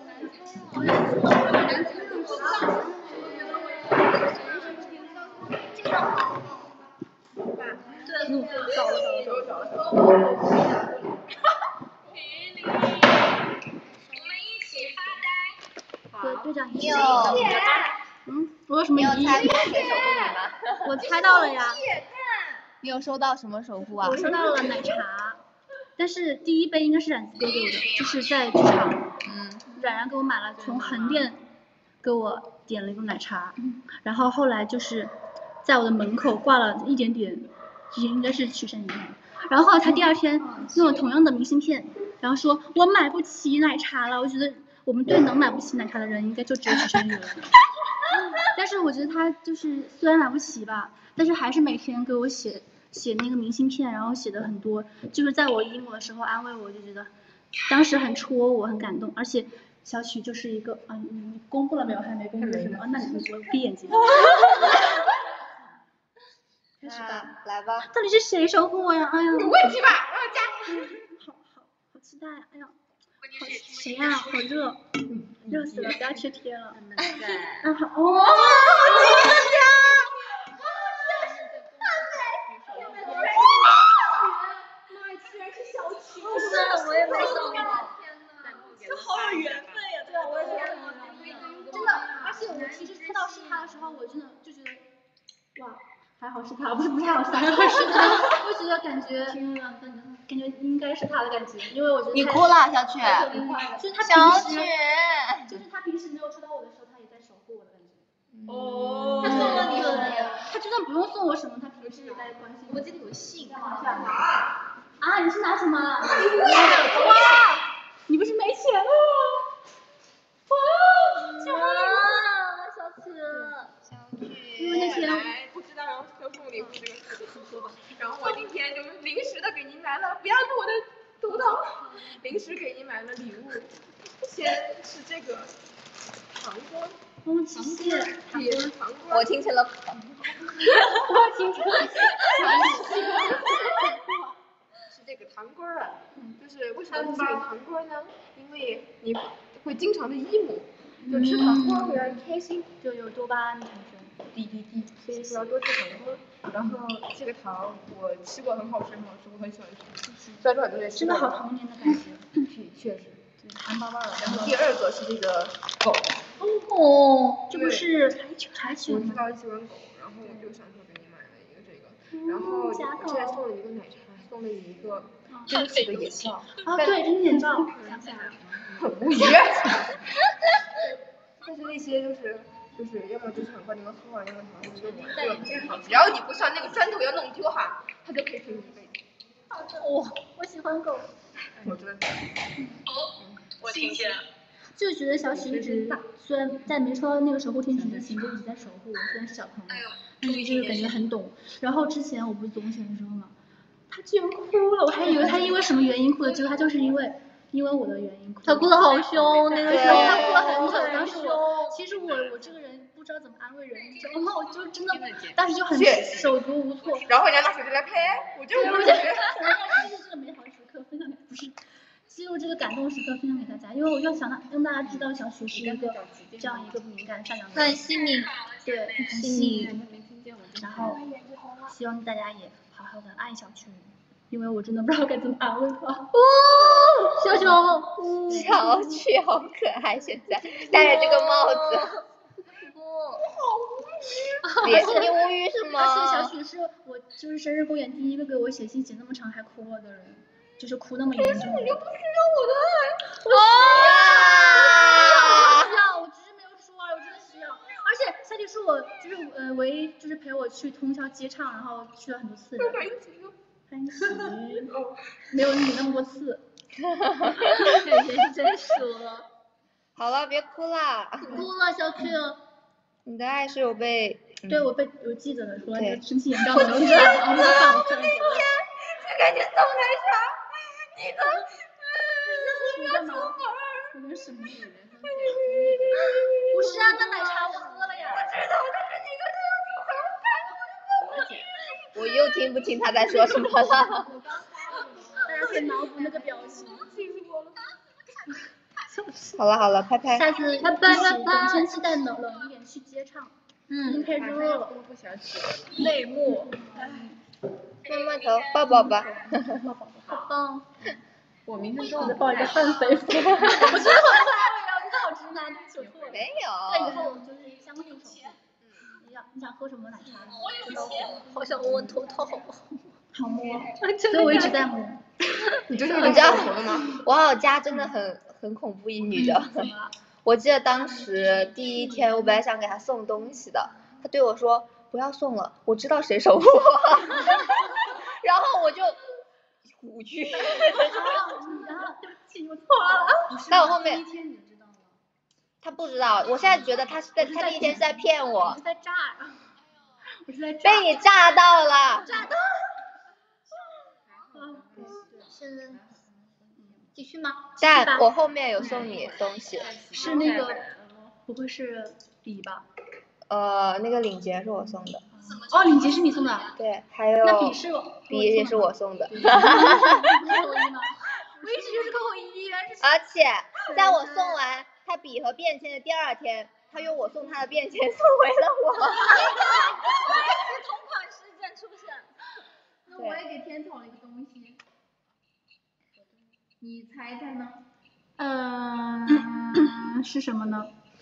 对，嗯，找了找了找了找了。 我们一起发呆。 对，队长， 你有？ 嗯，我有什么疑义？你有猜过谁守护你吗？ 我猜到了呀。 你有收到什么守护啊？ 我收到了奶茶，但是第一杯应该是冉子哥给我的，就是在剧场，嗯，冉冉给我买了，从横店给我点了一个奶茶，然后后来就是在我的门口挂了一点点，应该是取胜银行，然后后来他第二天用了同样的明信片，然后说我买不起奶茶了，我觉得我们队能买不起奶茶的人应该就只有取胜宇了。但是我觉得他就是虽然买不起吧，但是还是每天给我写写那个明信片，然后写的很多，就是在我 emo 的时候安慰我，就觉得当时很戳我，很感动。而且小曲就是一个啊，你公布了没有？还没公布是吗？啊，那你就闭眼睛。开始吧， 来吧。 到底是谁守护我呀？哎呀， 有问题吧？让家。 好好好期待，哎呀。好谁呀、啊？好热，热死了！不要贴贴了。啊好，哇、哦！ 妈，居然是小曲！ 我也没想到。 这好有缘分呀！对啊，我也觉得。 真的，而且我其实他到是他的时候，我真的就觉得，哇，还好是他，不是不太好是他，是他，我觉得感觉，感觉应该是他的感觉，因为我觉得你哭了，小曲。 就是他平时， 小曲。 就是他平时没有抽到我的时候，他也在守护我的感觉。 哦。 他送了你什么呀？他就算不用送我什么，他平时也在关心我。我记得有信。啊，你是拿什么？哇，你不是没钱了？哇，小曲。 小曲。 因为那天不知道要送礼物这个事情说吧，然后我今天就临时的给您买了，不要动我的头套，临时给您买了礼物，先是这个糖果。 哦，谢谢。 糖果。 我听成了糖果。 我听成了糖果。 是这个糖果啊，就是为什么是这个糖果呢？因为你会经常的 emo， 就吃糖果会让人开心， 就有多巴胺产生。 滴滴滴，所以说要多吃糖果。然后这个糖我吃过，很好吃，很好吃，我很喜欢吃。虽然说很多人吃真的好童年的感觉。 确实。 糖巴巴的。 然后第二个是这个狗。 哦，这不是柴犬吗？ 我知道你喜欢狗，然后我就想说给你买了一个这个，然后我现在送了一个奶茶，送了你一个真实的眼罩。 啊，对，真眼罩。想起来了。 很无语。但是那些就是就是要么就是很快就能喝完，要么好像就这个非常，只要你不像那个砖头要弄丢哈，它就可以陪你一辈子。 好的，哇，我喜欢狗。 我真的。 哦，我听见了。 就觉得小许一直虽然在没抽到那个守护天使之前就一直在守护我，虽然是小朋友，但是就是感觉很懂。然后之前我不是总选的时候嘛，他居然哭了，我还以为他因为什么原因哭的，结果他就是因为因为我的原因哭。他哭得好凶，那个时候他哭了很久，当时我其实我我这个人不知道怎么安慰人，你知道吗？我就真的当时就很手足无措。 然后人家拿手机来拍，我就我就我要记录这个美好时刻分享给不是。记录这个感动时刻分享给大家，因为我就想让大家知道小雪是一个这样一个敏感善良的人，很细腻，对，很细腻。然后希望大家也好好的爱小曲，因为我真的不知道该怎么安慰他。哦，小熊， 小曲好可爱，现在戴着这个帽子。别，你无语是吗？ 而且小曲是我就是生日公演第一个给我写信写那么长还哭了的人。就是哭那么严重。可是你又不是让我的爱。我需要，我只是没有说，我真的需要。而且小曲是我就是呃唯一就是陪我去通宵接唱，然后去了很多次的。潘琪，没有你那么多次。真真说。 好了，别哭了。 哭了，小曲。 你的爱是有被。 对，我被我记得了，说生气眼罩，然后就然后就放这。 就感觉送奶茶。你的， 你干嘛？我们什么人？不是啊，那奶茶我喝了呀。 我知道，但是你个我又听不清他在说什么了。 大家可以脑补那个表情，气死我了。 好了好了，拍拍。 下次拍拍拍拍。天气再冷冷一点去接唱。嗯。已经开始热了。 不想起泪目。 慢慢头，抱抱吧。 好棒！ 我明天中午再抱一个半肥妇。我觉得好可爱呀，不好直男，说错了。 没有。 那以后我们就是相互守护。你想你想喝什么奶茶？我也不行。好想摸摸头套，好不好？好摸。所以我一直在摸。 你就是你知道吗？王小佳真的很很恐怖一女的。我记得当时第一天，我本来想给她送东西的，她对我说不要送了，我知道谁守护我。然后我就。虎踞。 然后对不起，我错了。 但我后面。他不知道，我现在觉得他是在，他第一天是在骗我。 我是在炸呀！我是在炸。 被你炸到了。 炸到。是，继续吗？ 但我后面有送你东西。 是那个，不会是笔吧？ 呃，那个领结是我送的。 哦，领结是你送的？ 对，还有。 那笔是我。 笔也是我送的。 我一直就是扣我一， 而且在我送完他笔和便签的第二天，他用我送他的便签送回了我。 同款事件出现。那我也给天讨了一个东西，你猜猜呢？嗯，是什么呢？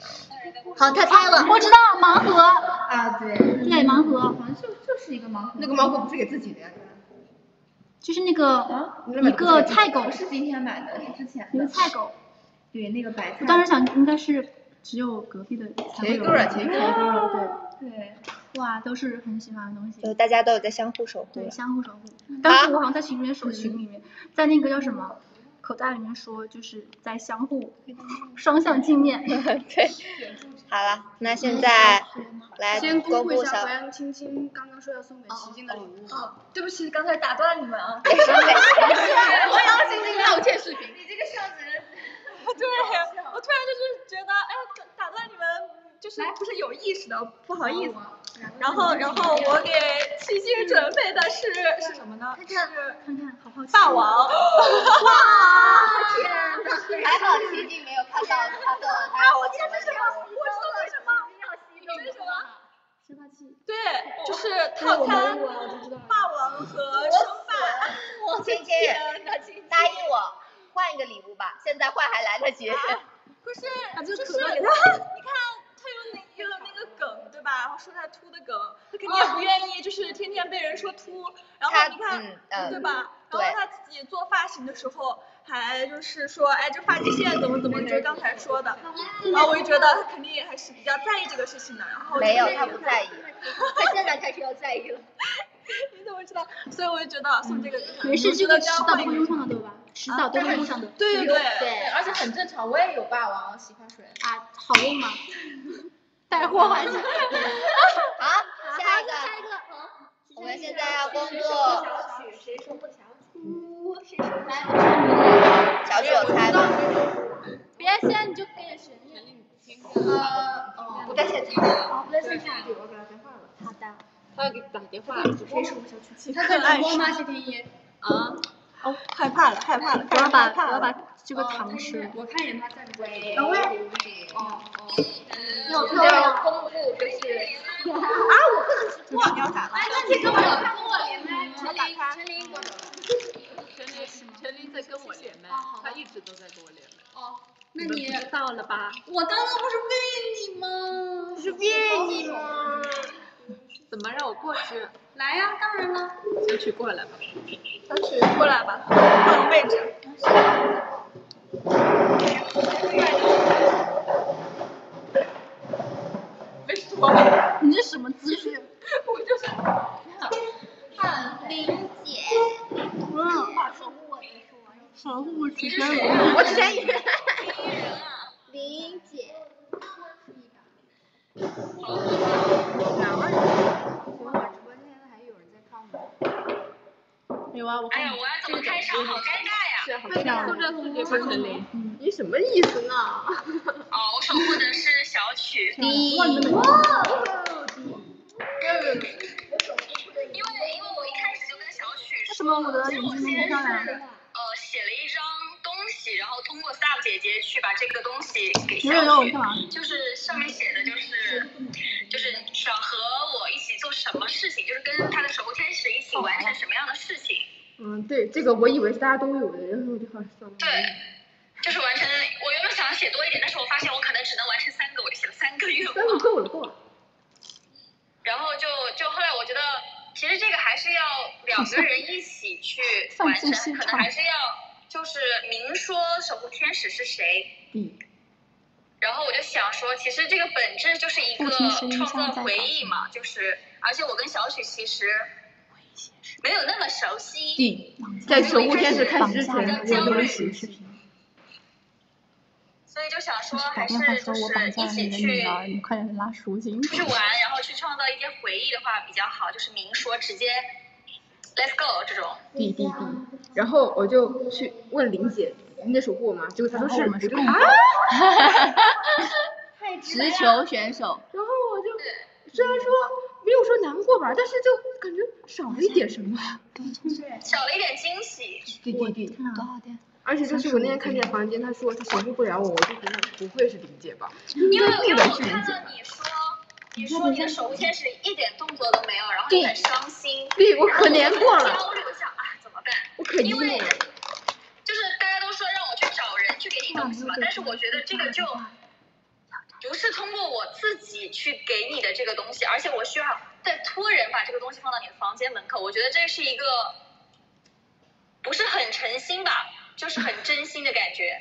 好，他猜了， 我知道盲盒。 啊，对。 对，盲盒。 好像就就是一个盲盒。那个盲盒不是给自己的呀？ 就是那个、 啊、 一个菜狗， 是今天买的，是之前一个菜狗。 对，那个白菜。 我当时想应该是只有隔壁的才会有。 前一个前一个对。对。哇，都是很喜欢的东西。 就大家都有在相互守护。 对，相互守护。当时我好像在群里面说，群里面，在那个叫什么口袋里面说，就是在相互双向镜面。 对。好了，那现在来公布一下白杨青青刚刚说要送给奇经的礼物。 哦，对不起，刚才打断你们啊。 没事没事。 我要青青道歉视频。你这个孝子。 对，我突然就是觉得，哎，打断你们就是不是有意识的，不好意思。然后，然后我给奇经准备的是是什么呢？ 看看看看，好好奇。 霸王。 哇！天哪！还好奇经没有看到他的。 啊！我知道为什么，我知道为什么。为什么？ 生发器。 对，就是套餐霸王和生霸。 芊芊，答应我。换一个礼物吧，现在换还来得及。 可是就是你看，他有那个那个梗对吧？然后说他秃的梗，他肯定也不愿意，就是天天被人说秃。然后你看，对吧？然后他自己做发型的时候，还就是说，哎，这发际线怎么怎么，就是刚才说的。然后我就觉得他肯定还是比较在意这个事情的。然后没有，他不在意， 他现在开始要在意了。 你怎么知道？所以我就觉得送这个。 没事，这个迟早都会用上的，对吧？迟早都会用上的。 对对对对，而且很正常，我也有霸王洗发水。 啊，好用吗？带货环节。 好，下一个。 下一个。 我们现在要公布。 小曲谁说不想出？谁说不想小曲有猜吗？ 别先，你就给神韵。 呃，哦，不在现场。 好，不在现场。 我给他电话了。 好的。 他要给打电话。 谁说小曲？ 他在直播吗？谢天一。啊。 哦，害怕了，害怕了， 我要把我要把这个糖吃了。 我看一眼他在不在。 等会。 哦哦。 有特要公布就是。 啊，我不能吃哇，你要咋了？ 哎，那你跟我跟我连麦， 陈琳，陈琳过来。陈琳，陈琳在跟我连麦，他一直都在跟我连麦。 哦，那你知道了吧？ 我刚刚不是问你吗？ 是问你吗？怎么让我过去？ 来呀，当然了。 小曲过来吧。 小曲过来吧，换个位置。 没说。 你这什么姿势？ 我就是。 看林姐。 嗯。 守护我的是我。 守护齐天人。我齐天人。 林姐。 有啊，我看。 哎呀，我要怎么开场？好尴尬呀！ 是好漂亮。送这送给陈琳。你什么意思呢？ 哦，我守护的是小曲。 第哇！因为因为我一开始就跟小曲说， 什么我的眼睛那么漂亮？ 呃，写了一张东西，然后通过 Sub 姐姐去把这个东西给小曲，就是上面写的就是就是想和我一起做什么事情，就是跟他的守护天使一起完成什么样的事情。 嗯，对，这个我以为是大家都有的，然后我就好算了。 对，就是完成。我原本想写多一点，但是我发现我可能只能完成三个，我就写了三个愿望。 三个够了，够了。 然后就就后来我觉得，其实这个还是要两个人一起去完成，可能还是要就是明说守护天使是谁。 嗯。 然后我就想说，其实这个本质就是一个创造回忆嘛，就是而且我跟小曲其实没有那么熟悉。 对，在守护天使开始之前，我都是视频。 所以就想说，还是就是一起去快点拉赎金， 出去玩，然后去创造一些回忆的话比较好，就是明说直接 let's go 这种。 对对对，然后我就去问林姐，你得守护我吗？结果她说是，我就啊， 直球选手。 然后我就虽然说没有说难过吧，但是就感觉少了一点什么， 少了一点惊喜。 对对对， 多少点？ 而且就是我那天看见房间，他说他守护不了我，我就觉得不会是林姐吧？ 因为因为我看到你说，你说你的守护天使一点动作都没有，然后你很伤心。 对，我可难过了。 焦虑，我想啊怎么办？ 我可因为就是大家都说让我去找人去给你东西嘛，但是我觉得这个就不是通过我自己去给你的这个东西，而且我需要再托人把这个东西放到你的房间门口。我觉得这是一个不是很诚心吧，就是很真心的感觉。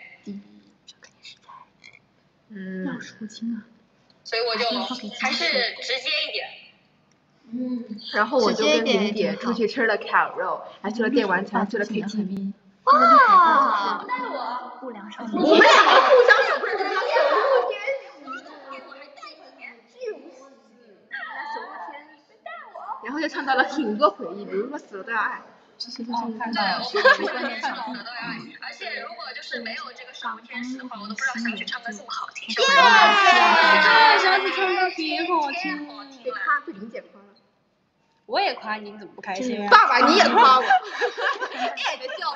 嗯，要说清啊。 所以我就还是直接一点。 嗯，然后我就跟林姐出去吃了烤肉，还去了电玩城，去了 K T V。 哇！ 带我。 不良少女。 我们两个互相守护着对方，守护天使。 我还带你， 就是守护天使。带我。然后又唱到了挺多回忆，比如说死了都要爱。这些都是看到了。 对，我关键是死了都要爱。而且如果就是没有这个守护天使的话，我都不知道小曲唱歌这么好听。 耶！ 小曲唱歌挺好听。 被夸，被林姐夸了。 我也夸你，你怎么不开心啊？ 爸爸你也夸我。爱的教育。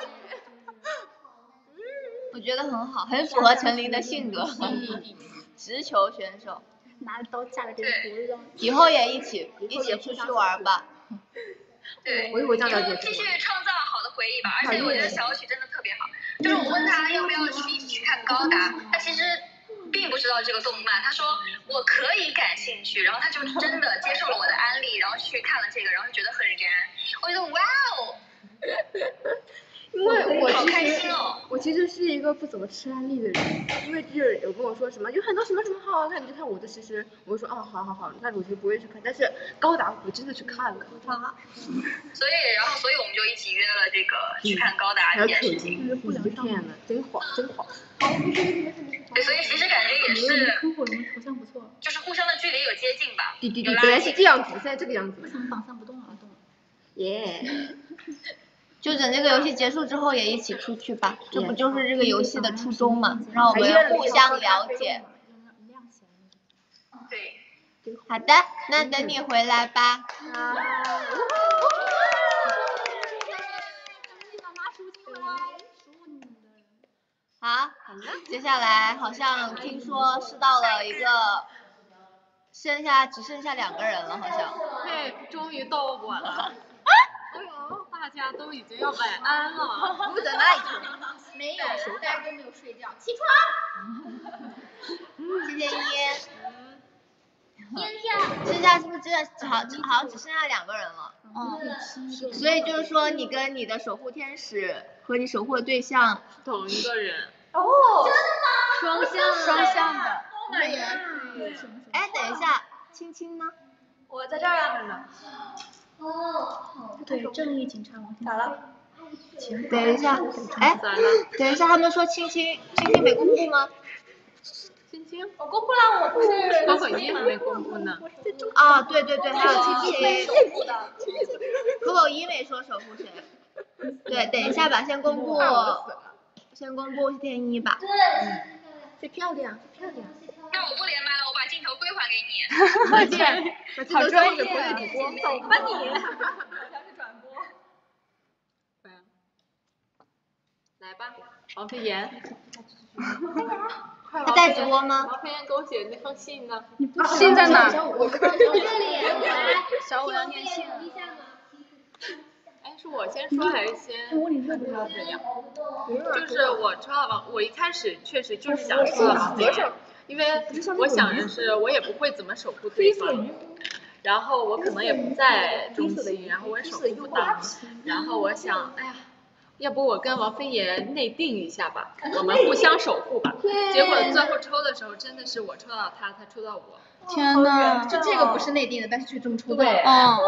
我觉得很好，很符合陈琳的性格，直球选手。 拿着刀架着这个脖子。 以后也一起一起出去玩吧。 对， 我一会这样了解。 继续创造好的回忆吧，而且我觉得小曲真的特别好。就是我问他要不要去一起去看高达，他其实并不知道这个动漫，他说我可以感兴趣，然后他就真的接受了我的安利，然后去看了这个，然后觉得很燃。我觉得哇哦。 因为我好开其实心哦！ 我其实是一个不怎么吃安利的人，因为就是有跟我说什么有很多什么什么好好看，你就看我的，其实我就说哦好好好，但是我就不会去看，但是高达我真的去看了。 所以然后所以我们就一起约了这个去看高达这件事情。 不能骗了，真好真好。 对，所以其实感觉也是， 头像不错， 就是互相的距离有接近吧。 对对对，本来是这样子，现在这个样子。 为什么榜三不动啊？动。 耶。 就等这个游戏结束之后也一起出去吧，这不就是这个游戏的初衷嘛，让我们互相了解。 对。 好的，那等你回来吧。好，接下来好像听说是到了一个，剩下只剩下两个人了，好像。 嘿，终于到我了。大家都已经要晚安了。 不等那一天。 没有，大家都没有睡觉。起床。谢谢依。剩下是不是真的好好像只剩下两个人了？嗯。所以就是说，你跟你的守护天使和你守护的对象是同一个人。 哦。真的吗？ 双向双向的。 哎，等一下，青青呢？ 我在这儿啊。 哦。 对，正义警察王。 咋了？ 等一下，哎，等一下，他们说青青青青没公布吗？ 青青， 我公布了，我不是。 可可一还没公布呢。 啊，对对对，还有青青。可可一没说守护谁。对，等一下吧，先公布，先公布天一吧。 对。 最漂亮，最漂亮。 那我不连麦了，我把镜头归还给你。 快点，好专业啊！ 走吧你。 转播。 来吧，王飞岩。 他在直播吗？ 王飞岩给我写的那封信呢？ 信在哪？ 我这里，来， 小五要念信。 哎，是我先说还是先？我里热不知道怎样。就是我抽到王，我一开始确实就是想抽到王飞岩，因为我想的是我也不会怎么守护对方。然后我可能也不在中期，然后我也守护不到，然后我想，哎呀，要不我跟王飞岩内定一下吧，我们互相守护吧。结果最后抽的时候，真的是我抽到他，他抽到我。 天呐， 就这个不是内定的，但是却这么抽到。 对。 嗯。 哇！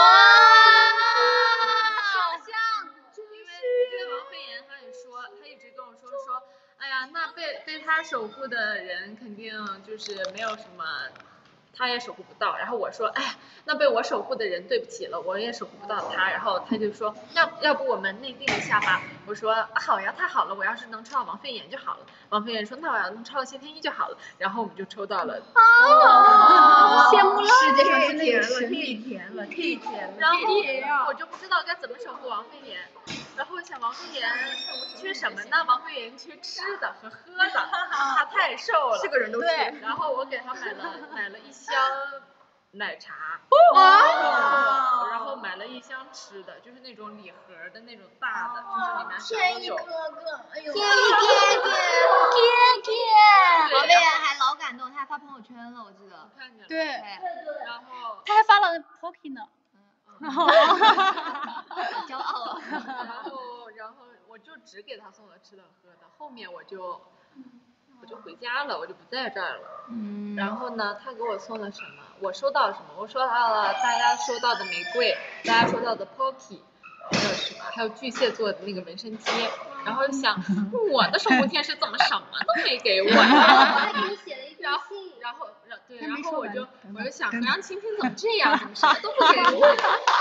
好像，因为因为王飞岩他也说，他一直跟我说说，哎呀，那被被他守护的人肯定就是没有什么。他也守护不到，然后我说，哎呀，那被我守护的人对不起了，我也守护不到他，然后他就说，要要不我们内定一下吧？我说、啊、好呀，太好了，我要是能抽到王飞岩就好了。王飞岩说，那我要能抽到谢天一就好了，然后我们就抽到了。 啊，羡慕了， 世界上真的有神力甜了，太甜了。 然后我就不知道该怎么守护王飞岩，然后我想王飞岩缺什么呢？王飞岩缺吃的和喝的，他太瘦了， 是个人都缺。 然后我给他买了买了一箱奶茶， 哇然后买了一箱吃的，就是那种礼盒的那种大的，就是里面啥天一都有。 哥哥，哎呦，天一天天天天， 宝贝还老感动，他还发朋友圈了，我记得。 看见了。 对， 然后。 他还发了 Pocky 呢。 好骄傲啊！ 然后，然后我就只给他送了吃的喝的，后面我就我就回家了，我就不在这儿了。 嗯。 然后呢，他给我送了什么？我收到什么？我收到了大家收到的玫瑰，大家收到的 Pocky， 还有什么？还有巨蟹座的那个纹身贴。然后想，我的守护天使怎么什么都没给我呀？ 他给你写了一封信。 然后，然对，然后我就我就想，和杨晴晴怎么这样？怎么什么都不给我？我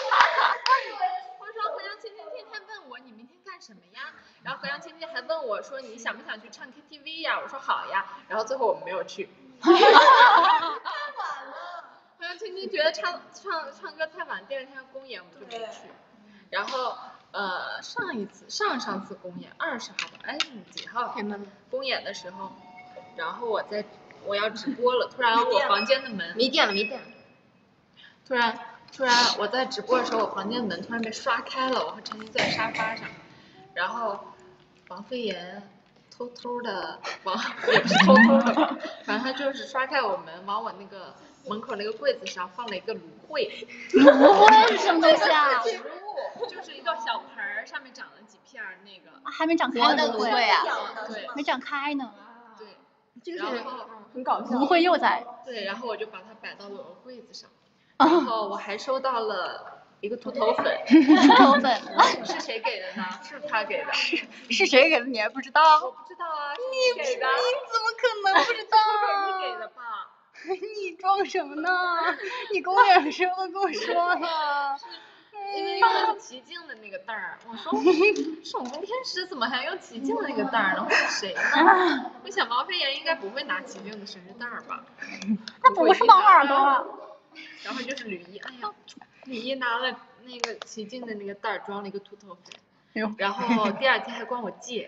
说和杨晴晴天天问我你明天干什么呀？然后和杨晴晴还问我说你想不想去唱 K T V 呀？我说好呀。然后最后我们没有去。太晚了。和杨晴晴觉得唱唱唱歌太晚，第二天公演我们就没去。然后呃上一次上上次公演二十号吧，哎几号？公演的时候，然后我在。我要直播了，突然我房间的门没电了，没电了。 突然，突然我在直播的时候，我房间的门突然被刷开了，我和陈曦坐在沙发上，然后王飞言偷偷的往，也不是偷偷的吧，反正他就是刷开我门，往我那个门口那个柜子上放了一个芦荟。 芦荟是什么东西啊？ 植物，就是一个小盆儿，上面长了几片那个。 还没长开的芦荟啊？ 对， 没长开呢。 对。 就是然后很搞笑。 芦荟又在。 对，然后我就把它摆到了我的柜子上，然后我还收到了一个秃头粉。 秃头粉。 是谁给的呢？是他给的。 是是谁给的？你还不知道？ 我不知道啊，是你给的。 你怎么可能不知道？ 你给的吧？ 你装什么呢？你公演的时候都跟我说了。 因为用的是齐静的那个袋儿，我说守护天使怎么还用齐静的那个袋儿呢？会是谁呢？我想王飞言应该不会拿齐静的生日袋儿吧？ 那不是王二哥。 然后就是吕一，哎呀，吕一拿了那个齐静的那个袋儿装了一个秃头粉，然后第二天还管我借。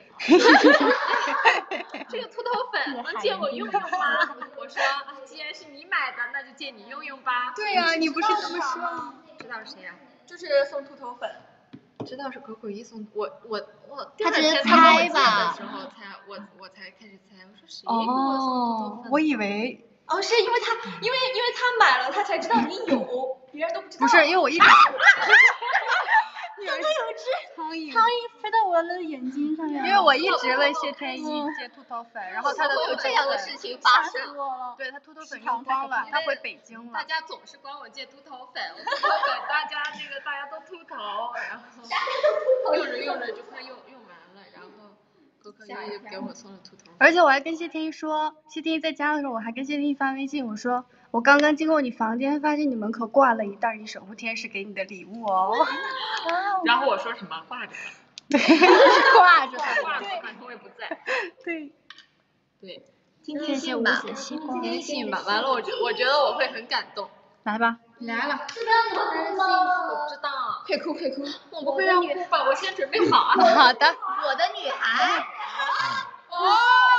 这个秃头粉能借我用用吗？我说既然是你买的，那就借你用用吧。 对呀，你不是这么说。 知道是谁呀？ 就是送秃头粉。 知道是可可一送我我我第他只是二天他帮我借猜吧的时候才我我才开始猜，我说谁给我送秃头粉？ 我以为哦，是因为他因为因为他买了，他才知道你有，别人都不知道。 不是，因为我一直。 刚刚有只苍蝇， 苍蝇飞到我的眼睛上面。 因为我一直问谢天一借秃头粉，然后他的会有这样的事情发生。 对他秃头粉用光了，他回北京了。 大家总是管我借秃头粉，我秃头粉大家那个大家都秃头，然后用着用着就快用用完了，然后可可又给我送了秃头粉。 而且我还跟谢天一说，谢天一在家的时候，我还跟谢天一发微信，我说我刚刚经过你房间，发现你门口挂了一袋你守护天使给你的礼物哦。 然后我说什么挂着的？ 对，挂着的， 挂着的，反正我也不在。 对， 对。 今天先无解西瓜。 今天信吧，完了我觉我觉得我会很感动。 来吧。 来了。 我不知道。 快哭快哭。 我不会让哭吧？我先准备好啊。 好的。 我的女孩。 哦。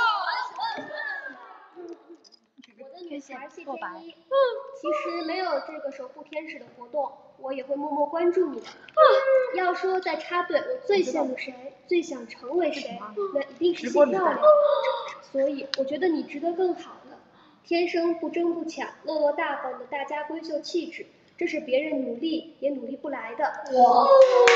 我的女孩谢天一，其实没有这个守护天使的活动，我也会默默关注你的。要说在插队，我最羡慕谁，最想成为谁，那一定是谢漂亮。所以我觉得你值得更好的。天生不争不抢、落落大方的大家闺秀气质，这是别人努力也努力不来的。哇！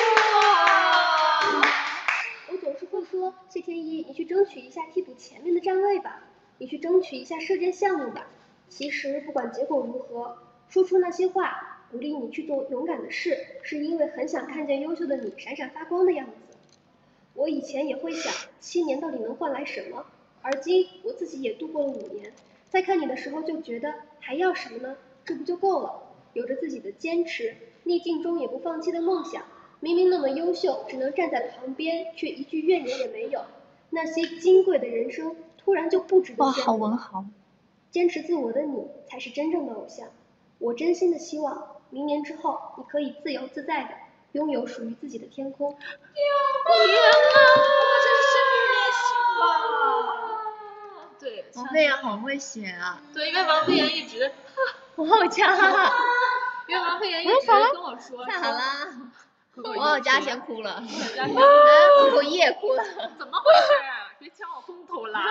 我总是会说，谢天一，你去争取一下替补前面的站位吧。你去争取一下射箭项目吧。其实不管结果如何，说出那些话，鼓励你去做勇敢的事，是因为很想看见优秀的你闪闪发光的样子。我以前也会想，七年到底能换来什么？而今我自己也度过了五年，在看你的时候就觉得还要什么呢？这不就够了？有着自己的坚持，逆境中也不放弃的梦想。明明那么优秀，只能站在旁边，却一句怨言也没有。那些金贵的人生。突然就不值得。 哇，好文豪！ 坚持自我的你才是真正的偶像。我真心的希望，明年之后你可以自由自在的拥有属于自己的天空。 天啊，这是生日练习吧？ 对， 王飞言好会写啊。 对，因为王飞言一直， 我好强啊！ 因为王飞言一直跟我说， 太好了， 我我家先哭了， 然后我也哭了， 怎么回事？别抢我风头啦！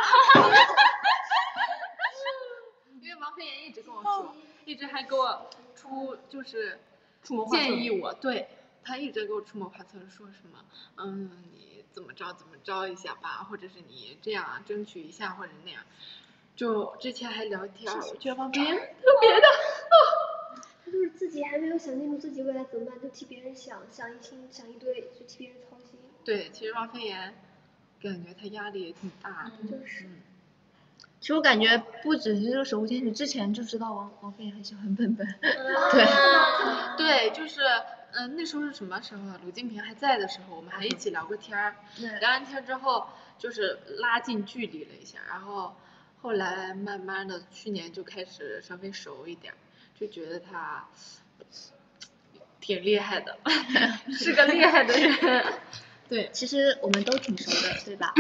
因为王飞言一直跟我说，一直还给我出就是建议我，对他一直给我出谋划策，说什么嗯你怎么着怎么着一下吧，或者是你这样争取一下或者那样。就之前还聊天，我觉得王飞言特别的。 他就是自己还没有想清楚自己未来怎么办，就替别人想，想一心想一堆，就替别人操心。 对，其实王飞言感觉他压力也挺大的。 就是。 其实我感觉不只是这个守护天使，之前就知道王王飞言很喜欢笨笨。对。 对，就是嗯、呃、那时候是什么时候啊？鲁静平还在的时候，我们还一起聊过天儿。聊完天之后，就是拉近距离了一下，然后后来慢慢的去年就开始稍微熟一点。就觉得他挺厉害的，是个厉害的人。对， 其实我们都挺熟的，对吧？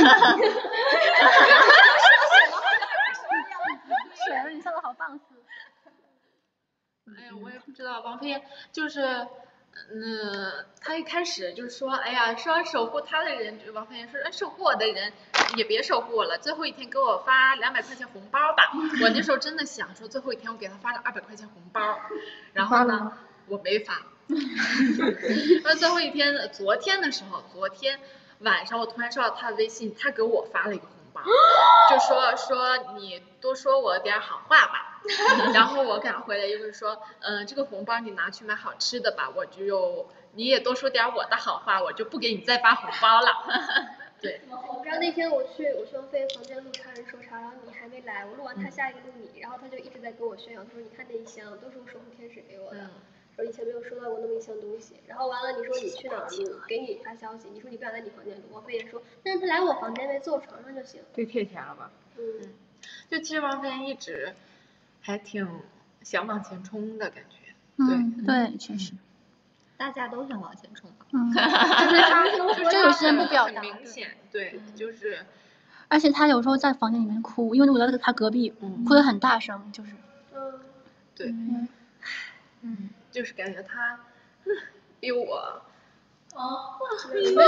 水了，你笑的好放肆。 哎呀，我也不知道，王飞言就是，嗯，他一开始就是说，哎呀，说守护他的人，王飞言说，守护我的人也别守护我了，最后一天给我发两百块钱红包吧。我那时候真的想说，最后一天我给他发了二百块钱红包，然后呢，我没发。那最后一天，昨天的时候，昨天晚上我突然收到他的微信，他给我发了一个红包，就说说你多说我点好话吧。然后我给他回了一个说，嗯、呃，这个红包你拿去买好吃的吧，我就你也多说点我的好话，我就不给你再发红包了。对。 然后那天我去我去王飞言房间录查人说查，然后你还没来，我录完他下一个录你，然后他就一直在跟我炫耀，他说你看那一箱都是我守护天使给我的。嗯我以前没有收到过那么一箱东西，然后完了你说你去哪儿录，给你发消息，你说你不想在你房间录，王飞言说，但是他来我房间呗，坐我床上就行。 对，贴钱了吧？嗯，就其实王飞言一直还挺想往前冲的感觉。 嗯，对，对，确实。 大家都想往前冲吧。 嗯。 就是他， 就有些人不表达。 很明显，对，就是。 而且他有时候在房间里面哭，因为我在他隔壁， 嗯、 哭得很大声，就是。 嗯。 对。嗯。嗯就是感觉他比我， 哦， 没有，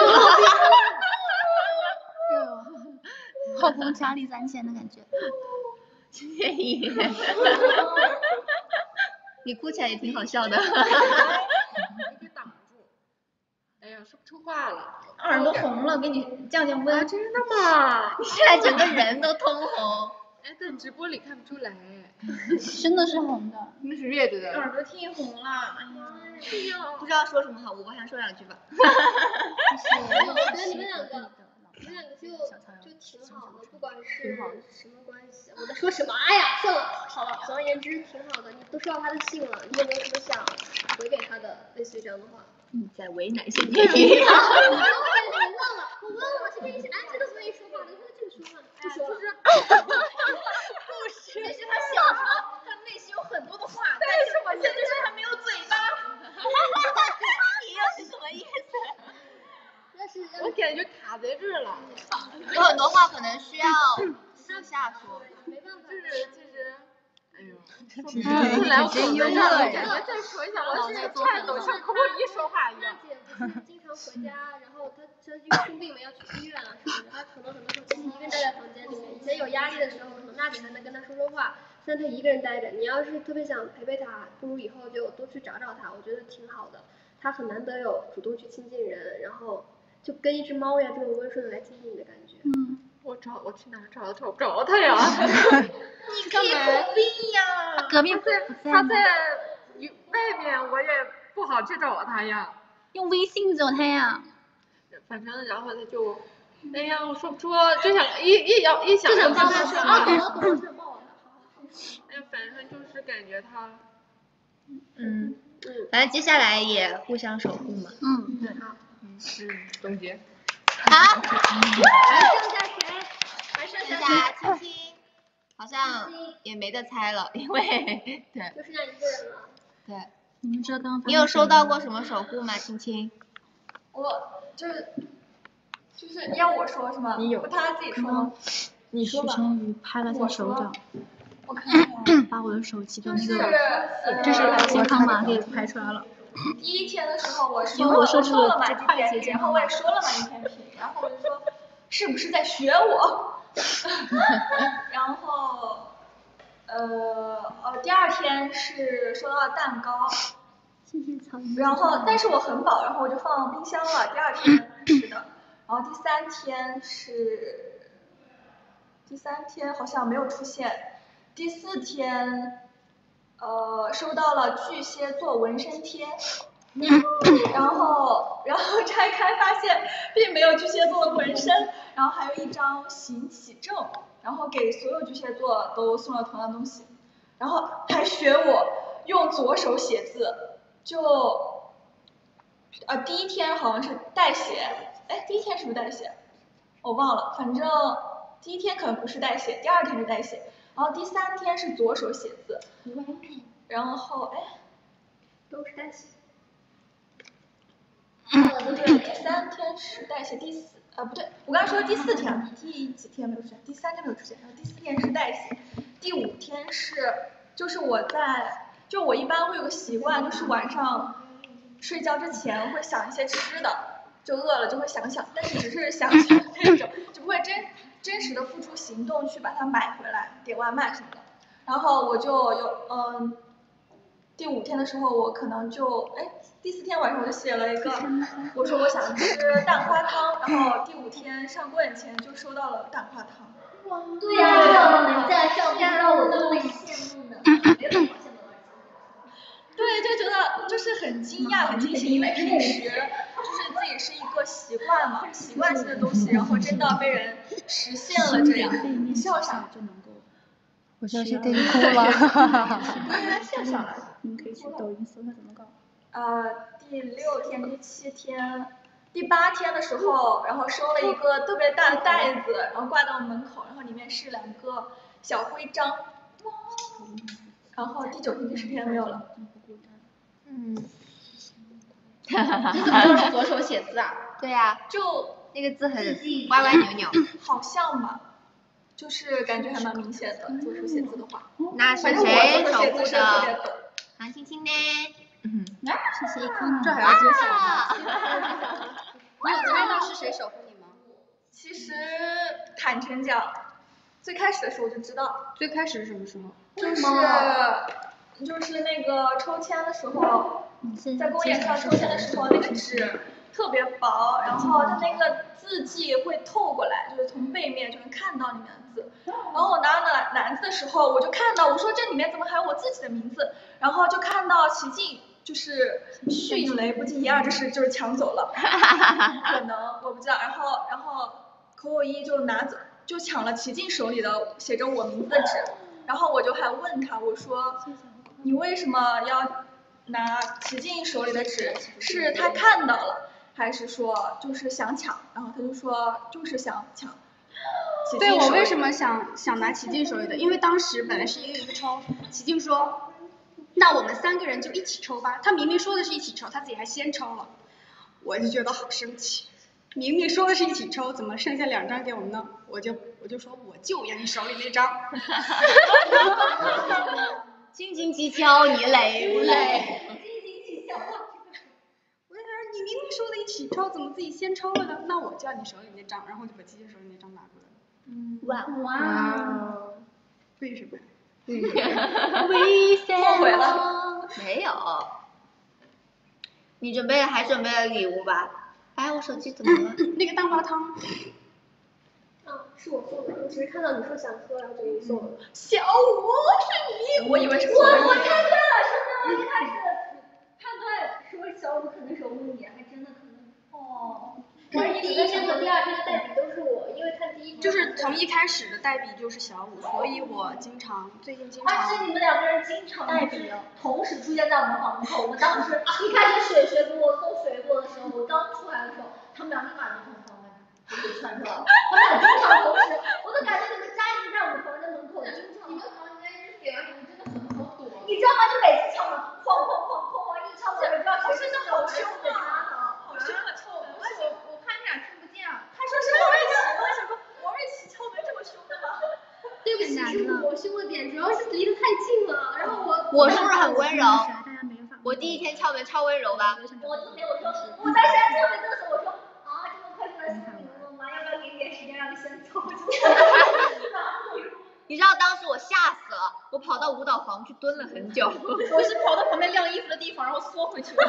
后宫佳丽三千的感觉。 谢谢你，你哭起来也挺好笑的。 给挡住，哎呀，说不出话了， 耳朵红了，给你降降温。 啊、真的吗？ 你现在整个人都通红。 哎，在直播里看不出来， 真的是红的， 那是月子的。 耳朵听红了，哎呀， 哎呀， 不知道说什么好，我帮他说两句吧。 我觉得你们两个，你们两个就就挺好的，不管是什么关系，我在说什么？哎呀，算了，好了，总而言之挺好的，你都收到他的信了，你有没有什么想回给他的类似于这样的话？ 你在为难些你。我忘了，我忘了，是跟你安这都可以说话的，你这个说话不说了。 不是，那是他小时候，他内心有很多的话，但是我现在就是他没有嘴巴。 你又是什么意思？ 那是我感觉卡在这儿了， 有很多话可能需要私下说。 没办法， 就是其实，哎呦，说不出来，我感觉感觉再说一下，我是颤抖，像口一说话一样。 娜姐不是经常回家，然后她她因为生病嘛要去医院啊什么的，她可能很多时候其实一个人待在房间里面。以前有压力的时候，可能娜姐还能跟她说说话，现在她一个人待着。你要是特别想陪陪她，不如以后就多去找找她，我觉得挺好的。她很难得有主动去亲近人，然后就跟一只猫呀这么温顺的来亲近你的感觉。 嗯。 我找我去哪儿找都找不着他呀！ 你可以隔壁呀， 隔壁在他在外面，我也不好去找他呀。 用微信找他呀。 反正然后他就，哎呀，我说不出，就想一一要一想就想帮他说啊，懂了懂了，是抱哎呀，反正就是感觉他， 嗯嗯，反正接下来也互相守护嘛。 嗯，对。 嗯，总结。 好， 还剩下谁？ 还剩下青青，好像也没得猜了，因为对， 就剩下一个人了。 对， 你们知道刚你有收到过什么守护吗，青青？ 我就是就是要我说是吗？ 你有？ 不他自己说吗？ 你说吧。 许晨宇拍了下手掌。 我看看， 把我的手机的那就是个， 呃， 这是健康码给排出来了。 第一天的时候我因为我说设置了我说了嘛这快捷今天，然后我也说了嘛一天评，然后我就说是不是在学我？然后呃呃第二天是收到了蛋糕， 谢谢草莓。 然后但是我很饱，然后我就放冰箱了，第二天吃的。然后第三天是第三天好像没有出现，第四天呃收到了巨蟹座纹身贴。然后，然后拆开发现并没有巨蟹座的纹身，然后还有一张行乞证，然后给所有巨蟹座都送了同样东西，然后还学我用左手写字，就，呃第一天好像是代写，哎第一天是不是代写？我忘了，反正第一天可能不是代写，第二天是代写，然后第三天是左手写字，然后哎， 都是代写。 对，第三天是代写，第四呃不对，我刚才说第四天，第几天没有出现？第三天没有出现，然后第四天是代写，第五天是就是我在就我一般会有个习惯，就是晚上睡觉之前会想一些吃的，就饿了就会想想，但是只是想想那种，就不会真真实的付出行动去把它买回来，点外卖什么的。然后我就有嗯。第五天的时候，我可能就哎，第四天晚上我就写了一个，我说我想吃蛋花汤，然后第五天上公演前就收到了蛋花汤。 对呀、啊，你在照片让我都会羡慕的。 对，就觉得就是很惊讶、很惊喜，因为平时就是自己是一个习惯嘛，习惯性的东西，然后真的被人实现了这样，你笑啥？ 我现在是给你哭了，哈哈哈哈哈。笑笑了。 你们可以去抖音搜一下怎么搞。 呃，第六天、第七天、第八天的时候，然后收了一个特别大的袋子，然后挂到门口，然后里面是两个小徽章。然后第九天、第十天没有了。 嗯。哈哈哈哈。都是左手写字啊？对呀、啊。 就那个字很歪歪扭扭。 好像吧。就是感觉还蛮明显的，左手写字的话。 那是谁守护的？韩青青呢？嗯， 谢谢一空， 这还要揭晓？你有猜到是谁守护你吗？ 其实坦诚讲，最开始的时候我就知道。 最开始是什么时候？ 就是就是那个抽签的时候，在公演上抽签的时候，那个纸特别薄，然后它那个字迹会透过来，就是从背面就能看到里面的字。然后我拿了篮子的时候，我就看到，我说这里面怎么还有我自己的名字？然后就看到齐静就是迅雷不及掩耳之势就是抢走了，可能我不知道。然后然后口口一就拿走，就抢了齐静手里的写着我名字的纸。然后我就还问他，我说你为什么要拿齐静手里的纸？是他看到了，还是说就是想抢？然后他就说就是想抢。 对，我为什么想想拿齐静手里的？因为当时本来是一个一个抽，齐静说，那我们三个人就一起抽吧。他明明说的是一起抽，他自己还先抽了，我就觉得好生气。明明说的是一起抽，怎么剩下两张给我们呢？我就我就说我就要你手里那张。 斤斤计较，你累不累？ 我就说你明明说的一起抽，怎么自己先抽了呢？那我就要你手里那张，然后我就把齐静手里那张拿出来。 嗯， 哇哇！ 为什么？ 危险！ 后悔了？ 没有。你准备还准备了礼物吧？哎，我手机怎么了？ 那个蛋花汤。 啊，是我送的，我只是看到你说想喝，然后就给你送了。 小五是你，我以为是我我猜对了，是的，我一开始判断说小五可能守护你，还真的可能。哦。 我是第一天和第二天的代笔都是我，因为他第一就是从一开始的代笔就是小五，所以我经常最近经常。 而且你们两个人经常代笔同时出现在我们房门口。我当时一开始水水给我送水果的时候，我刚出来的时候，他们俩立马就从房门就给窜出来了。他们俩经常同时，我都感觉你们家一直在我们房间门口，经常。你们房间一直给了你们真的很好躲。你知道吗？就每次敲门，哐哐哐哐哐，一敲门就知道谁是好凶啊！ 好凶啊！臭！ 我我怕你俩听不见。 他说是王瑞琪，我想说王瑞琪敲门这么凶的吗？ 对不起，是我凶的点，主要是我是不是很温柔？我第一天敲门超温柔吧？ 我今天我说，我当时敲门的时候我说啊，这么快就来四点了吗？要不要给你点时间让你先走？ 你知道当时我吓死了，我跑到舞蹈房去蹲了很久。 我是跑到旁边晾衣服的地方，然后缩回去了。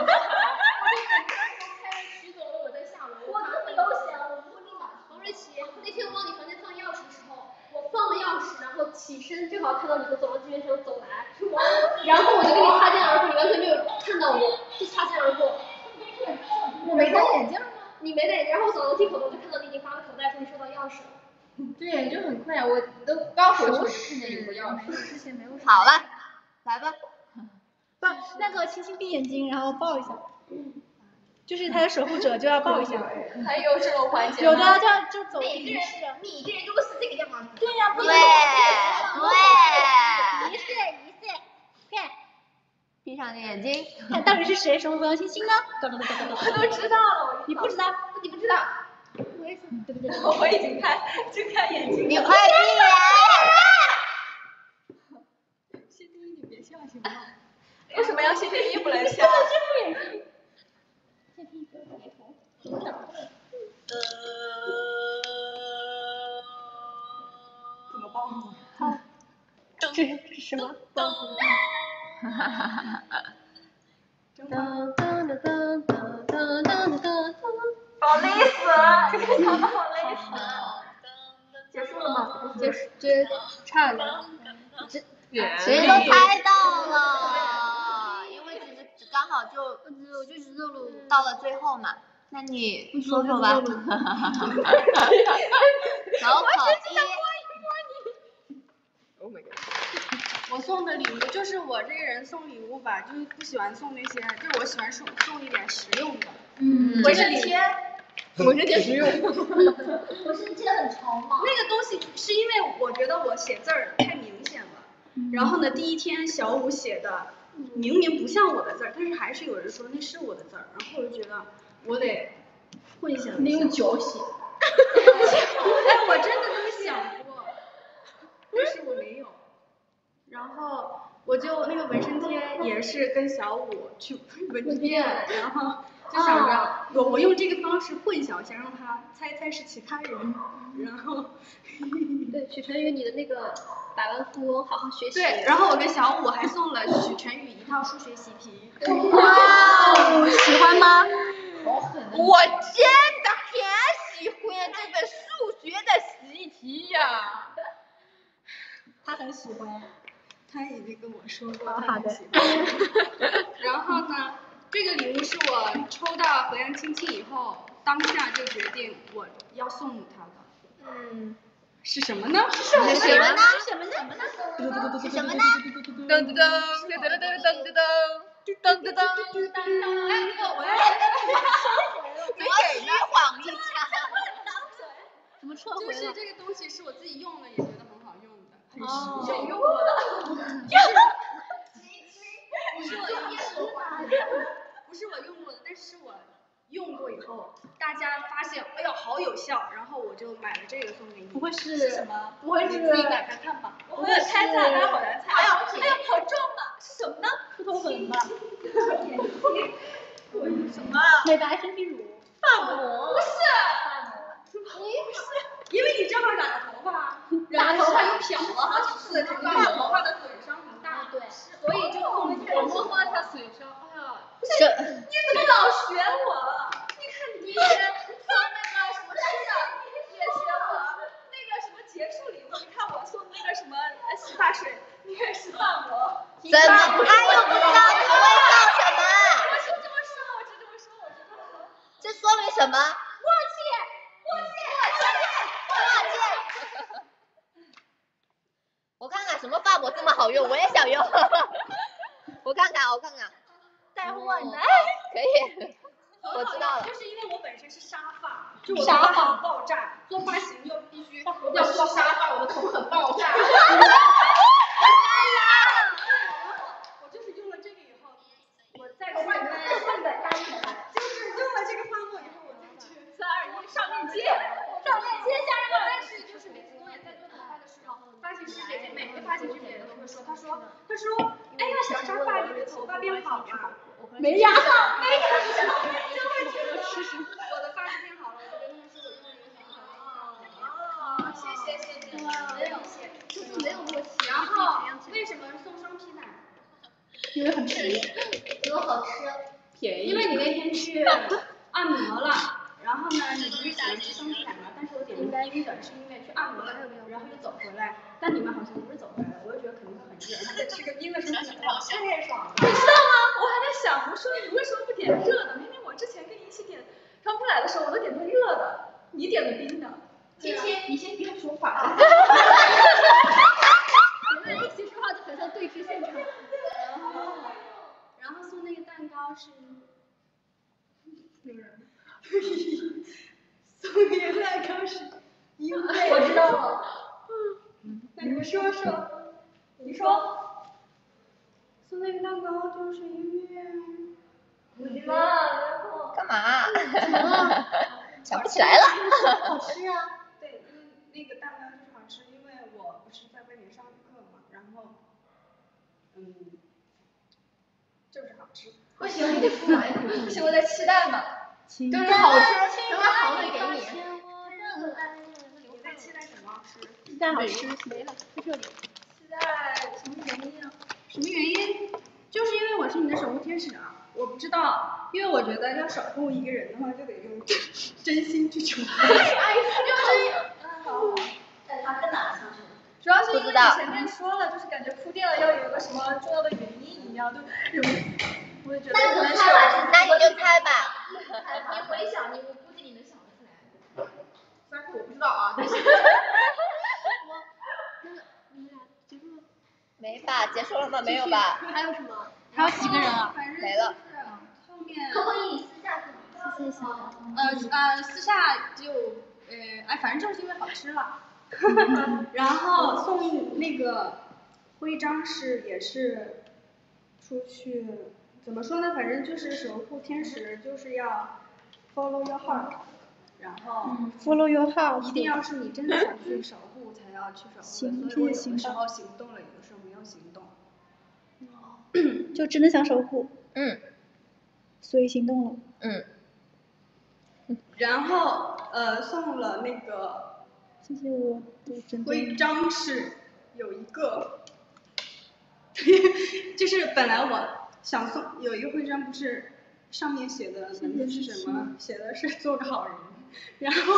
我在下楼， 我特别悠闲，我不会立马。 王瑞琪，那天我往你房间放钥匙的时候，我放了钥匙，然后起身正好看到你从走廊这边上走来，然后我就跟你擦肩而过，你完全没有看到我，就擦肩而过。 我没戴眼镜吗？ 你没戴，然后我走楼梯口，我就看到你已经发了口袋，说你收到钥匙了。 对，你就很快，我都刚回去之前有个钥匙。之前没有。 好了，来吧。 抱那个轻轻闭眼睛，然后抱一下。就是他的守护者就要抱一下。 还有这种环节有的就要就走每个人，每个人都是这个样子。 对呀，不对对。一岁一岁，看。 闭上眼睛。 看到底是谁守护王星星呢？我都知道了， 你不知道？ 你不知道？ 我也想，对不对？ 我已经开，就开眼睛。 你快闭眼！ 谢第一，你别笑行吗？为什么要谢第一不能笑？ 睁眼睛。谢第一不要抬头。 呃。怎么抱？ 好。这是什么？抱。 哈哈哈哈哈。 当当当当当当当当。 好累死了，这个想的好累死了。结束了吗？ 结束，这差点。 这谁都猜到了，因为只是刚好就我就知道了， 到了最后嘛。那你说说吧。小考一。 Oh my god！ 我送的礼物就是我这个人送礼物吧，就是不喜欢送那些，就是我喜欢送送一点实用的。 嗯。 卫生贴。 我这点实用。我是记得很潮嘛。 那个东西是因为我觉得我写字儿太明显了，嗯、然后呢，第一天小五写的明明不像我的字儿，但是还是有人说那是我的字儿，然后我就觉得我得混一下。 你用脚写。 哎，我真的这么想过，但是我没有。然后我就那个纹身贴也是跟小五去纹贴，然后。就想着我我用这个方式混淆一下，让他猜猜是其他人，然后对许晨宇你的那个百万富翁好好学习。 对，然后我跟小五还送了许晨宇一套数学习题。 哇，喜欢吗？ 我真的很喜欢这个数学的习题呀。 他很喜欢。 他已经跟我说过， 他很喜欢。然后呢？这个礼物是我抽到河阳亲戚以后，当下就决定我要送他的。嗯，是什么呢？ 是什么呢？ 什么呢？ 是什么呢？是什么呢？ 噔噔噔噔噔噔噔噔噔噔噔噔。哎，那个我要没给呢，晃一下。 怎么撤回了？ 就是这个东西是我自己用了也觉得很好用的，很实用。 有用过的。不是我用过的，不是我用过的，但是我用过以后，大家发现，哎呦，好有效，然后我就买了这个送给你。 不会是什么？ 不会是？ 你自己打开看吧。 我有猜猜，但是好难猜。 哎呀，哎呀，好重啊！是什么呢？ 梳头粉吧。 什么？ 美白身体乳。 发膜。不是。不是。因为你正好染了头发，染了头发又漂了好几次，头发头发的损伤很大，对，所以就我摸摸他损伤，哎呀， 是， 你怎么老学我？你看你以前送那个什么吃的也学我，那个什么结束礼物，你看我送那个什么洗发水，你看是发膜， 怎么他又不知道你会送什么？ 我是这么说，我是这么说，我是这么说， 这说明什么？ 默契，默契，默契。 我看看什么发膜这么好用，我也想用。我看看，我看看。 带货呢？ 可以，我知道了。 就是因为我本身是沙发，就我的头很爆炸，做发型就必须要做沙发，我的头很爆炸。我就是用了这个以后，我再换换的压力来，就是用了这个发膜以后，我再去三二一上链接，上链接下一个。但是就是每次东野在做头发的时候，发型师姐姐每个发型师姐姐都会说，她说她说，哎呀，小好了， 没牙套，没牙套，就会觉得我的发质变好了，我觉得那是我用的很好。哦，谢谢谢谢，没有谢，就是没有默契。然后为什么送双皮奶？ 因为很便宜， 因为好吃。 便宜。 因为你那天去按摩了，然后呢，你不是喜欢吃双皮奶吗？但是我点的冰的是因为去按摩了，然后又走回来。但你们好像不是走回来，我就觉得肯定很热，然后再吃个冰的双皮奶，太爽了。 你知道吗？我还在想，我说你为什么不点热的？明明我之前跟你一起点双皮奶的时候，我都点的热的，你点的冰的。 今天你先不要说话。 我们一起说话就很像对峙现场。 然后，然后送那个蛋糕是，送那个蛋糕是因为我知道了。 那你们说说， 你说。 送那个蛋糕就是因为， 我知道了，然后。 干嘛？想不起来了。 好吃啊。 对，那个蛋糕就是好吃，因为我不是在外面上课嘛，然后，嗯，就是好吃。 不行，你得出来， 不行，我在期待呢。 就是好吃，等会好的给你。 你在期待什么？ 鸡蛋好吃，没了，在这里。 期待什么原因啊？ 什么原因？就是因为我是你的守护天使啊！我不知道，因为我觉得要守护一个人的话，就得用真心去守护。 哎，就是，好好。 但他跟哪像是？ 主要是因为你前面说了，就是感觉铺垫了要有一个什么重要的原因一样，就有，我也觉得可能是有。 那你就猜吧。 你回想，你我估计你能想得出来。 虽然我不知道啊，但是。 没吧？结束了吗？没有吧？ 还有什么？ 还有几个人啊？ 没了。 后面。 可以私下说。 谢谢小呃呃，私下就呃哎，反正就是因为好吃了。然后送那个徽章是也是出去怎么说呢？反正就是守护天使，就是要 follow your heart。然后、 嗯、follow your heart， 一定要是你真的想去守护才要去守护，所以我有的时候行动了，有的时候没有行动。 就真的想守护。 嗯。 所以行动了。 嗯。 然后呃送了那个。 谢谢我的真的。 徽章是有一个，就是本来我想送有一个徽章，不是上面写的文字是什么？写的是做个好人。然后，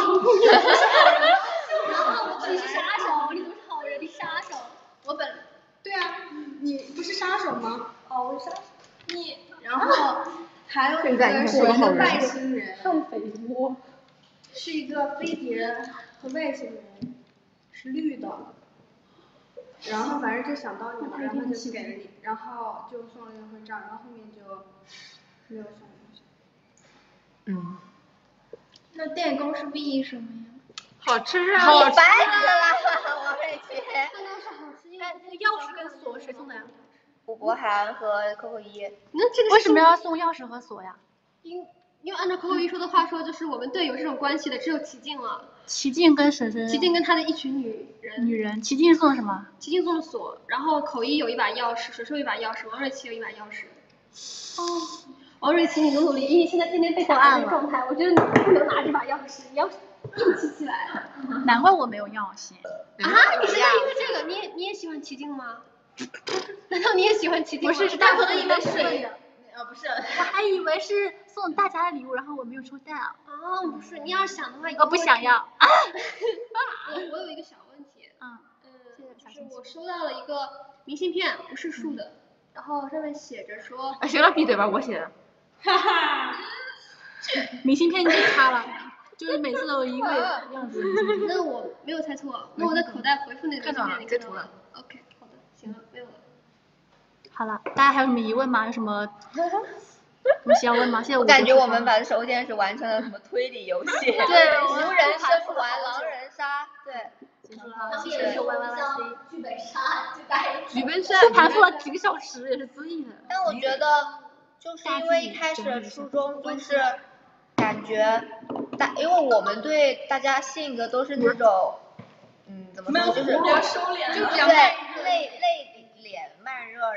然后你是杀手，你怎么是好人？你杀手。 我本，对啊，你不是杀手吗？ 哦，我是杀手。 你，然后还有一个是一个外星人， 更肥沃， 是一个飞碟和外星人，是绿的。然后反正就想到你了，然后就给了你，然后就送了一个徽章，然后后面就没有送东西。 嗯。 那电工是意义什么呀？ 好吃啊！ 好烦死了，王瑞琪。 刚刚是好吃，因为那个钥匙跟锁谁送的呀？ 古博涵和 Coco 一。 那这个为什么要送钥匙和锁呀？ 因因为按照 Coco 一说的话说，就是我们队有这种关系的只有齐静了。 齐静跟谁谁？ 齐静跟她的一群女人。 女人，齐静送了什么？ 齐静送了锁，然后口一有一把钥匙，水手有一把钥匙，王瑞琪有一把钥匙。 哦。 王瑞琪，你努努力，因为你现在天天被打的状态，我觉得你不能拿这把钥匙，你要硬气起来。 难怪我没有钥匙。 啊，你是在因为这个，你也你也喜欢齐静吗？难道你也喜欢齐静吗？ 不是，是大可能以为是。 呃，不是，我还以为是送大家的礼物，然后我没有抽到。 哦，不是，你要是想的话， 我不想要。 我我有一个小问题。 嗯。 嗯，就是我收到了一个明信片，不是竖的，然后上面写着说。 啊，行了，闭嘴吧，我写的。 哈哈， 明信片就是他了，就是每次都一个样子。 那我没有猜错，那我在口袋回复那个明信片， 你截图了。 OK， 好的，行了，没有了。 好了，大家还有什么疑问吗？有什么什么需要问吗？现在我感觉我们把守护天使完成了什么推理游戏， 对， 无人生还，狼人杀，对。 结束了， 谢谢 Y Y C。剧本杀就大概。 剧本杀谈出了几个小时，也是自己的。 但我觉得。就是因为一开始的初衷就是感觉大，因为我们对大家性格都是那种，嗯，怎么说，就是比较收敛， 就比较对内内敛慢热，然后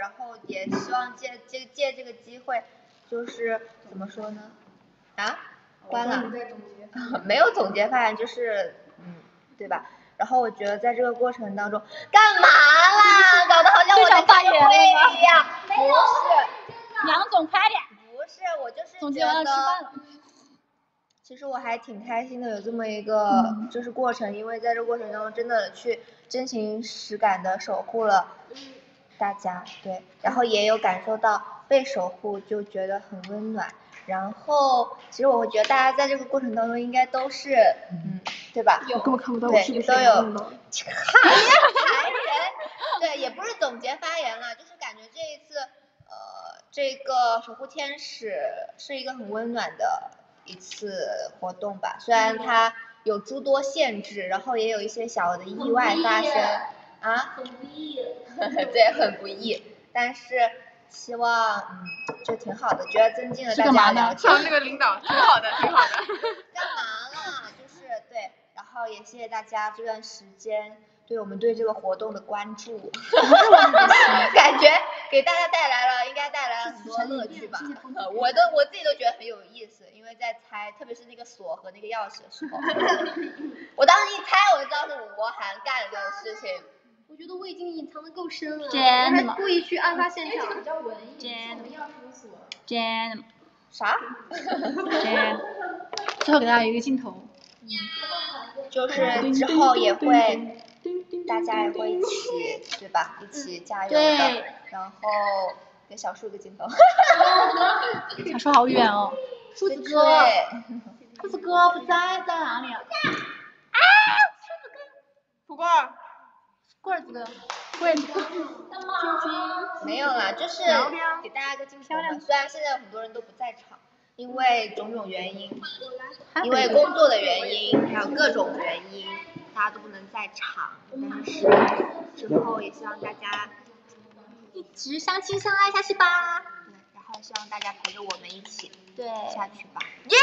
也希望借借借这个机会，就是怎么说呢？啊？关了。没有总结发言，就是嗯，对吧？然后我觉得在这个过程当中，干嘛啦？搞得好像我在开会一样。不是。 杨总快点。 不是，我就是总结觉完了吃饭得了。 其实我还挺开心的，有这么一个嗯就是过程，因为在这个过程当中真的去真情实感的守护了大家，对，然后也有感受到被守护，就觉得很温暖。然后其实我会觉得大家在这个过程当中应该都是，嗯，对吧？ 我根本看不到我对是不是都有看不到看残忍，对，也不是总结发言了，就是感觉这一次，呃，这个守护天使是一个很温暖的一次活动吧，虽然它有诸多限制，然后也有一些小的意外发生，啊， 很不易， 对，很不易，但是希望嗯，就挺好的，觉得增进了大是干嘛呢家了解。 唱那个领导挺好的，挺好的。 干嘛啦？就是对，然后也谢谢大家这段时间对我们对这个活动的关注，感觉给大家带来了，应该带来了很多乐趣吧。我都我自己都觉得很有意思，因为在猜，特别是那个锁和那个钥匙的时候，我当时一猜我就知道是吴博涵干的这种事情。 我觉得我已经隐藏的够深了， 真我还的吗故意去案发现场。 真的真的啥？ 真最后给大家一个镜头。 就是之后也会，大家也会一起，对吧？一起加油的。 对然后给小树一个镜头。 小树好远哦。 树子哥， 树子哥不在，在哪里啊？ 不过儿， 棍儿子哥，棍儿子哥， 没有啦，就是给大家一个镜头嘛。虽然现在有很多人都不在场，因为种种原因，因为工作的原因，还有各种原因，大家都不能在场。但是之后也希望大家一直相亲相爱下去吧。 对，然后希望大家陪着我们一起对下去吧。 耶！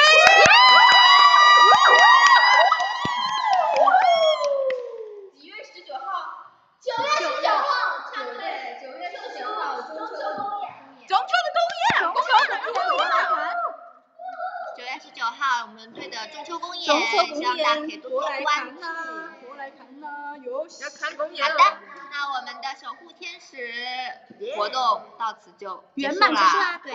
几月十九号？ 九月十九号，唱对， 九月十九号中秋公演。 中秋的公演，中秋的公演。 九月十九号，我们队的中秋公演， 中秋公希望大家可以演， 多多多来关看呐，多来看呐，哟。 要看公演好的，那我们的守护天使活动到此就圆满结束啦啦，。对。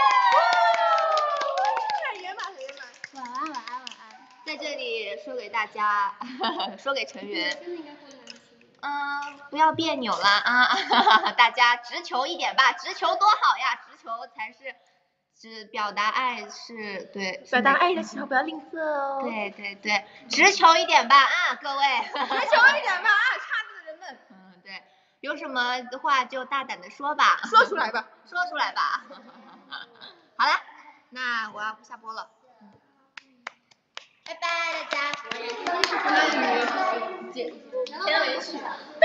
太圆满了，圆满。 晚安，晚安，晚安。 在这里说给大家，说给成员，嗯，不要别扭了啊，大家直球一点吧，直球多好呀，直球才是，只表达爱是对， 表达爱的时候不要吝啬哦。 对对对，直球一点吧啊，各位， 直球一点吧啊，差这个人们。 嗯，对，有什么话就大胆的说吧， 说出来吧， 说出来吧。好了，那我要下播了。拜拜，大家。 片尾曲。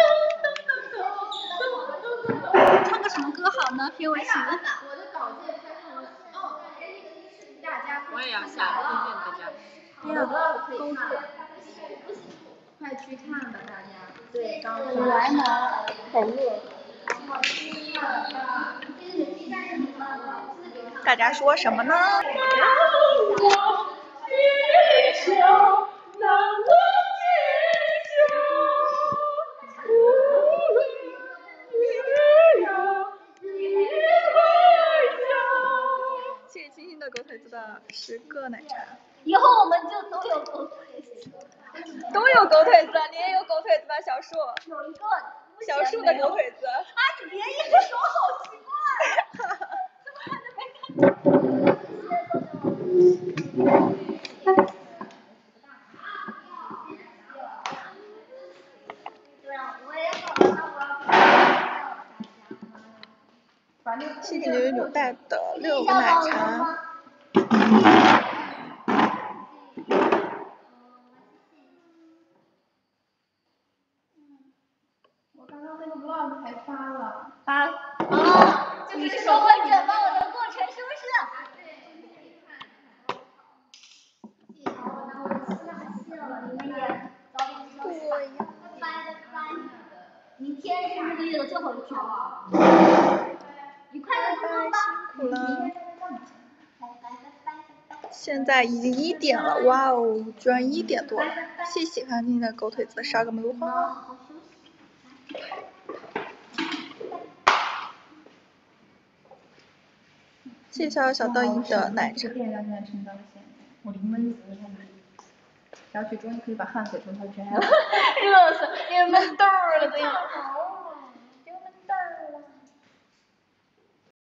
唱个什么歌好呢？片尾曲。 我的稿件拍成了哦，大家我也要下，推荐大家。 还有勾选，快去看吧，大家。对，刚刚我来拿。 好饿。大家说什么呢？谢谢星星的狗腿子的十个奶茶。 以后我们就都有狗腿子。 都有狗腿子，你也有狗腿子吧，小树？ 有一个。 小树的狗腿子。 啊，你别一直说，好奇怪。怎么还没看？ 谢谢牛牛牛带的六个奶茶。 我刚刚那个 vlog 还发了。 发。 哦，就是说会整到我的过程，是不是？明天是这个月的最后一天了。 现在已经一点了，哇哦，居然一点多了！谢谢看今天的狗腿子杀个没有花。谢谢小道一的奶茶。 我临温子才买。小曲终于可以把汗水从头摘了。 热死，因为闷痘儿了，这样。